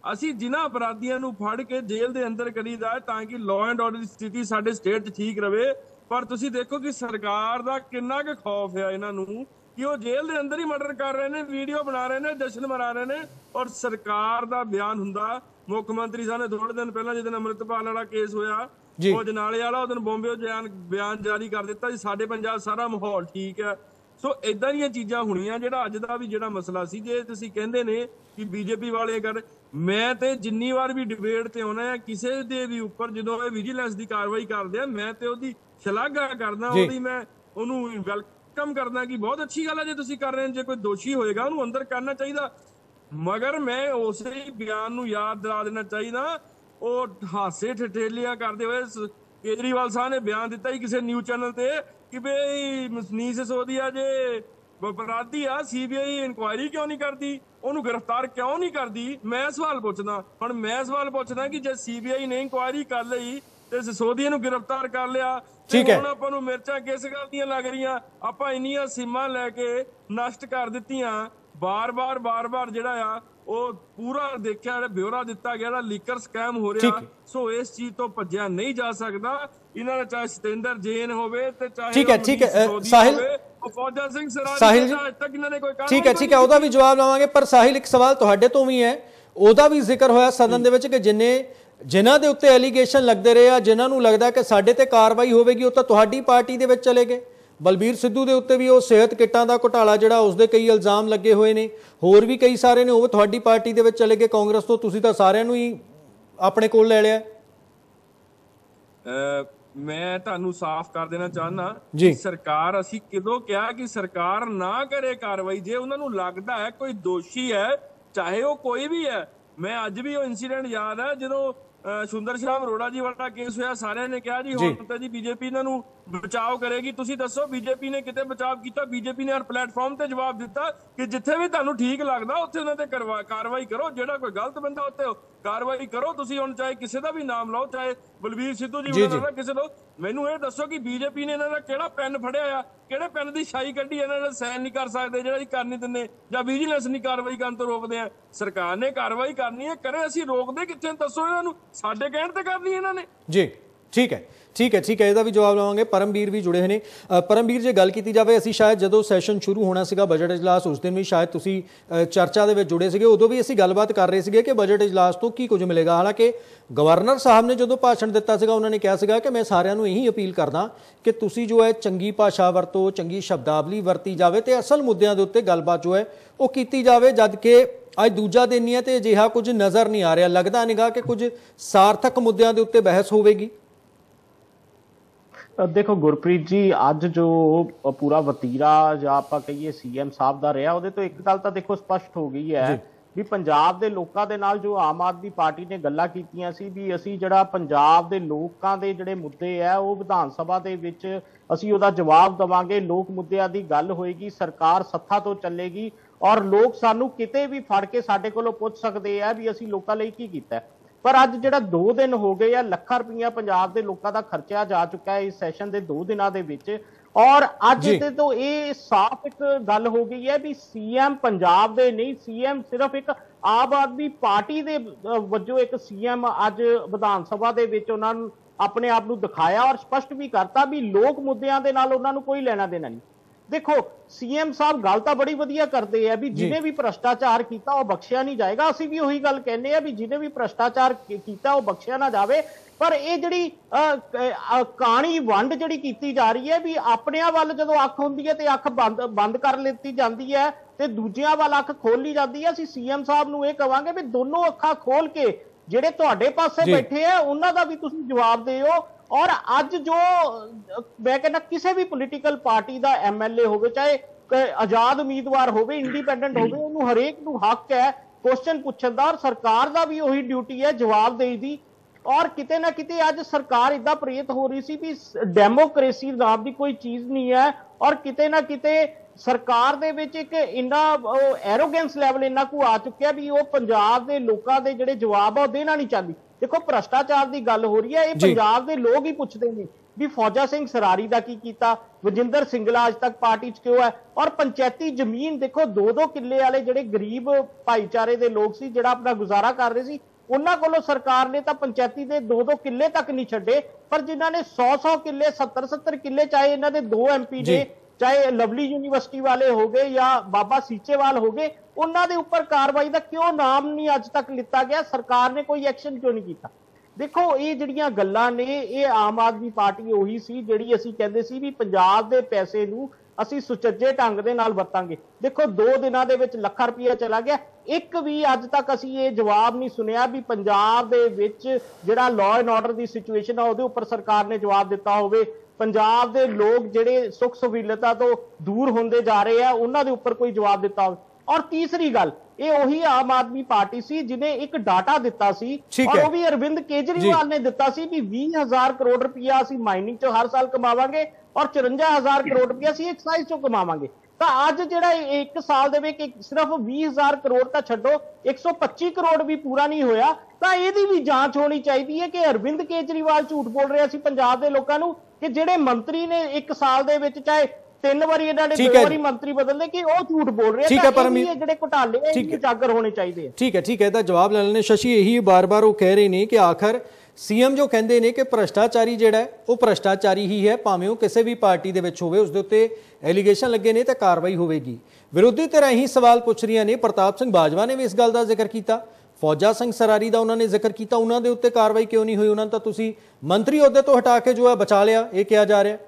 S7: ਅਸੀਂ ਜਿਨ੍ਹਾਂ ਅਪਰਾਧੀਆਂ ਨੂੰ ਫੜ ਕੇ ਜੇਲ੍ਹ ਦੇ ਅੰਦਰ ਕਰੀਦਾ ਤਾਂ ਕਿ ਲਾਅ ਐਂਡ ਆਰਡਰ ਦੀ ਸਥਿਤੀ ਸਾਡੇ ਸਟੇਟ 'ਚ ਠੀਕ ਰਵੇ। ਪਰ ਤੁਸੀਂ ਦੇਖੋ ਕਿ ਸਰਕਾਰ ਦਾ ਕਿੰਨਾ ਕੁ ਖੌਫ ਆ ਇਹਨਾਂ ਨੂੰ ਕਿ ਉਹ ਜੇਲ੍ਹ ਦੇ ਅੰਦਰ ਹੀ ਮਰਡਰ ਕਰ ਰਹੇ ਨੇ, ਵੀਡੀਓ ਬਣਾ ਰਹੇ ਨੇ, ਜਸ਼ਨ ਮਨਾ ਰਹੇ ਨੇ। ਔਰ ਸਰਕਾਰ ਦਾ ਬਿਆਨ ਹੁੰਦਾ, ਮੁੱਖ ਮੰਤਰੀ ਸਾਹਿਬ ਨੇ ਥੋੜੇ ਦਿਨ ਪਹਿਲਾਂ ਜਦੋਂ ਅੰਮ੍ਰਿਤਪਾਲ ਵਾਲਾ ਕੇਸ ਹੋਇਆ, ਉਹ ਜਨਾਲੇ ਵਾਲਾ, ਉਹ ਦਿਨ ਬੰਬੇ ਬਿਆਨ ਬਿਆਨ ਜਾਰੀ ਕਰ ਦਿੱਤਾ ਜੀ ਸਾਡੇ ਪੰਜਾਬ ਸਾਰਾ ਮਾਹੌਲ ਠੀਕ ਹੈ। ਸੋ ਇਦਾਂ ਦੀਆਂ ਚੀਜ਼ਾਂ ਹੋਣੀਆਂ। ਜਿਹੜਾ ਅੱਜ ਦਾ ਵੀ ਜਿਹੜਾ ਮਸਲਾ ਸੀ, ਜੇ ਤੁਸੀਂ ਕਹਿੰਦੇ ਨੇ ਕਿ ਬੀਜੇਪੀ ਵਾਲੇ ਕਰ, ਮੈਂ ਤੇ ਜਿੰਨੀ ਵਾਰ ਵੀ ਡਿਬੇਟ ਤੇ ਆਉਣਾ ਹੈ ਕਿਸੇ ਦੇ ਵੀ ਉੱਪਰ, ਜਦੋਂ ਇਹ ਵਿਜੀਲੈਂਸ ਦੀ ਕਾਰਵਾਈ ਕਰਦੇ ਆ, ਮੈਂ ਤੇ ਉਹਦੀ ਸ਼ਲਾਘਾ ਕਰਦਾ, ਉਹਦੀ ਮੈਂ ਉਹਨੂੰ ਵੈਲਕਮ ਕਰਦਾ ਕਿ ਬਹੁਤ ਅੱਛੀ ਗੱਲ ਹੈ ਜੇ ਤੁਸੀਂ ਕਰ ਰਹੇ ਹੋ। ਜੇ ਕੋਈ ਦੋਸ਼ੀ ਹੋਏਗਾ ਉਹਨੂੰ ਅੰਦਰ ਕਰਨਾ ਚਾਹੀਦਾ। ਮਗਰ ਮੈਂ ਉਸੇ ਹੀ ਬਿਆਨ ਨੂੰ ਯਾਦ ਦਿਲਾ ਦੇਣਾ ਚਾਹੀਦਾ, ਉਹ ਹਾਸੇ ਠਠੇਲੀਆਂ ਕਰਦੇ ਹੋਏ ਕੇਜਰੀਵਾਲ ਸਾਹਿਬ ਨੇ ਬਿਆਨ ਦਿੱਤਾ ਹੀ ਕਿਸੇ ਨਿਊਜ਼ ਚੈਨਲ ਤੇ ਕਿ ਬਈ ਮਨੀਸ਼ ਸਿਸੋਦੀਆ ਜੇ ਅਪਰਾਧੀ ਆ, ਸੀਬੀਆਈ ਇਨਕੁਆਇਰੀ ਕਿਉਂ ਨਹੀਂ ਕਰਦੀ, ਉਹਨੂੰ ਗ੍ਰਿਫਤਾਰ ਕਿਉਂ ਨਹੀਂ ਕਰਦੀ। ਮੈਂ ਸਵਾਲ ਪੁੱਛਦਾ, ਹੁਣ ਮੈਂ ਸਵਾਲ ਪੁੱਛਦਾ ਕਿ ਜੇ ਸੀਬੀਆਈ ਨੇ ਇਨਕੁਆਇਰੀ ਕਰ ਲਈ ਤੇ ਸਿਸੋਦੀਆ ਨੂੰ ਗ੍ਰਿਫਤਾਰ ਕਰ ਲਿਆ, ਹੁਣ ਆਪਾਂ ਨੂੰ ਮਿਰਚਾਂ ਕਿਸ ਗੱਲ ਦੀਆਂ ਲੱਗ ਰਹੀਆਂ? ਆਪਾਂ ਇੰਨੀਆਂ ਸੀਮਾਂ ਲੈ ਕੇ ਨਸ਼ਟ ਕਰ ਦਿੱਤੀਆਂ, ਬਾਰ-ਬਾਰ ਬਾਰ-ਬਾਰ ਜਿਹੜਾ ਆ ਉਹ ਪੂਰਾ ਦੇਖਿਆ, ਬਿਊਰਾ ਦਿੱਤਾ ਗਿਆ, ਲੀਕਰ ਸਕੈਮ ਹੋ ਰਿਹਾ। ਸੋ ਇਸ ਚੀਜ਼ ਤੋਂ ਭੱਜਿਆ ਨਹੀਂ ਜਾ ਸਕਦਾ। ਇਹਨਾਂ ਦਾ ਚਾਹੇ ਸਤਿੰਦਰ ਜੈਨ ਹੋਵੇ ਤੇ ਚਾਹੇ
S1: ਠੀਕ ਹੈ ਠੀਕ ਹੈ ਸਾਹਿਲ
S7: ਫੌਜਾ ਸਿੰਘ ਸਰਾਜ,
S1: ਸਾਹਿਲ ਜੀ
S7: ਤੱਕ ਇਹਨਾਂ ਨੇ ਕੋਈ ਕੰਮ
S1: ਠੀਕ ਹੈ ਠੀਕ ਹੈ ਉਹਦਾ ਵੀ ਜਵਾਬ ਲਵਾਂਗੇ। ਪਰ ਸਾਹਿਲ ਇੱਕ ਸਵਾਲ ਤੁਹਾਡੇ ਤੋਂ ਵੀ ਹੈ, ਉਹਦਾ ਵੀ ਜ਼ਿਕਰ ਹੋਇਆ ਸਦਨ ਦੇ ਵਿੱਚ ਕਿ ਜਿੰਨੇ ਜਿਨ੍ਹਾਂ ਦੇ ਉੱਤੇ ਐਲੀਗੇਸ਼ਨ ਲੱਗਦੇ ਰਹੇ ਆ, ਜਿਨ੍ਹਾਂ ਨੂੰ ਲੱਗਦਾ ਕਿ ਸਾਡੇ ਤੇ ਕਾਰਵਾਈ ਹੋਵੇਗੀ, ਉਹ ਤਾਂ ਤੁਹਾਡੀ ਪਾਰਟੀ ਦੇ ਵਿੱਚ ਚਲੇ ਗਏ। ਬਲਬੀਰ ਸਿੱਧੂ ਦੇ ਉੱਤੇ ਵੀ ਉਹ ਸਿਹਤ ਕਿੱਟਾਂ ਦਾ ਘੁਟਾਲਾ ਜਿਹੜਾ ਉਸਦੇ ਕਈ ਇਲਜ਼ਾਮ ਲੱਗੇ ਹੋਏ ਨੇ, ਹੋਰ ਵੀ ਕਈ ਸਾਰੇ ਨੇ, ਉਹ ਤੁਹਾਡੀ ਪਾਰਟੀ ਦੇ ਵਿੱਚ ਚਲੇ ਗਏ ਕਾਂਗਰਸ ਤੋਂ। ਤੁਸੀਂ ਤਾਂ ਸਾਰਿਆਂ ਨੂੰ ਹੀ ਆਪਣੇ ਕੋਲ ਲੈ ਲਿਆ।
S7: ਮੈਂ ਤੁਹਾਨੂੰ ਸਾਫ਼ ਕਰ ਦੇਣਾ ਚਾਹੁੰਦਾ ਕਿ ਸਰਕਾਰ, ਅਸੀਂ ਕਿਦੋਂ ਕਿਹਾ ਕਿ ਸਰਕਾਰ ਨਾ ਕਰੇ ਕਾਰਵਾਈ ਜੇ ਉਹਨਾਂ ਨੂੰ ਲੱਗਦਾ ਹੈ ਕੋਈ ਦੋਸ਼ੀ ਹੈ, ਚਾਹੇ ਉਹ ਕੋਈ ਵੀ ਹੈ। ਮੈਂ ਅੱਜ ਵੀ ਉਹ ਇਨਸੀਡੈਂਟ ਯਾਦ ਹੈ ਜਦੋਂ ਸੁੰਦਰ ਸ਼ਾਮ ਅਰੋੜਾ ਜੀ ਵਾਲਾ ਕੇਸ ਹੋਇਆ, ਸਾਰਿਆਂ ਨੇ ਕਿਹਾ ਜੀ ਹੁਣ ਤਾਂ ਜੀ ਬੀਜੇਪੀ ਇਹਨਾਂ ਨੂੰ ਬਚਾਓ ਕਰੇਗੀ। ਤੁਸੀਂ ਦੱਸੋ ਬੀਜੇਪੀ ਨੇ ਕਿਤੇ ਬਚਾਅ ਕੀਤਾ? ਬੀਜੇਪੀ ਨੇ ਹਰ ਪਲੇਟਫਾਰਮ ਤੇ ਜਵਾਬ ਦਿੱਤਾ ਕਿ ਜਿੱਥੇ ਵੀ ਤੁਹਾਨੂੰ ਠੀਕ ਲੱਗਦਾ ਉੱਥੇ ਉਹਨਾਂ ਤੇ ਕਾਰਵਾਈ ਕਰੋ, ਜਿਹੜਾ ਕੋਈ ਗਲਤ ਬੰਦਾ ਉੱਥੇ ਕਾਰਵਾਈ ਕਰੋ। ਤੁਸੀਂ ਹੁਣ ਚਾਹੇ ਕਿਸੇ ਦਾ ਵੀ ਨਾਮ ਲਓ, ਚਾਹੇ ਬਲਬੀਰ ਸਿੱਧੂ ਜੀ ਉਹਨਾਂ ਦਾ ਕਿਸੇ ਲਓ, ਮੈਨੂੰ ਇਹ ਦੱਸੋ ਕਿ ਬੀਜੇਪੀ ਨੇ ਇਹਨਾਂ ਦਾ ਕਿਹੜਾ ਪੈਨ ਫੜਿਆ ਆ, ਕਿਹੜੇ ਪੈਨ ਦੀ ਸ਼ਾਈ ਕੱਢੀ ਇਹਨਾਂ ਦਾ ਸਾਈਨ ਨਹੀਂ ਕਰ ਸਕਦੇ ਜਿਹੜਾ ਅਸੀਂ ਕਰ ਨਹੀਂ ਦਿੰਦੇ, ਜਾਂ ਵਿਜੀਲੈਂਸ ਨਹੀਂ ਕਾਰਵਾਈ ਕਰਨ ਤੋਂ ਰੋਕਦੇ ਆ? ਸਰਕਾਰ ਨੇ ਕਾਰਵਾਈ ਕਰਨੀ ਹੈ, ਕਰੇ, ਅਸੀਂ ਰੋਕਦੇ ਕਿੱਥੇ? ਦੱਸੋ ਇਹਨਾਂ ਨੂੰ, ਸਾਡੇ ਕਹਿਣ ਤੇ ਕਰਨੀ ਇਹਨਾਂ ਨੇ। ਜੀ ਠੀਕ ਹੈ ਠੀਕ ਹੈ ਠੀਕ ਹੈ ਇਹਦਾ ਵੀ ਜਵਾਬ ਲਵਾਂਗੇ। ਪਰਮਵੀਰ ਵੀ ਜੁੜੇ ਹੋਏ ਨੇ। ਪਰਮਵੀਰ, ਜੇ ਗੱਲ ਕੀਤੀ ਜਾਵੇ, ਅਸੀਂ ਸ਼ਾਇਦ ਜਦੋਂ ਸੈਸ਼ਨ ਸ਼ੁਰੂ ਹੋਣਾ ਸੀਗਾ ਬਜਟ ਇਜਲਾਸ, ਉਸ ਦਿਨ ਵੀ ਸ਼ਾਇਦ ਤੁਸੀਂ ਚਰਚਾ ਦੇ ਵਿੱਚ ਜੁੜੇ ਸੀਗੇ, ਉਦੋਂ ਵੀ ਅਸੀਂ ਗੱਲਬਾਤ ਕਰ ਰਹੇ ਸੀਗੇ ਕਿ ਬਜਟ ਇਜਲਾਸ ਤੋਂ ਕੀ ਕੁਝ ਮਿਲੇਗਾ। ਹਾਲਾਂਕਿ ਗਵਰਨਰ ਸਾਹਿਬ ਨੇ ਜਦੋਂ ਭਾਸ਼ਣ ਦਿੱਤਾ ਸੀਗਾ, ਉਹਨਾਂ ਨੇ ਕਿਹਾ ਸੀਗਾ ਕਿ ਮੈਂ ਸਾਰਿਆਂ ਨੂੰ ਇਹੀ ਅਪੀਲ ਕਰਦਾ ਕਿ ਤੁਸੀਂ ਜੋ ਹੈ ਚੰਗੀ ਭਾਸ਼ਾ ਵਰਤੋ, ਚੰਗੀ ਸ਼ਬਦਾਵਲੀ ਵਰਤੀ ਜਾਵੇ ਤੇ ਅਸਲ ਮੁੱਦਿਆਂ ਦੇ ਉੱਤੇ ਗੱਲਬਾਤ ਜੋ ਹੈ ਉਹ ਕੀਤੀ ਜਾਵੇ। ਜਦ ਕਿ ਅੱਜ ਦੂਜਾ ਦਿਨ ਹੀ ਹੈ ਤੇ ਅਜਿਹਾ ਕੁਝ ਨਜ਼ਰ ਨਹੀਂ ਆ ਰਿਹਾ, ਲੱਗਦਾ ਨਿਗਾ ਕਿ ਕੁਝ ਸਾਰਥਕ ਮੁੱਦਿਆਂ ਦੇ ਉੱਤੇ ਬਹਿਸ ਹੋਵੇਗੀ।
S8: ਦੇਖੋ ਗੁਰਪ੍ਰੀਤ ਜੀ, ਅੱਜ ਜੋ ਪੂਰਾ ਵਤੀਰਾ ਜਾਂ ਆਪਾਂ ਕਹੀਏ ਸੀਐਮ ਸਾਹਿਬ ਦਾ ਰਿਹਾ, ਉਹਦੇ ਤੋਂ ਇੱਕ ਗੱਲ ਤਾਂ ਦੇਖੋ ਸਪਸ਼ਟ ਹੋ ਗਈ ਹੈ ਵੀ ਪੰਜਾਬ ਦੇ ਲੋਕਾਂ ਦੇ ਨਾਲ ਜੋ ਆਮ ਆਦਮੀ ਪਾਰਟੀ ਨੇ ਗੱਲਾਂ ਕੀਤੀਆਂ ਸੀ ਵੀ ਅਸੀਂ ਜਿਹੜਾ ਪੰਜਾਬ ਦੇ ਲੋਕਾਂ ਦੇ ਜਿਹੜੇ ਮੁੱਦੇ ਆ ਉਹ ਵਿਧਾਨ ਸਭਾ ਦੇ ਵਿੱਚ ਅਸੀਂ ਉਹਦਾ ਜਵਾਬ ਦੇਵਾਂਗੇ, ਲੋਕ ਮੁੱਦਿਆਂ ਦੀ ਗੱਲ ਹੋਏਗੀ, ਸਰਕਾਰ ਸੱਥਾ ਤੋਂ ਚੱਲੇਗੀ ਔਰ ਲੋਕ ਸਾਨੂੰ ਕਿਤੇ ਵੀ ਫੜ ਕੇ ਸਾਡੇ ਕੋਲੋਂ ਪੁੱਛ ਸਕਦੇ ਆ ਵੀ ਅਸੀਂ ਲੋਕਾਂ ਲਈ ਕੀ ਕੀਤਾ। ਪਰ ਅੱਜ ਜਿਹੜਾ ਦੋ ਦਿਨ ਹੋ ਗਏ ਆ, ਲੱਖਾਂ ਰੁਪਈਆ ਪੰਜਾਬ ਦੇ ਲੋਕਾਂ ਦਾ ਖਰਚਿਆ ਜਾ ਚੁੱਕਾ ਹੈ ਇਸ ਸੈਸ਼ਨ ਦੇ ਦੋ ਦਿਨਾਂ ਦੇ ਵਿੱਚ, ਔਰ ਅੱਜ ਤੇ ਤੋਂ ਇਹ ਸਾਫ਼ ਇੱਕ ਗੱਲ ਹੋ ਗਈ ਹੈ ਵੀ ਸੀਐਮ ਪੰਜਾਬ ਦੇ ਨਹੀਂ, ਸੀਐਮ ਸਿਰਫ ਇੱਕ ਆਮ ਆਦਮੀ ਪਾਰਟੀ ਦੇ ਵਜੋਂ ਇੱਕ ਸੀਐਮ ਅੱਜ ਵਿਧਾਨ ਸਭਾ ਦੇ ਵਿੱਚ ਉਹਨਾਂ ਨੂੰ ਆਪਣੇ ਆਪ ਨੂੰ ਦਿਖਾਇਆ ਔਰ ਸਪਸ਼ਟ ਵੀ ਕਰਤਾ ਵੀ ਲੋਕ ਮੁੱਦਿਆਂ ਦੇ ਨਾਲ ਉਹਨਾਂ ਨੂੰ ਕੋਈ ਲੈਣਾ ਦੇਣਾ ਨਹੀਂ। ਦੇਖੋ ਸੀਐਮ ਸਾਹਿਬ ਗੱਲ ਤਾਂ ਬੜੀ ਵਧੀਆ ਕਰਦੇ ਆ ਵੀ ਜਿਹਨੇ ਵੀ ਭ੍ਰਸ਼ਟਾਚਾਰ ਕੀਤਾ ਉਹ ਬਖਸ਼ਿਆ ਨਹੀਂ ਜਾਏਗਾ। ਅਸੀਂ ਵੀ ਉਹੀ ਗੱਲ ਕਹਿੰਦੇ ਆ ਵੀ ਜਿਹਨੇ ਵੀ ਭ੍ਰਸ਼ਟਾਚਾਰ ਕੀਤਾ ਉਹ ਬਖਸ਼ਿਆ ਨਾ ਜਾਵੇ। ਪਰ ਇਹ ਜਿਹੜੀ ਕਹਾਣੀ ਵੰਡ ਜਿਹੜੀ ਕੀਤੀ ਜਾ ਰਹੀ ਹੈ ਵੀ ਆਪਣਿਆਂ ਵੱਲ ਜਦੋਂ ਅੱਖ ਹੁੰਦੀ ਹੈ ਤੇ ਅੱਖ ਬੰਦ ਬੰਦ ਕਰ ਲਿੱਤੀ ਜਾਂਦੀ ਹੈ ਤੇ ਦੂਜਿਆਂ ਵੱਲ ਅੱਖ ਖੋਲੀ ਜਾਂਦੀ ਹੈ। ਅਸੀਂ ਸੀਐਮ ਸਾਹਿਬ ਨੂੰ ਇਹ ਕਵਾਂਗੇ ਵੀ ਦੋਨੋਂ ਅੱਖਾਂ ਖੋਲ ਕੇ ਜਿਹੜੇ ਤੁਹਾਡੇ ਪਾਸੇ ਬੈਠੇ ਆ ਉਹਨਾਂ ਦਾ ਵੀ ਤੁਸੀਂ ਜਵਾਬ ਦਿਓ। ਔਰ ਅੱਜ ਜੋ ਮੈਂ ਕਹਿੰਦਾ ਕਿਸੇ ਵੀ ਪੋਲੀਟੀਕਲ ਪਾਰਟੀ ਦਾ ਐਮਐਲਏ ਹੋਵੇ, ਚਾਹੇ ਆਜ਼ਾਦ ਉਮੀਦਵਾਰ ਹੋਵੇ, ਇੰਡੀਪੈਂਡੈਂਟ ਹੋਵੇ, ਉਹਨੂੰ ਹਰੇਕ ਨੂੰ ਹੱਕ ਹੈ ਕੁਐਸਚਨ ਪੁੱਛਣ ਦਾ ਔਰ ਸਰਕਾਰ ਦਾ ਵੀ ਉਹੀ ਡਿਊਟੀ ਹੈ ਜਵਾਬ ਦੇਣ ਦੀ। ਔਰ ਕਿਤੇ ਨਾ ਕਿਤੇ ਅੱਜ ਸਰਕਾਰ ਇਦਾਂ ਪ੍ਰੇਰਿਤ ਹੋ ਰਹੀ ਸੀ ਵੀ ਡੈਮੋਕ੍ਰੇਸੀ ਨਾਮ ਦੀ ਕੋਈ ਚੀਜ਼ ਨਹੀਂ ਹੈ ਔਰ ਕਿਤੇ ਨਾ ਕਿਤੇ ਸਰਕਾਰ ਦੇ ਵਿੱਚ ਇੱਕ ਇੰਨਾ ਐਰੋਗੈਂਸ ਲੈਵਲ ਇੰਨਾ ਕੁ ਆ ਚੁੱਕਿਆ ਵੀ ਉਹ ਪੰਜਾਬ ਦੇ ਲੋਕਾਂ ਦੇ ਜਿਹੜੇ ਜਵਾਬ ਆ ਉਹ ਦੇਣਾ ਨਹੀਂ ਚਾਹੁੰਦੀ। ਦੇਖੋ ਭ੍ਰਸ਼ਟਾਚਾਰ ਦੀ ਗੱਲ ਹੋ ਰਹੀ ਹੈ, ਇਹ ਪੰਜਾਬ ਦੇ ਲੋਕ ਹੀ ਪੁੱਛਦੇ ਨੇ ਵੀ ਫੌਜਾ ਸਿੰਘ ਸਰਾਰੀ ਦਾ ਕੀ ਕੀਤਾ, ਵਜਿੰਦਰ ਸਿੰਗਲਾ ਅੱਜ ਤੱਕ ਪਾਰਟੀ 'ਚ ਕਿਉਂ ਹੈ। ਔਰ ਪੰਚਾਇਤੀ ਜ਼ਮੀਨ ਦੇਖੋ, ਦੋ ਦੋ ਕਿੱਲੇ ਵਾਲੇ ਜਿਹੜੇ ਗਰੀਬ ਭਾਈਚਾਰੇ ਦੇ ਲੋਕ ਸੀ, ਜਿਹੜਾ ਆਪਣਾ ਗੁਜ਼ਾਰਾ ਕਰ ਰਹੇ ਸੀ, ਉਹਨਾਂ ਕੋਲੋਂ ਸਰਕਾਰ ਨੇ ਤਾਂ ਪੰਚਾਇਤੀ ਦੇ ਦੋ ਦੋ ਕਿੱਲੇ ਤੱਕ ਨਹੀਂ ਛੱਡੇ, ਪਰ ਜਿਨ੍ਹਾਂ ਨੇ ਸੌ ਸੌ ਕਿੱਲੇ, ਸੱਤਰ ਸੱਤਰ ਕਿੱਲੇ, ਚਾਹੇ ਇਹਨਾਂ ਦੇ ਦੋ ਐਮ ਪੀ ਨੇ, ਚਾਹੇ ਲਵਲੀ ਯੂਨੀਵਰਸਿਟੀ ਵਾਲੇ ਹੋ ਗਏ ਜਾਂ ਬਾਬਾ ਸੀਚੇਵਾਲ ਹੋ ਗਏ, ਉਹਨਾਂ ਦੇ ਉੱਪਰ ਕਾਰਵਾਈ ਦਾ ਕਿਉਂ ਨਾਮ ਨਹੀਂ ਅੱਜ ਤੱਕ ਲਿੱਤਾ ਗਿਆ? ਸਰਕਾਰ ਨੇ ਕੋਈ ਐਕਸ਼ਨ ਕਿਉਂ ਨਹੀਂ ਕੀਤਾ? ਦੇਖੋ, ਇਹ ਜਿਹੜੀਆਂ ਗੱਲਾਂ ਨੇ, ਇਹ ਆਮ ਆਦਮੀ ਪਾਰਟੀ ਉਹੀ ਸੀ ਜਿਹੜੀ ਅਸੀਂ ਕਹਿੰਦੇ ਸੀ ਵੀ ਪੰਜਾਬ ਦੇ ਪੈਸੇ ਨੂੰ ਅਸੀਂ ਸੁਚੱਜੇ ਢੰਗ ਦੇ ਨਾਲ ਵਰਤਾਂਗੇ। ਦੇਖੋ, ਦੋ ਦਿਨਾਂ ਦੇ ਵਿੱਚ ਲੱਖਾਂ ਰੁਪਈਆ ਚਲਾ ਗਿਆ। ਇੱਕ ਵੀ ਅੱਜ ਤੱਕ ਅਸੀਂ ਇਹ ਜਵਾਬ ਨਹੀਂ ਸੁਣਿਆ ਵੀ ਪੰਜਾਬ ਦੇ ਵਿੱਚ ਜਿਹੜਾ ਲਾਅ ਐਂਡ ਆਰਡਰ ਦੀ ਸਿਚੁਏਸ਼ਨ ਆ ਉਹਦੇ ਉੱਪਰ ਸਰਕਾਰ ਨੇ ਜਵਾਬ ਦਿੱਤਾ ਹੋਵੇ। ਪੰਜਾਬ ਦੇ ਲੋਕ ਜਿਹੜੇ ਸੁੱਖ ਸਹੂਲਤਾਂ ਤੋਂ ਦੂਰ ਹੁੰਦੇ ਜਾ ਰਹੇ ਆ, ਉਹਨਾਂ ਦੇ ਉੱਪਰ ਕੋਈ ਜਵਾਬ ਦਿੱਤਾ ਹੋਵੇ। ਔਰ ਤੀਸਰੀ ਗੱਲ, ਇਹ ਉਹੀ ਆਮ ਆਦਮੀ ਪਾਰਟੀ ਸੀ ਜਿਹਨੇ ਇੱਕ ਡਾਟਾ ਦਿੱਤਾ ਸੀ, ਔਰ ਉਹ ਵੀ ਅਰਵਿੰਦ ਕੇਜਰੀਵਾਲ ਨੇ ਦਿੱਤਾ ਸੀ ਵੀ ਵੀਹ ਹਜ਼ਾਰ ਕਰੋੜ ਰੁਪਇਆ ਅਸੀਂ ਮਾਈਨਿੰਗ ਚੋਂ ਹਰ ਸਾਲ ਕਮਾਵਾਂਗੇ ਔਰ ਚੁਰੰਜਾ ਹਜ਼ਾਰ ਕਰੋੜ ਰੁਪਇਆ ਅਸੀਂ ਐਕਸਾਈਜ਼ ਚੋਂ ਕਮਾਵਾਂਗੇ। ਤਾਂ ਅੱਜ ਜਿਹੜਾ ਇੱਕ ਸਾਲ ਦੇ ਵਿੱਚ ਸਿਰਫ ਵੀਹ ਹਜ਼ਾਰ ਕਰੋੜ ਤਾਂ ਛੱਡੋ, ਇੱਕ ਸੌ ਪੱਚੀ ਕਰੋੜ ਵੀ ਪੂਰਾ ਨਹੀਂ ਹੋਇਆ। ਤਾਂ ਇਹਦੀ ਵੀ ਜਾਂਚ ਹੋਣੀ ਚਾਹੀਦੀ ਹੈ ਕਿ ਅਰਵਿੰਦ ਕੇਜਰੀਵਾਲ ਝੂਠ ਬੋਲ ਰਿਹਾ ਸੀ ਪੰਜਾਬ ਦੇ ਲੋਕਾਂ ਨੂੰ, ਕਿ ਜਿਹੜੇ ਮੰਤਰੀ ਨੇ ਇੱਕ ਸਾਲ ਦੇ ਵਿੱਚ ਚਾਹੇ ਤਿੰਨ ਵਾਰੀ ਇਹਨਾਂ ਨੇ ਦੋ ਵਾਰੀ ਮੰਤਰੀ ਬਦਲਦੇ, ਕਿ ਉਹ ਝੂਠ ਬੋਲ ਰਹੇ ਆ। ਇਹ ਜਿਹੜੇ ਘੁਟਾਲੇ ਆ ਇਹ ਉਜਾਗਰ ਹੋਣੇ ਚਾਹੀਦੇ ਆ।
S1: ਠੀਕ ਹੈ ਠੀਕ ਹੈ, ਇਹਦਾ ਜਵਾਬ ਲੈ ਲੈਣੇ। ਸ਼ਸ਼ੀ, ਇਹੀ ਬਾਰ-ਬਾਰ ਉਹ ਕਹਿ ਰਹੇ ਨੇ ਕਿ ਆਖਰ ਸੀਐਮ ਜੋ ਕਹਿੰਦੇ ਨੇ ਕਿ ਭ੍ਰਸ਼ਟਾਚਾਰੀ ਜਿਹੜਾ ਹੈ ਉਹ ਭ੍ਰਸ਼ਟਾਚਾਰੀ ਹੀ ਹੈ, ਭਾਵੇਂ ਉਹ ਕਿਸੇ ਵੀ ਪਾਰਟੀ ਦੇ ਵਿੱਚ ਹੋਵੇ, ਉਸਦੇ ਉੱਤੇ ਐਲੀਗੇਸ਼ਨ ਲੱਗੇ ਨੇ ਤਾਂ ਕਾਰਵਾਈ ਹੋਵੇਗੀ। ਵਿਰੋਧੀ ਧਿਰਾਂ ਹੀ ਸਵਾਲ ਪੁੱਛ ਰਹੀਆਂ ਨੇ। ਪ੍ਰਤਾਪ ਸਿੰਘ ਬਾਜਵਾ ਨੇ ਵੀ ਇਸ ਗੱਲ ਦਾ ਜ਼ਿਕਰ ਕੀਤਾ, ਫੌਜਾ ਸਿੰਘ ਸਰਾਰੀ ਦਾ ਉਹਨਾਂ ਨੇ ਜ਼ਿਕਰ ਕੀਤਾ, ਉਹਨਾਂ ਦੇ ਉੱਤੇ ਕਾਰਵਾਈ ਕਿਉਂ ਨਹੀਂ ਹੋਈ? ਉਹਨਾਂ ਨੂੰ ਤਾਂ ਤੁਸੀਂ ਮੰਤਰੀ ਅਹੁਦੇ ਤੋਂ ਹਟਾ ਕੇ ਜੋ ਹੈ ਬਚਾ ਲਿਆ, ਇਹ ਕਿਹਾ ਜਾ ਰਿਹਾ।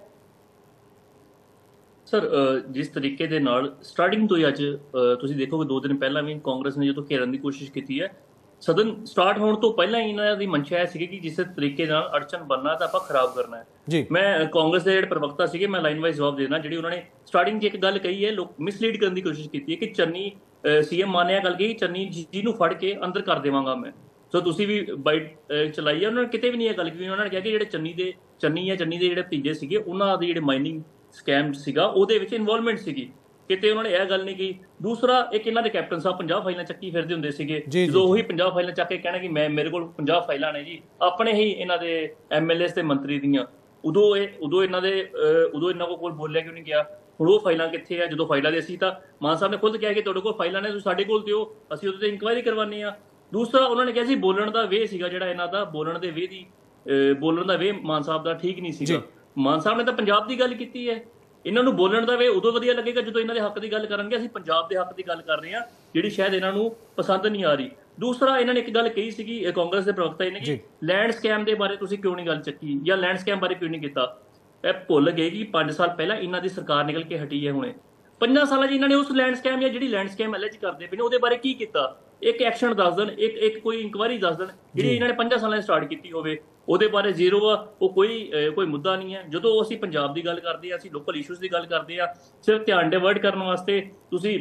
S5: ਸਰ, ਜਿਸ ਤਰੀਕੇ ਦੇ ਨਾਲ ਸਟਾਰਟਿੰਗ ਤੋਂ ਹੀ ਅੱਜ ਤੁਸੀਂ ਦੇਖੋਗੇ, ਦੋ ਦਿਨ ਪਹਿਲਾਂ ਵੀ ਕਾਂਗਰਸ ਨੇ ਜਦੋਂ ਘੇਰਨ ਦੀ ਕੋਸ਼ਿਸ਼ ਕੀਤੀ ਹੈ, ਸਦਨ ਸਟਾਰਟ ਹੋਣ ਤੋਂ ਪਹਿਲਾਂ ਹੀ ਇਹਨਾਂ ਦੀ ਮਨਸ਼ਾ ਇਹ ਸੀਗੀ ਕਿ ਜਿਸ ਤਰੀਕੇ ਨਾਲ ਅੜਚਨ ਬਣਨਾ ਤਾਂ ਆਪਾਂ ਖਰਾਬ ਕਰਨਾ ਹੈ। ਮੈਂ ਕਾਂਗਰਸ ਦੇ ਜਿਹੜੇ ਪ੍ਰਵਕਤਾ ਸੀਗੇ, ਮੈਂ ਲਾਈਨ ਵਾਈਜ਼ ਜਵਾਬ ਦੇਣਾ। ਜਿਹੜੀ ਉਹਨਾਂ ਨੇ ਸਟਾਰਟਿੰਗ 'ਚ ਇੱਕ ਗੱਲ ਕਹੀ ਹੈ, ਲੋਕ ਮਿਸਲੀਡ ਕਰਨ ਦੀ ਕੋਸ਼ਿਸ਼ ਕੀਤੀ ਹੈ ਕਿ ਚੰਨੀ ਸੀਐਮ ਮਾਨਿਆ ਗੱਲ ਕਹੀ, ਚੰਨੀ ਜੀ ਨੂੰ ਫੜ ਕੇ ਅੰਦਰ ਕਰ ਦੇਵਾਂਗਾ ਮੈਂ। ਸੋ ਤੁਸੀਂ ਵੀ ਬਾਈਟ ਚਲਾਈ ਹੈ, ਉਹਨਾਂ ਨੇ ਕਿਤੇ ਵੀ ਨਹੀਂ ਇਹ ਗੱਲ ਕੀਤੀ। ਉਹਨਾਂ ਨੇ ਕਿਹਾ ਕਿ ਜਿਹੜੇ ਚੰਨੀ ਦੇ ਚੰਨੀ ਜਾਂ ਚੰਨੀ ਦੇ ਜਿਹੜੇ ਭਤੀਜੇ ਸੀਗੇ, ਉਹਨਾਂ ਦੇ ਜਿਹੜੇ ਮਾਈਨਿੰਗ ਸਕੈਮ ਸੀਗਾ ਉਹਦੇ ਵਿੱਚ ਇਨਵੋਲਵਮੈਂਟ ਸੀਗੀ, ਕਿਤੇ ਉਹਨਾਂ ਨੇ ਇਹ ਗੱਲ ਨਹੀਂ ਕਹੀ। ਦੂਸਰਾ, ਇੱਕ ਇਹਨਾਂ ਦੇ ਕੈਪਟਨ ਸਾਹਿਬ ਪੰਜਾਹ ਫਾਈਲਾਂ ਚੱਕੀ ਫਿਰਦੇ ਹੁੰਦੇ ਸੀਗੇ, ਜਦੋਂ ਉਹੀ ਪੰਜਾਹ ਫਾਈਲਾਂ ਚੱਕ ਕੇ ਕਹਿਣਾ ਕਿ ਮੈਂ ਮੇਰੇ ਕੋਲ ਪੰਜਾਹ ਫਾਈਲਾਂ ਨੇ ਜੀ, ਆਪਣੇ ਹੀ ਇਹਨਾਂ ਦੇ ਐਮਐਲਏ ਤੇ ਮੰਤਰੀ ਦੀਆਂ, ਉਦੋਂ ਇਹ ਉਦੋਂ ਇਹਨਾਂ ਦੇ ਉਦੋਂ ਇਹਨਾਂ ਕੋਲ ਬੋਲਿਆ ਕਿਉਂ ਨਹੀਂ ਗਿਆ? ਹੁਣ ਉਹ ਫਾਈਲਾਂ ਕਿੱਥੇ ਆ? ਜਦੋਂ ਫਾਈਲਾਂ ਦੇ ਅਸੀਂ ਤਾਂ ਮਾਨ ਸਾਹਿਬ ਨੇ ਖੁਦ ਕਿਹਾ ਕਿ ਤੁਹਾਡੇ ਕੋਲ ਫਾਈਲਾਂ ਨੇ, ਤੁਸੀਂ ਸਾਡੇ ਕੋਲ ਦਿਓ, ਅਸੀਂ ਉਹਦੇ ਤੇ ਇਨਕੁਆਇਰੀ ਕਰਵਾਉਂਦੇ ਆ। ਦੂਸਰਾ, ਉਹਨਾਂ ਨੇ ਕਿਹਾ ਸੀ ਬੋਲਣ ਦਾ ਵੇ ਸੀਗਾ ਜਿਹੜਾ ਇਹਨਾਂ ਦਾ, ਬੋਲਣ ਦੇ ਵੇ ਦੀ ਬੋਲਣ ਦਾ ਵੇ ਮਾਨ ਸਾਹਿਬ ਦਾ ਠੀਕ ਨਹੀਂ ਸੀਗਾ। ਮਾਨ ਸਾਹਿਬ ਨੇ ਤਾਂ ਪੰਜਾਬ ਦੀ ਗੱਲ ਕੀਤੀ ਹੈ, ਇਹਨਾਂ ਨੂੰ ਬੋਲਣ ਦਾ ਵੇ ਉਦੋਂ ਵਧੀਆ ਲੱਗੇਗਾ ਜਦੋਂ ਇਹਨਾਂ ਦੇ ਹੱਕ ਦੀ ਗੱਲ ਕਰਨਗੇ। ਅਸੀਂ ਪੰਜਾਬ ਦੇ ਹੱਕ ਦੀ ਗੱਲ ਕਰ ਰਹੇ ਹਾਂ, ਜਿਹੜੀ ਸ਼ਾਇਦ ਇਹਨਾਂ ਨੂੰ ਪਸੰਦ ਨਹੀਂ ਆ ਰਹੀ। ਦੂਸਰਾ, ਇਹਨਾਂ ਨੇ ਇੱਕ ਗੱਲ ਕਹੀ ਸੀਗੀ ਕਾਂਗਰਸ ਦੇ ਪ੍ਰਵਕਤਾ ਨੇ ਕਿ ਲੈਂਡ ਸਕੈਮ ਦੇ ਬਾਰੇ ਤੁਸੀਂ ਕਿਉਂ ਨਹੀਂ ਗੱਲ ਚੱਕੀ, ਜਾਂ ਲੈਂਡ ਸਕੈਮ ਬਾਰੇ ਕਿਉਂ ਨਹੀਂ ਕੀਤਾ। ਇਹ ਭੁੱਲ ਗਏ ਕਿ ਪੰਜ ਸਾਲ ਪਹਿਲਾਂ ਇਹਨਾਂ ਦੀ ਸਰਕਾਰ ਨਿਕਲ ਕੇ ਹਟੀ ਹੈ। ਹੁਣੇ ਪੰਜਾਂ ਸਾਲਾਂ 'ਚ ਇਹਨਾਂ ਨੇ ਉਸ ਲੈਂਡ ਸਕੈਮ ਜਾਂ ਜਿਹੜੀ ਲੈਂਡ ਸਕੈਮ ਐਲੇਜ ਕਰਦੇ ਪਏ ਨੇ ਉਹਦੇ ਬਾਰੇ ਕੀ ਕੀਤਾ? ਇੱਕ ਐਕਸ਼ਨ ਦੱਸ ਦੇਣ, ਇੱਕ ਇੱਕ ਕੋਈ ਇਨਕੁਆਇਰੀ ਦੱਸ ਦੇਣ ਜਿਹੜੀ ਇਹਨਾਂ ਨੇ ਪੰਜਾਂ ਸਾਲਾਂ 'ਚ ਸਟਾਰਟ ਕੀਤੀ ਹੋਵੇ। ਉਹਦੇ ਬਾਰੇ ਜ਼ੀਰੋ ਆ, ਉਹ ਕੋਈ ਕੋਈ ਮੁੱਦਾ ਨਹੀਂ ਹੈ। ਜਦੋਂ ਅਸੀਂ ਪੰਜਾਬ ਦੀ ਗੱਲ ਕਰਦੇ ਹਾਂ, ਅਸੀਂ ਲੋਕਲ ਇਸ਼ੂਜ਼ ਦੀ ਗੱਲ ਕਰਦੇ ਹਾਂ, ਸਿਰਫ ਧਿਆਨ ਡਿਵਰਟ ਕਰਨ ਵਾਸਤੇ ਤੁਸੀਂ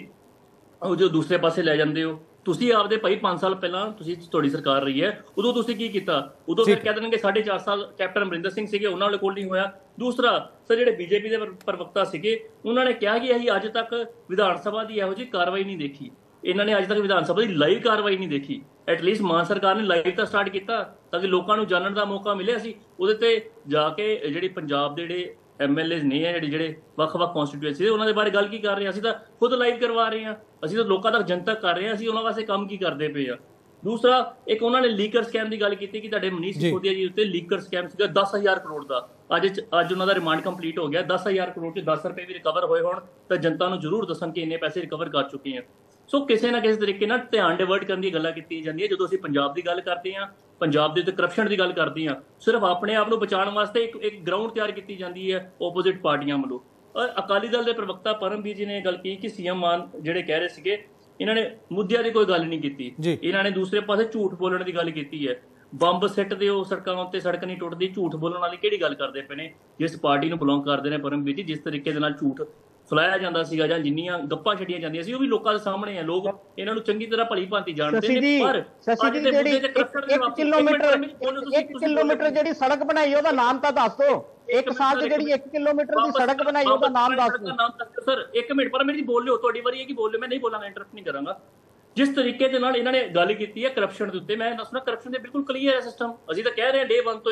S5: ਉਹ ਜੋ ਦੂਸਰੇ ਪਾਸੇ ਲੈ ਜਾਂਦੇ ਹੋ। ਤੁਸੀਂ ਆਪਦੇ ਭਾਈ ਪੰਜ ਸਾਲ ਪਹਿਲਾਂ ਤੁਸੀਂ ਤੁਹਾਡੀ ਸਰਕਾਰ ਰਹੀ ਹੈ, ਉਦੋਂ ਤੁਸੀਂ ਕੀ ਕੀਤਾ? ਉਦੋਂ ਫਿਰ ਕਹਿ ਦੇਣਗੇ ਸਾਢੇ ਚਾਰ ਸਾਲ ਕੈਪਟਨ ਅਮਰਿੰਦਰ ਸਿੰਘ ਸੀਗੇ, ਉਹਨਾਂ ਦੇ ਕੋਲ ਨਹੀਂ ਹੋਇਆ। ਦੂਸਰਾ ਸਰ, ਜਿਹੜੇ ਬੀਜੇਪੀ ਦੇ ਪ੍ਰਵਕਤਾ ਸੀਗੇ, ਉਹਨਾਂ ਨੇ ਕਿਹਾ ਕਿ ਅਸੀਂ ਅੱਜ ਤੱਕ ਵਿਧਾਨ ਸਭਾ ਦੀ ਇਹੋ ਜਿਹੀ ਕਾਰਵਾਈ ਨਹੀਂ ਦੇਖੀ। ਇਹਨਾਂ ਨੇ ਅੱਜ ਤੱਕ ਵਿਧਾਨ ਸਭਾ ਦੀ ਲਾਈਵ ਕਾਰਵਾਈ ਨਹੀਂ ਦੇਖੀ। ਐਟਲੀਸਟ ਮਾਨ ਸਰਕਾਰ ਨੇ ਲਾਈਵ ਤਾਂ ਸਟਾਰਟ ਕੀਤਾ ਤਾਂ ਕਿ ਲੋਕਾਂ ਨੂੰ ਜਾਣਨ ਦਾ ਮੌਕਾ ਮਿਲੇ। ਅਸੀਂ ਉਹਦੇ ਤੇ ਜਾ ਕੇ ਜਿਹੜੀ ਪੰਜਾਬ ਦੇ ਜਿਹੜੇ ਐਮਐਲਏ ਨੇ, ਜਿਹੜੇ ਜਿਹੜੇ ਵੱਖ-ਵੱਖ ਕਨਸਟੀਟੂਐਂਸੀ ਦੇ, ਉਹਨਾਂ ਦੇ ਬਾਰੇ ਗੱਲ ਕੀ ਕਰ ਰਹੇ ਹਾਂ? ਅਸੀਂ ਤਾਂ ਖੁਦ ਲਾਈਵ ਕਰਵਾ ਰਹੇ ਹਾਂ, ਅਸੀਂ ਤਾਂ ਲੋਕਾਂ ਤੱਕ ਜਨਤਕ ਕਰ ਰਹੇ ਹਾਂ, ਅਸੀਂ ਉਹਨਾਂ ਵਾਸਤੇ ਕੰਮ ਕੀ ਕਰਦੇ ਪਏ ਆ। ਦੂਸਰਾ, ਇੱਕ ਉਹਨਾਂ ਨੇ ਲੀਕਰ ਸਕੈਮ ਦੀ ਗੱਲ ਕੀਤੀ ਕਿ ਤੁਹਾਡੇ ਮਨੀਸ਼ ਸਿਸੋਦੀਆ ਜੀ ਉੱਤੇ ਲੀਕਰ ਸਕੈਮ ਸੀਗਾ ਦਸ ਹਜ਼ਾਰ ਕਰੋੜ ਦਾ। ਅੱਜ ਅੱਜ ਉਹਨਾਂ ਦਾ ਰਿਮਾਂਡ ਕੰਪਲੀਟ ਹੋ ਗਿਆ। ਦਸ ਹਜ਼ਾਰ ਕਰੋੜ 'ਚ ਦਸ ਰੁਪਏ ਵੀ ਰਿਕਵਰ ਹੋਏ ਹੋਣ ਤਾਂ ਜਨਤਾ ਨੂੰ ਜ਼ਰੂਰ ਦੱਸਣ ਕਿ ਇੰਨੇ ਪੈਸੇ ਰਿਕਵਰ ਕਰ ਚੁੱਕੇ ਆ। ਸੋ ਕਿਸੇ ਨਾ ਕਿਸੇ ਤਰੀਕੇ ਨਾਲ ਧਿਆਨ ਡਿਵਰਟ ਕਰਨ ਦੀ ਗੱਲਾਂ ਕੀਤੀ ਜਾਂਦੀਆਂ। ਜਦੋਂ ਅਸੀਂ ਪੰਜਾਬ ਦੀ ਗੱਲ ਕਰਦੇ ਹਾਂ, ਪੰਜਾਬ ਦੇ ਉੱਤੇ ਕਰਪਸ਼ਨ ਦੀ ਗੱਲ ਕਰਦੇ ਹਾਂ, ਸਿਰਫ ਆਪਣੇ ਆਪ ਨੂੰ ਬਚਾਉਣ ਵਾਸਤੇ ਇੱਕ ਇੱਕ ਗਰਾਊਂਡ ਤਿਆਰ ਕੀਤੀ ਜਾਂਦੀ ਹੈ ਓਪੋਜ਼ਿਟ ਪਾਰਟੀਆਂ ਵੱਲੋਂ। ਅਕਾਲੀ ਦਲ ਦੇ ਪ੍ਰਵਕਤਾ ਪਰਮਬੀਰ ਜੀ ਨੇ ਗੱਲ ਕੀਤੀ ਕਿ ਸੀਐਮ ਮਾਨ ਜਿਹੜੇ ਕਹਿ ਰਹੇ ਸੀਗੇ, ਇਹਨਾਂ ਨੇ ਮੁੱਦਿਆਂ ਦੀ ਕੋਈ ਗੱਲ ਨਹੀਂ ਕੀਤੀ, ਇਹਨਾਂ ਨੇ ਦੂਸਰੇ ਪਾਸੇ ਝੂਠ ਬੋਲਣ ਦੀ ਗੱਲ ਕੀਤੀ ਹੈ। ਬੰਬ ਸਿੱਟ ਦਿਓ ਸੜਕਾਂ ਉੱਤੇ, ਸੜਕ ਨਹੀਂ ਟੁੱਟਦੀ, ਝੂਠ ਬੋਲਣ ਵਾਲੀ ਕਿਹੜੀ ਗੱਲ ਕਰਦੇ ਪਏ ਨੇ? ਜਿਸ ਪਾਰਟੀ ਨੂੰ ਬਿਲੋਂਗ ਕਰਦੇ ਨੇ ਪਰਮਬੀਰ ਜੀ, ਜਿਸ ਤਰੀਕੇ ਦੇ ਨਾਲ ਝੂਠ ਫਲਾਇਆ ਜਾਂਦਾ ਸੀਗਾ ਜਾਂ ਜਿੰਨੀਆਂ ਗੱਪਾਂ ਛੱਡੀਆਂ ਜਾਂਦੀਆਂ ਸੀ, ਉਹ ਵੀ ਲੋਕਾਂ ਦੇ ਸਾਹਮਣੇ ਆ। ਲੋਕ ਇਹਨਾਂ ਨੂੰ ਚੰਗੀ ਤਰ੍ਹਾਂ ਭਲੀ ਭਾਂਤੀ ਜਾਣਦੇ ਨੇ। ਪਰ
S8: ਜਿਹੜੀ ਇੱਕ ਕਿਲੋਮੀਟਰ ਇੱਕ ਕਿਲੋਮੀਟਰ ਜਿਹੜੀ ਸੜਕ ਬਣਾਈ ਉਹਦਾ ਨਾਮ ਤਾਂ ਦੱਸ ਦਿਓ। ਇੱਕ ਸਾਲ 'ਚ ਜਿਹੜੀ ਇੱਕ ਕਿਲੋਮੀਟਰ ਦੀ ਸੜਕ ਬਣਾਈ ਉਹਦਾ ਨਾਮ ਦੱਸ ਦਿਓ।
S5: ਸਰ ਇੱਕ ਮਿੰਟ, ਪਰ ਮੇਰੀ ਬੋਲ ਲਿਓ, ਤੁਹਾਡੀ ਵਾਰੀ ਹੈ ਕਿ ਬੋਲ ਲਿਓ, ਮੈਂ ਨਹੀਂ ਬੋਲਾਂਗਾ, ਇੰਟਰਪਟ ਨਹੀਂ ਕਰਾਂਗਾ। ਜਿਸ ਤਰੀਕੇ ਦੇ ਨਾਲ ਇਹਨਾਂ ਨੇ ਗੱਲ ਕੀਤੀ ਹੈ ਕਰਪਸ਼ਨ ਦੇ ਉੱਤੇ, ਮੈਂ ਦੱਸਣਾ ਕਰਪਸ਼ਨ ਦੇ ਬਿਲਕੁਲ ਕਲੀਅਰ ਹੈ ਸਿਸਟਮ। ਅਸੀਂ ਤਾਂ ਕਹਿ ਰਹੇ ਹਾਂ ਡੇ ਵਨ ਤੋਂ ਹੀ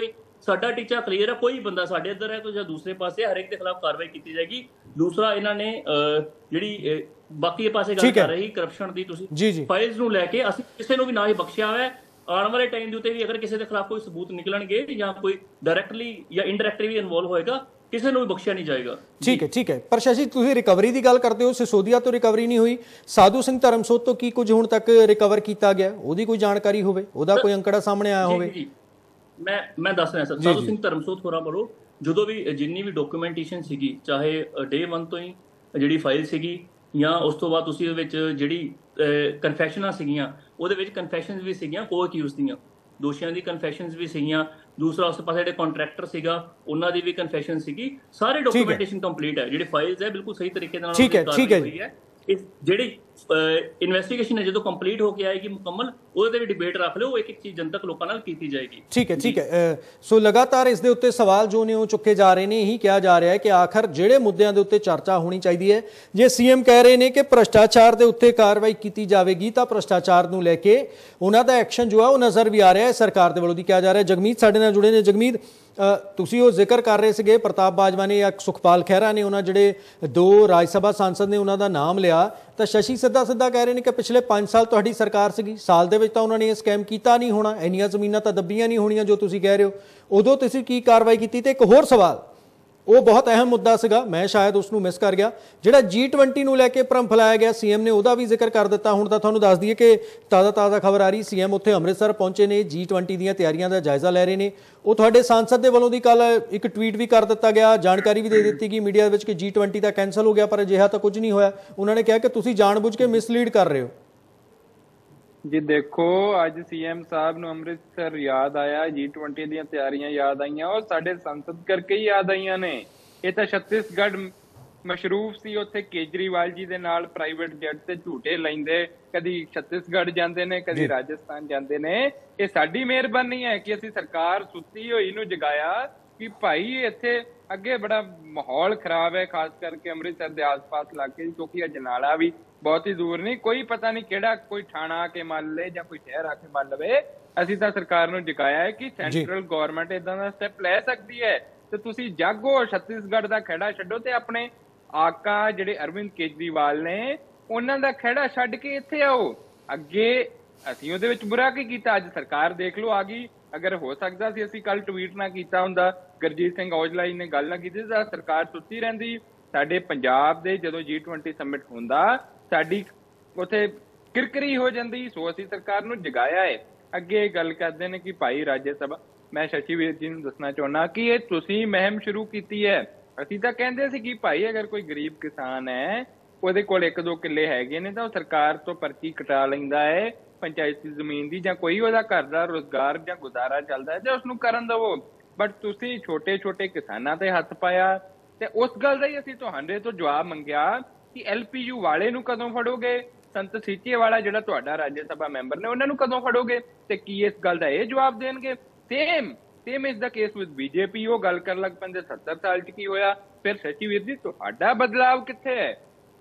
S5: ਸਾਡਾ ਟੀਚਾ ਕਲੀਅਰ ਹੈ, ਕੋਈ ਬੰਦਾ ਸਾਡੇ ਇੱਧਰ ਹੈ ਕੋਈ ਜਾਂ ਦੂਸਰੇ ਪਾਸੇ, ਹਰੇਕ ਦੇ ਖਿਲਾਫ ਕਾਰਵਾਈ ਕੀਤੀ ਜਾਏਗੀ। ਦੂਸਰਾ ਇਹਨਾਂ ਨੇ ਜਿਹੜੀ ਬਾਕੀ ਪਾਸੇ ਗੱਲ ਕਰ ਰਹੀ ਕਰਪਸ਼ਨ ਦੀ, ਤੁਸੀਂ ਫਾਈਲਸ ਨੂੰ ਲੈ ਕੇ ਅਸੀਂ ਕਿਸੇ ਨੂੰ ਵੀ ਨਾ ਹੀ ਬਖਸ਼ਿਆ ਹੋਇਆ। ਆਉਣ ਵਾਲੇ ਟਾਈਮ ਦੇ ਉੱਤੇ ਵੀ ਅਗਰ ਕਿਸੇ ਦੇ ਖਿਲਾਫ ਕੋਈ ਸਬੂਤ ਨਿਕਲਣਗੇ ਜਾਂ ਕੋਈ ਡਾਇਰੈਕਟਲੀ ਜਾਂ ਇਨਡਾਇਰੈਕਟਲੀ ਵੀ ਇਨਵੋਲਵ ਹੋਏਗਾ, ਕਿਸੇ ਨੂੰ ਵੀ ਬਖਸ਼ਿਆ ਨਹੀਂ ਜਾਏਗਾ। ਠੀਕ ਹੈ ਠੀਕ ਹੈ। ਪਰ ਸ਼ਸ਼ੀ, ਤੁਸੀਂ ਰਿਕਵਰੀ ਦੀ ਗੱਲ ਕਰਦੇ ਹੋ, ਸਿਸੋਦੀਆ ਤੋਂ ਰਿਕਵਰੀ ਨਹੀਂ ਹੋਈ, ਸਾਧੂ ਸਿੰਘ ਧਰਮਸੋਤ ਤੋਂ ਕੀ ਕੁਝ ਹੁਣ ਤੱਕ ਰਿਕਵਰ ਕੀਤਾ ਗਿਆ, ਉਹਦੀ ਕੋਈ ਜਾਣਕਾਰੀ ਹੋਵੇ, ਉਹਦਾ ਕੋਈ ਅੰਕੜਾ ਸਾਹਮਣੇ ਆਇਆ ਹੋਵੇ? ਮੈਂ ਮੈਂ ਦੱਸ ਰਿਹਾ ਸਰ, ਸਾਧੂ ਸਿੰਘ ਧਰਮਸੋਤ ਹੋਰਾਂ ਵੱਲੋਂ ਜਦੋਂ ਵੀ ਜਿੰਨੀ ਵੀ ਡਾਕੂਮੈਂਟੇਸ਼ਨ ਸੀਗੀ, ਚਾਹੇ ਡੇ ਵਨ ਤੋਂ ਹੀ ਜਿਹੜੀ ਫਾਈਲ ਸੀਗੀ ਜਾਂ ਉਸ ਤੋਂ ਬਾਅਦ ਤੁਸੀਂ ਉਹਦੇ ਵਿੱਚ ਜਿਹੜੀ ਕਨਫੈਸ਼ਨਾਂ ਸੀਗੀਆਂ, ਉਹਦੇ ਵਿੱਚ ਕਨਫੈਸ਼ਨਸ ਵੀ ਸੀਗੀਆਂ ਕੋ ਅਕਿਊਜ਼ ਦੀਆਂ, ਦੋਸ਼ੀਆਂ ਦੀ ਕਨਫੈਸ਼ਨਸ ਵੀ ਸੀਗੀਆਂ। ਦੂਸਰਾ ਉਸ ਪਾਸੇ ਜਿਹੜੇ ਕੰਟਰੈਕਟਰ ਸੀਗਾ ਉਹਨਾਂ ਦੀ ਵੀ ਕਨਫੈਸ਼ਨ ਸੀਗੀ। ਸਾਰੇ ਡਾਕੂਮੈਂਟੇਸ਼ਨ ਕੰਪਲੀਟ ਹੈ, ਜਿਹੜੇ ਫਾਈਲਸ ਹੈ ਬਿਲਕੁਲ ਸਹੀ ਤਰੀਕੇ ਨਾਲ ਹੋਈ ਹੈ। ਜਿਹੜੀ ਇਨਵੈਸਟੀਗੇਸ਼ਨ ਹੈ ਜਦੋਂ ਕੰਪਲੀਟ ਹੋ ਕੇ ਆਏਗੀ ਮੁਕੰਮਲ, ਉਹਦੇ ਵੀ ਡਿਬੇਟ ਰੱਖ ਲਿਓ, ਇੱਕ ਇੱਕ ਚੀਜ਼ ਜਨਤਕ ਲੋਕਾਂ ਨਾਲ ਕੀਤੀ ਜਾਏਗੀ। ਠੀਕ ਹੈ ਠੀਕ ਹੈ। ਸੋ ਲਗਾਤਾਰ ਇਸ ਦੇ ਉੱਤੇ ਸਵਾਲ ਜੋ ਨੇ ਉਹ ਚੁੱਕੇ ਜਾ ਰਹੇ ਨੇ। ਇਹੀ ਕਿਹਾ ਜਾ ਰਿਹਾ ਹੈ ਕਿ ਆਖਰ ਜਿਹੜੇ ਮੁੱਦਿਆਂ ਦੇ ਉੱਤੇ ਚਰਚਾ ਹੋਣੀ ਚਾਹੀਦੀ ਹੈ, ਜੇ ਸੀਐਮ ਕਹਿ ਰਹੇ ਨੇ ਕਿ ਭ੍ਰਸ਼ਟਾਚਾਰ ਦੇ ਉੱਤੇ ਕਾਰਵਾਈ ਕੀਤੀ ਜਾਵੇਗੀ, ਤਾਂ ਭ੍ਰਸ਼ਟਾਚਾਰ ਨੂੰ ਲੈ ਕੇ ਉਹਨਾਂ ਦਾ ਐਕਸ਼ਨ ਜੋ ਹੈ ਉਹ ਨਜ਼ਰ ਵੀ ਆ ਰਿਹਾ ਹੈ ਸਰਕਾਰ ਦੇ ਵੱਲੋਂ ਦੀ ਕਿਹਾ ਜਾ ਰਿਹਾ। ਜਗਮੀਤ ਸਾਡੇ ਨਾਲ ਜੁੜੇ ਨੇ। ਜਗਮੀਤ, ਤੁਸੀਂ ਉਹ ਜ਼ਿਕਰ ਕਰ ਰਹੇ ਸੀਗੇ ਪ੍ਰਤਾਪ ਬਾਜਵਾ ਨੇ ਜਾਂ ਸੁਖਪਾਲ ਖਹਿਰਾ ਨੇ, ਉਹਨਾਂ ਜਿਹੜੇ ਦੋ ਰਾਜ ਸਭਾ ਸਾਂਸਦ ਨੇ ਉਹਨਾਂ ਦਾ ਨਾਮ ਲਿਆ, ਤਾਂ ਸ਼ਸ਼ੀ ਸਿੱਧਾ ਸਿੱਧਾ ਕਹਿ ਰਹੇ ਨੇ ਕਿ ਪਿਛਲੇ ਪੰਜ ਸਾਲ ਤੁਹਾਡੀ ਸਰਕਾਰ ਸੀਗੀ, ਸਾਲ ਦੇ ਵਿੱਚ ਤਾਂ ਉਹਨਾਂ ਨੇ ਇਹ ਸਕੈਮ ਕੀਤਾ ਨਹੀਂ ਹੋਣਾ, ਇੰਨੀਆਂ ਜ਼ਮੀਨਾਂ ਤਾਂ ਦੱਬੀਆਂ ਨਹੀਂ ਹੋਣੀਆਂ ਜੋ ਤੁਸੀਂ ਕਹਿ ਰਹੇ ਹੋ, ਉਦੋਂ ਤੁਸੀਂ ਕੀ ਕਾਰਵਾਈ ਕੀਤੀ? ਤੇ ਇੱਕ ਹੋਰ ਸਵਾਲ, ਉਹ ਬਹੁਤ ਅਹਿਮ ਮੁੱਦਾ ਸੀਗਾ, ਮੈਂ ਸ਼ਾਇਦ ਉਸ ਨੂੰ ਮਿਸ ਕਰ ਗਿਆ, ਜਿਹੜਾ ਜੀ ਟਵੈਂਟੀ ਨੂੰ ਲੈ ਕੇ ਭਰਮ ਫੈਲਾਇਆ ਗਿਆ, ਸੀਐਮ ਨੇ ਉਹਦਾ ਵੀ ਜ਼ਿਕਰ ਕਰ ਦਿੱਤਾ। ਹੁਣ ਤਾਂ ਤੁਹਾਨੂੰ ਦੱਸ ਦਈਏ ਕਿ ਤਾਜ਼ਾ ਤਾਜ਼ਾ ਖਬਰ ਆ ਰਹੀ, ਸੀਐਮ ਉੱਥੇ ਅੰਮ੍ਰਿਤਸਰ ਪਹੁੰਚੇ ਨੇ, ਜੀ ਟਵੈਂਟੀ ਦੀਆਂ ਤਿਆਰੀਆਂ ਦਾ ਜਾਇਜ਼ਾ ਲੈ ਰਹੇ ਨੇ। ਉਹ ਤੁਹਾਡੇ ਸਾਂਸਦ ਦੇ ਵੱਲੋਂ ਦੀ ਕੱਲ ਇੱਕ ਟਵੀਟ ਵੀ ਕਰ ਦਿੱਤਾ ਗਿਆ, ਜਾਣਕਾਰੀ ਵੀ ਦੇ ਦਿੱਤੀ ਗਈ ਮੀਡੀਆ ਵਿੱਚ ਕਿ ਜੀ ਟਵੈਂਟੀ ਤਾਂ ਕੈਂਸਲ ਹੋ ਗਿਆ, ਪਰ ਅਜਿਹਾ ਤਾਂ ਕੁਝ ਨਹੀਂ ਹੋਇਆ। ਉਹਨਾਂ ਨੇ ਕਿਹਾ ਕਿ ਤੁਸੀਂ ਜਾਣਬੁੱਝ ਕੇ ਮਿਸਲੀਡ ਕਰ ਰਹੇ ਹੋ।
S6: ਜੀ ਦੇਖੋ, ਅੱਜ ਸੀਐਮ ਸਾਹਿਬ ਨੂੰ ਅੰਮ੍ਰਿਤਸਰ ਯਾਦ ਆਇਆ, ਜੀ ਟਵੈਂਟੀ ਦੀਆਂ ਤਿਆਰੀਆਂ ਯਾਦ ਆਈਆਂ, ਉਹ ਸਾਡੇ ਸੰਸਦ ਕਰਕੇ ਹੀ ਯਾਦ ਆਈਆਂ ਨੇ। ਇਹ ਤਾਂ ਛੱਤੀਸਗੜ੍ਹ ਮਸ਼ਰੂਫ ਸੀ, ਉੱਥੇ ਕੇਜਰੀਵਾਲ ਜੀ ਦੇ ਨਾਲ ਪ੍ਰਾਈਵੇਟ ਜੈਟ ਤੇ ਝੂਟੇ ਲੈਂਦੇ, ਕਦੀ ਛੱਤੀਸਗੜ੍ਹ ਜਾਂਦੇ ਨੇ, ਕਦੀ ਰਾਜਸਥਾਨ ਜਾਂਦੇ ਨੇ। ਇਹ ਸਾਡੀ ਮਿਹਰਬਾਨੀ ਹੈ ਕਿ ਅਸੀਂ ਸਰਕਾਰ ਸੁੱਤੀ ਹੋਈ ਨੂੰ ਜਗਾਇਆ ਕਿ ਭਾਈ ਇੱਥੇ ਅੱਗੇ ਬੜਾ ਮਾਹੌਲ ਖਰਾਬ ਹੈ, ਖਾਸ ਕਰਕੇ ਅੰਮ੍ਰਿਤਸਰ ਦੇ ਆਸ-ਪਾਸ ਇਲਾਕੇ, ਕਿਉਂਕਿ ਅਜਨਾਲਾ ਵੀ ਬਹੁਤ ਹੀ ਦੂਰ ਨਹੀਂ, ਕੋਈ ਪਤਾ ਨਹੀਂ ਕਿਹੜਾ ਕੋਈ ਥਾਣਾ ਆ ਕੇ ਮੰਨ ਲਏ ਜਾਂ ਕੋਈ ਸ਼ਹਿਰ ਆ ਕੇ ਮੰਨ ਲਵੇ। ਅਸੀਂ ਤਾਂ ਸਰਕਾਰ ਨੂੰ ਜਗਾਇਆ ਹੈ ਕਿ ਸੈਂਟਰਲ ਗਵਰਨਮੈਂਟ ਏਦਾਂ ਦਾ ਸਟੈਪ ਲੈ ਸਕਦੀ ਹੈ, ਤੇ ਤੁਸੀਂ ਜਾਗੋ, ਛੱਤੀਸਗੜ੍ਹ ਦਾ ਖਹਿੜਾ ਛੱਡੋ ਤੇ ਆਪਣੇ ਆਕਾ ਜਿਹੜੇ ਅਰਵਿੰਦ ਕੇਜਰੀਵਾਲ ਨੇ ਉਹਨਾਂ ਦਾ ਖਹਿੜਾ ਛੱਡ ਕੇ ਇੱਥੇ ਆਓ ਅੱਗੇ। ਅਸੀਂ ਉਹਦੇ ਵਿੱਚ ਬੁਰਾ ਕੀ ਕੀਤਾ? ਅੱਜ ਸਰਕਾਰ ਦੇਖ ਲਓ ਆ ਗਈ। ਅਗਰ ਹੋ ਸਕਦਾ ਸੀ ਅਸੀਂ ਕੱਲ ਟਵੀਟ ਨਾ ਕੀਤਾ ਹੁੰਦਾ, ਗੁਰਜੀਤ ਸਿੰਘ ਔਜਲਾ ਜੀ ਨੇ ਗੱਲ ਨਾ ਕੀਤੀ ਤਾਂ ਸਰਕਾਰ ਸੁੱਤੀ ਰਹਿੰਦੀ। ਸਾਡੇ ਪੰਜਾਬ ਦੇ ਜਦੋਂ ਜੀ ਟਵੈਂਟੀ ਸਮਿਟ ਹੁੰਦਾ, ਸਾਡੀ ਉੱਥੇ ਕਿਰਕਰੀ ਹੋ ਜਾਂਦੀ। ਸੋ ਅਸੀਂ ਸਰਕਾਰ ਨੂੰ ਜਗਾਇਆ ਹੈ। ਅੱਗੇ ਗੱਲ ਕਰਦੇ ਨੇ ਕਿ ਭਾਈ ਰਾਜ ਸਭਾ, ਮੈਂ ਸ਼ਸ਼ੀ ਵੀਰ ਜੀ ਨੂੰ ਦੱਸਣਾ ਚਾਹੁੰਦਾ ਕਿ ਇਹ ਤੁਸੀਂ ਮੁਹਿੰਮ ਸ਼ੁਰੂ ਕੀਤੀ ਹੈ। ਅਸੀਂ ਤਾਂ ਕਹਿੰਦੇ ਸੀ ਕਿ ਭਾਈ ਅਗਰ ਕੋਈ ਗਰੀਬ ਕਿਸਾਨ ਹੈ, ਉਹਦੇ ਕੋਲ ਇੱਕ ਦੋ ਕਿੱਲੇ ਹੈਗੇ ਨੇ, ਤਾਂ ਉਹ ਸਰਕਾਰ ਤੋਂ ਪਰਚੀ ਕਟਾ ਲੈਂਦਾ ਹੈ ਪੰਚਾਇਤੀ ਜ਼ਮੀਨ ਦੀ, ਜਾਂ ਕੋਈ ਉਹਦਾ ਘਰ ਦਾ ਰੁਜ਼ਗਾਰ ਜਾਂ ਗੁਜ਼ਾਰਾ ਚੱਲਦਾ ਹੈ ਤੇ ਉਸਨੂੰ ਕਰਨ ਦੇਵੋ। ਬਟ ਤੁਸੀਂ ਛੋਟੇ ਛੋਟੇ ਕਿਸਾਨਾਂ ਤੇ ਹੱਥ ਪਾਇਆ, ਤੇ ਉਸ ਗੱਲ ਦਾ ਹੀ ਅਸੀਂ ਤੁਹਾਡੇ ਤੋਂ ਜਵਾਬ ਮੰਗਿਆ ਕਿ ਐਲ ਪੀ ਯੂ ਵਾਲੇ ਨੂੰ ਕਦੋਂ ਫੜੋਗੇ, ਸੰਤ ਸੀਚੇਵਾਲਾ ਜਿਹੜਾ ਤੁਹਾਡਾ ਰਾਜ ਸਭਾ ਮੈਂਬਰ ਨੇ ਉਹਨਾਂ ਨੂੰ ਕਦੋਂ ਫੜੋਗੇ, ਤੇ ਕੀ ਇਸ ਗੱਲ ਦਾ ਇਹ ਜਵਾਬ ਦੇਣਗੇ? Same same is the case with BJP. ਉਹ ਗੱਲ ਕਰਨ ਲੱਗ ਪੈਂਦੇ ਸੱਤਰ ਸਾਲ ਚ ਕੀ ਹੋਇਆ। ਫਿਰ ਸ਼ਸ਼ੀ ਵੀਰ ਜੀ, ਤੁਹਾਡਾ ਬਦਲਾਵ ਕਿੱਥੇ ਹੈ?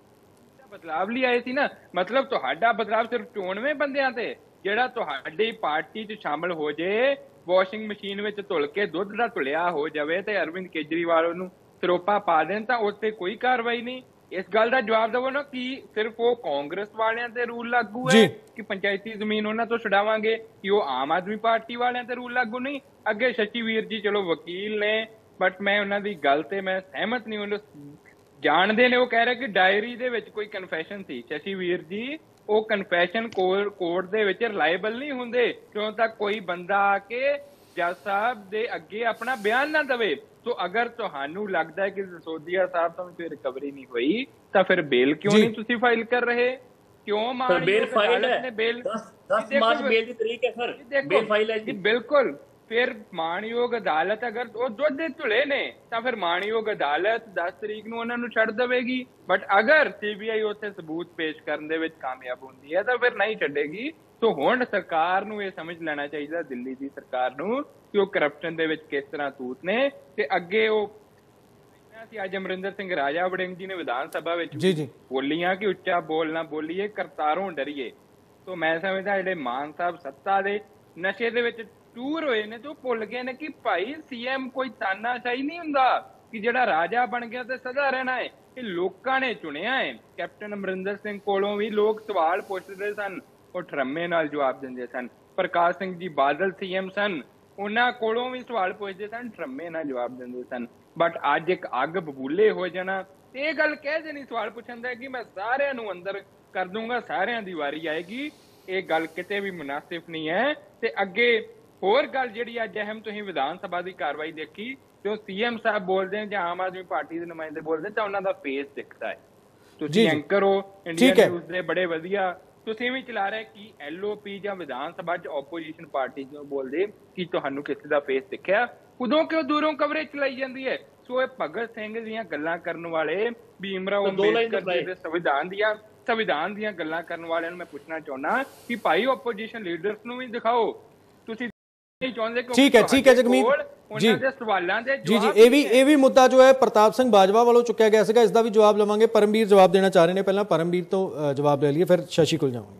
S6: ਬਦਲਾਵ ਲਈ ਆਏ ਸੀ ਨਾ, ਮਤਲਬ ਤੁਹਾਡਾ ਬਦਲਾਵ ਸਿਰਫ ਚੋਣਵੇਂ ਬੰਦਿਆਂ ਤੇ, ਜਿਹੜਾ ਤੁਹਾਡੀ ਪਾਰਟੀ ਚ ਸ਼ਾਮਲ ਹੋ ਜੇ, ਵਾਸ਼ਿੰਗ ਮਸ਼ੀਨ ਵਿੱਚ ਧੁਲ ਕੇ ਦੁੱਧ ਦਾ ਧੁਲਿਆ ਹੋ ਜਾਵੇ ਤੇ ਅਰਵਿੰਦ ਕੇਜਰੀਵਾਲ ਨੂੰ ਸਰੋਪਾ ਪਾ ਦੇਣ, ਤਾਂ ਉਸ ਤੇ ਕੋਈ ਕਾਰਵਾਈ ਨਹੀਂ। ਇਸ ਗੱਲ ਦਾ ਜਵਾਬ ਦੇਵੋ ਨਾ ਕਿ ਸਿਰਫ ਉਹ ਕਾਂਗਰਸ ਵਾਲਿਆਂ ਤੇ ਰੂਲ ਲਾਗੂ ਹੈ ਕਿ ਪੰਚਾਇਤੀ ਜ਼ਮੀਨ ਉਹਨਾਂ ਤੋਂ ਛਡਾਵਾਂਗੇ, ਕਿ ਉਹ ਆਮ ਆਦਮੀ ਪਾਰਟੀ ਵਾਲਿਆਂ ਤੇ ਰੂਲ ਲਾਗੂ ਨਹੀਂ। ਅੱਗੇ ਸ਼ਸ਼ੀ ਵੀਰ ਜੀ ਚਲੋ ਵਕੀਲ ਨੇ, ਬਟ ਮੈਂ ਉਹਨਾਂ ਦੀ ਗੱਲ ਤੇ ਮੈਂ ਸਹਿਮਤ ਨਹੀਂ। ਉਹਨੂੰ ਜਾਣਦੇ ਨੇ, ਉਹ ਕਹਿ ਰਹੇ ਕਿ ਡਾਇਰੀ ਦੇ ਵਿੱਚ ਕੋਈ ਕਨਫੈਸ਼ਨ ਸੀ। ਸ਼ਸ਼ੀ ਵੀਰ ਜੀ, ਉਹ ਕਨਫੈਸ਼ਨ ਕੋਰਟ ਦੇ ਵਿੱਚ ਰਿਲਾਇਬਲ ਨਹੀਂ ਹੁੰਦੇ ਕਿਉਂ ਤੱਕ ਕੋਈ ਬੰਦਾ ਆ ਕੇ ਜੱਜ ਸਾਹਿਬ ਦੇ ਅੱਗੇ ਆਪਣਾ ਬਿਆਨ ਨਾ ਦੇਵੇ। ਸੋ ਅਗਰ ਤੁਹਾਨੂੰ ਲੱਗਦਾ ਹੈ ਕਿ ਸਿਸੋਦੀਆ ਸਾਹਿਬ ਤੋਂ ਕੋਈ ਰਿਕਵਰੀ ਨਹੀਂ ਹੋਈ, ਤਾਂ ਫਿਰ ਬੇਲ ਕਿਉਂ ਨਹੀਂ ਤੁਸੀਂ ਫਾਈਲ ਕਰ ਰਹੇ? ਕਿਉਂ ਮਾਨ ਬੇਲ ਫਾਈਲ ਹੈ? ਬੇਲ ਦਸ ਮਾਰਚ ਬੇਲ ਦੀ ਤਰੀਕ ਹੈ ਸਰ, ਬੇਲ ਫਾਈਲ ਹੈ ਜੀ। ਬਿਲਕੁਲ। ਫਿਰ ਮਾਣਯੋਗ ਅਦਾਲਤ ਅਗਰ ਉਹ ਦੁੱਧ ਦੇ ਧੁਲੇ ਨੇ ਤਾਂ ਫਿਰ ਮਾਣਯੋਗ ਅਦਾਲਤ ਦਸ ਤਰੀਕ ਨੂੰ ਉਹਨਾਂ ਨੂੰ ਛੱਡ ਦੇਵੇਗੀ। ਬਟ ਅਗਰ ਸੀਬੀਆਈ ਉੱਥੇ ਸਬੂਤ ਪੇਸ਼ ਕਰਨ ਦੇ ਵਿੱਚ ਕਾਮਯਾਬ ਹੁੰਦੀ ਹੈ ਤਾਂ ਫਿਰ ਨਹੀਂ ਛੱਡੇਗੀ। ਸੋ ਹੁਣ ਸਰਕਾਰ ਨੂੰ ਇਹ ਸਮਝ ਲੈਣਾ ਚਾਹੀਦਾ, ਦਿੱਲੀ ਦੀ ਸਰਕਾਰ ਨੂੰ, ਕਿ ਉਹ ਕਰਪਸ਼ਨ ਦੇ ਵਿੱਚ ਕਿਸ ਤਰ੍ਹਾਂ ਤੂਤ ਨੇ। ਤੇ ਅੱਗੇ ਉਹ ਅੱਜ ਅਮਰਿੰਦਰ ਸਿੰਘ ਰਾਜਾ ਵੜਿੰਗ ਜੀ ਨੇ ਵਿਧਾਨ ਸਭਾ ਵਿੱਚ ਬੋਲੀਆਂ ਕਿ ਉੱਚਾ ਬੋਲਣਾ ਬੋਲੀਏ, ਕਰਤਾਰੋਂ ਡਰੀਏ। ਸੋ ਮੈਂ ਸਮਝਦਾ ਜਿਹੜੇ ਮਾਨ ਸਾਹਿਬ ਸੱਤਾ ਦੇ ਨਸ਼ੇ ਦੇ ਵਿੱਚ ਟੂਰ ਹੋਏ ਨੇ ਤੇ ਉਹ ਭੁੱਲ ਗਏ ਨੇ ਕਿ ਭਾਈ ਸੀਐਮ ਕੋਈ ਤਾਨਾਸ਼ਾਹੀ ਨਹੀਂ ਹੁੰਦਾ ਕਿ ਜਿਹੜਾ ਰਾਜਾ ਬਣ ਗਿਆ ਤੇ ਸਦਾ ਰਹਿਣਾ ਹੈ। ਇਹ ਲੋਕਾਂ ਨੇ ਚੁਣਿਆ ਹੈ। ਕੈਪਟਨ ਅਮਰਿੰਦਰ ਸਿੰਘ ਕੋਲੋਂ ਵੀ ਲੋਕ ਸਵਾਲ ਪੁੱਛਦੇ ਸਨ, ਉਹ ਠਰੰਮੇ ਨਾਲ ਜਵਾਬ ਦਿੰਦੇ ਸਨ। ਪ੍ਰਕਾਸ਼ ਸਿੰਘ ਜੀ ਬਾਦਲ ਸੀਐਮ ਸਨ, ਉਹਨਾਂ ਕੋਲੋਂ ਵੀ ਸਵਾਲ ਪੁੱਛਦੇ ਸਨ, ਠਰੰਮੇ ਨਾਲ ਜਵਾਬ ਦਿੰਦੇ ਸਨ। ਬਟ ਅੱਜ ਇੱਕ ਅੱਗ ਬਬੂਲੇ ਹੋ ਜਾਣਾ, ਇਹ ਗੱਲ ਕਹਿ ਦੇਣੀ ਸਵਾਲ ਪੁੱਛਣ ਦਾ ਕਿ ਮੈਂ ਸਾਰਿਆਂ ਨੂੰ ਅੰਦਰ ਕਰ ਦੂੰਗਾ, ਸਾਰਿਆਂ ਦੀ ਵਾਰੀ ਆਏਗੀ, ਇਹ ਗੱਲ ਕਿਤੇ ਵੀ ਮੁਨਾਸਿਬ ਨਹੀਂ ਹੈ। ਤੇ ਅੱਗੇ ਹੋਰ ਗੱਲ ਜਿਹੜੀ ਅੱਜ ਅਹਿਮ ਤੁਸੀਂ ਵਿਧਾਨ ਸਭਾ ਦੀ ਕਾਰਵਾਈ ਦੇਖੀ, ਜੋ ਸੀਐਮ ਸਾਹਿਬ ਬੋਲਦੇ ਨੇ ਜਾਂ ਆਮ ਆਦਮੀ ਪਾਰਟੀ ਦੇ ਨੁਮਾਇੰਦੇ ਬੋਲਦੇ ਤਾਂ ਉਹਨਾਂ ਦਾ ਫੇਸ ਦਿਖਦਾ ਹੈ। ਤੁਸੀਂ ਐਂਕਰ ਹੋ ਇੰਡੀਆ ਨਿਊਜ਼ ਦੇ, ਬੜੇ ਵਧੀਆ, ਤੁਸੀਂ ਵੀ ਚਲਾ ਰਹੇ ਕਿ ਐਲਓਪੀ ਜਾਂ ਵਿਧਾਨ ਸਭਾ 'ਚ ਆਪੋਜੀਸ਼ਨ ਪਾਰਟੀ ਜੋ ਬੋਲਦੇ ਕਿ ਤੁਹਾਨੂੰ ਕਿਸੇ ਦਾ ਫੇਸ ਦਿਖਿਆ, ਉਦੋਂ ਕਿਉਂ ਦੂਰੋਂ ਕਵਰੇਜ ਚਲਾਈ ਜਾਂਦੀ ਹੈ? ਸੋ ਇਹ ਭਗਤ ਸਿੰਘ ਦੀਆਂ ਗੱਲਾਂ ਕਰਨ ਵਾਲੇ, ਭੀਮ ਰਾਓ ਅੰਬੇਦਕਰ ਦੇ ਸੰਵਿਧਾਨ ਦੀਆਂ ਸੰਵਿਧਾਨ ਦੀਆਂ ਗੱਲਾਂ ਕਰਨ ਵਾਲਿਆਂ ਨੂੰ ਮੈਂ ਪੁੱਛਣਾ ਚਾਹੁੰਦਾ ਕਿ ਭਾਈ ਆਪੋਜੀਸ਼ਨ ਲੀਡਰਸ ਨੂੰ ਵੀ ਦਿਖਾਓ। ਤੁਸੀਂ ਚਾਹੁੰਦੇ ਕਿ
S1: ਠੀਕ ਹੈ ਠੀਕ ਹੈ ਜਗਮੀਤ ਜੀ
S6: ਉਹਨਾਂ ਦੇ ਸਵਾਲਾਂ ਦੇ
S1: ਜੀ ਜੀ ਇਹ ਵੀ ਇਹ ਵੀ ਮੁੱਦਾ ਜੋ ਹੈ ਪ੍ਰਤਾਪ ਸਿੰਘ ਬਾਜਵਾ ਵੱਲੋਂ ਚੁੱਕਿਆ ਗਿਆ ਸੀਗਾ, ਇਸ ਦਾ ਵੀ ਜਵਾਬ ਲਵਾਂਗੇ। ਪਰਮਵੀਰ ਜਵਾਬ ਦੇਣਾ ਚਾਹ ਰਹੇ ਨੇ, ਪਹਿਲਾਂ ਪਰਮਵੀਰ ਤੋਂ ਜਵਾਬ ਲੈ ਲਈਏ, ਫਿਰ ਸ਼ਸ਼ੀ ਕੋਲ ਜਾਵਾਂਗੇ।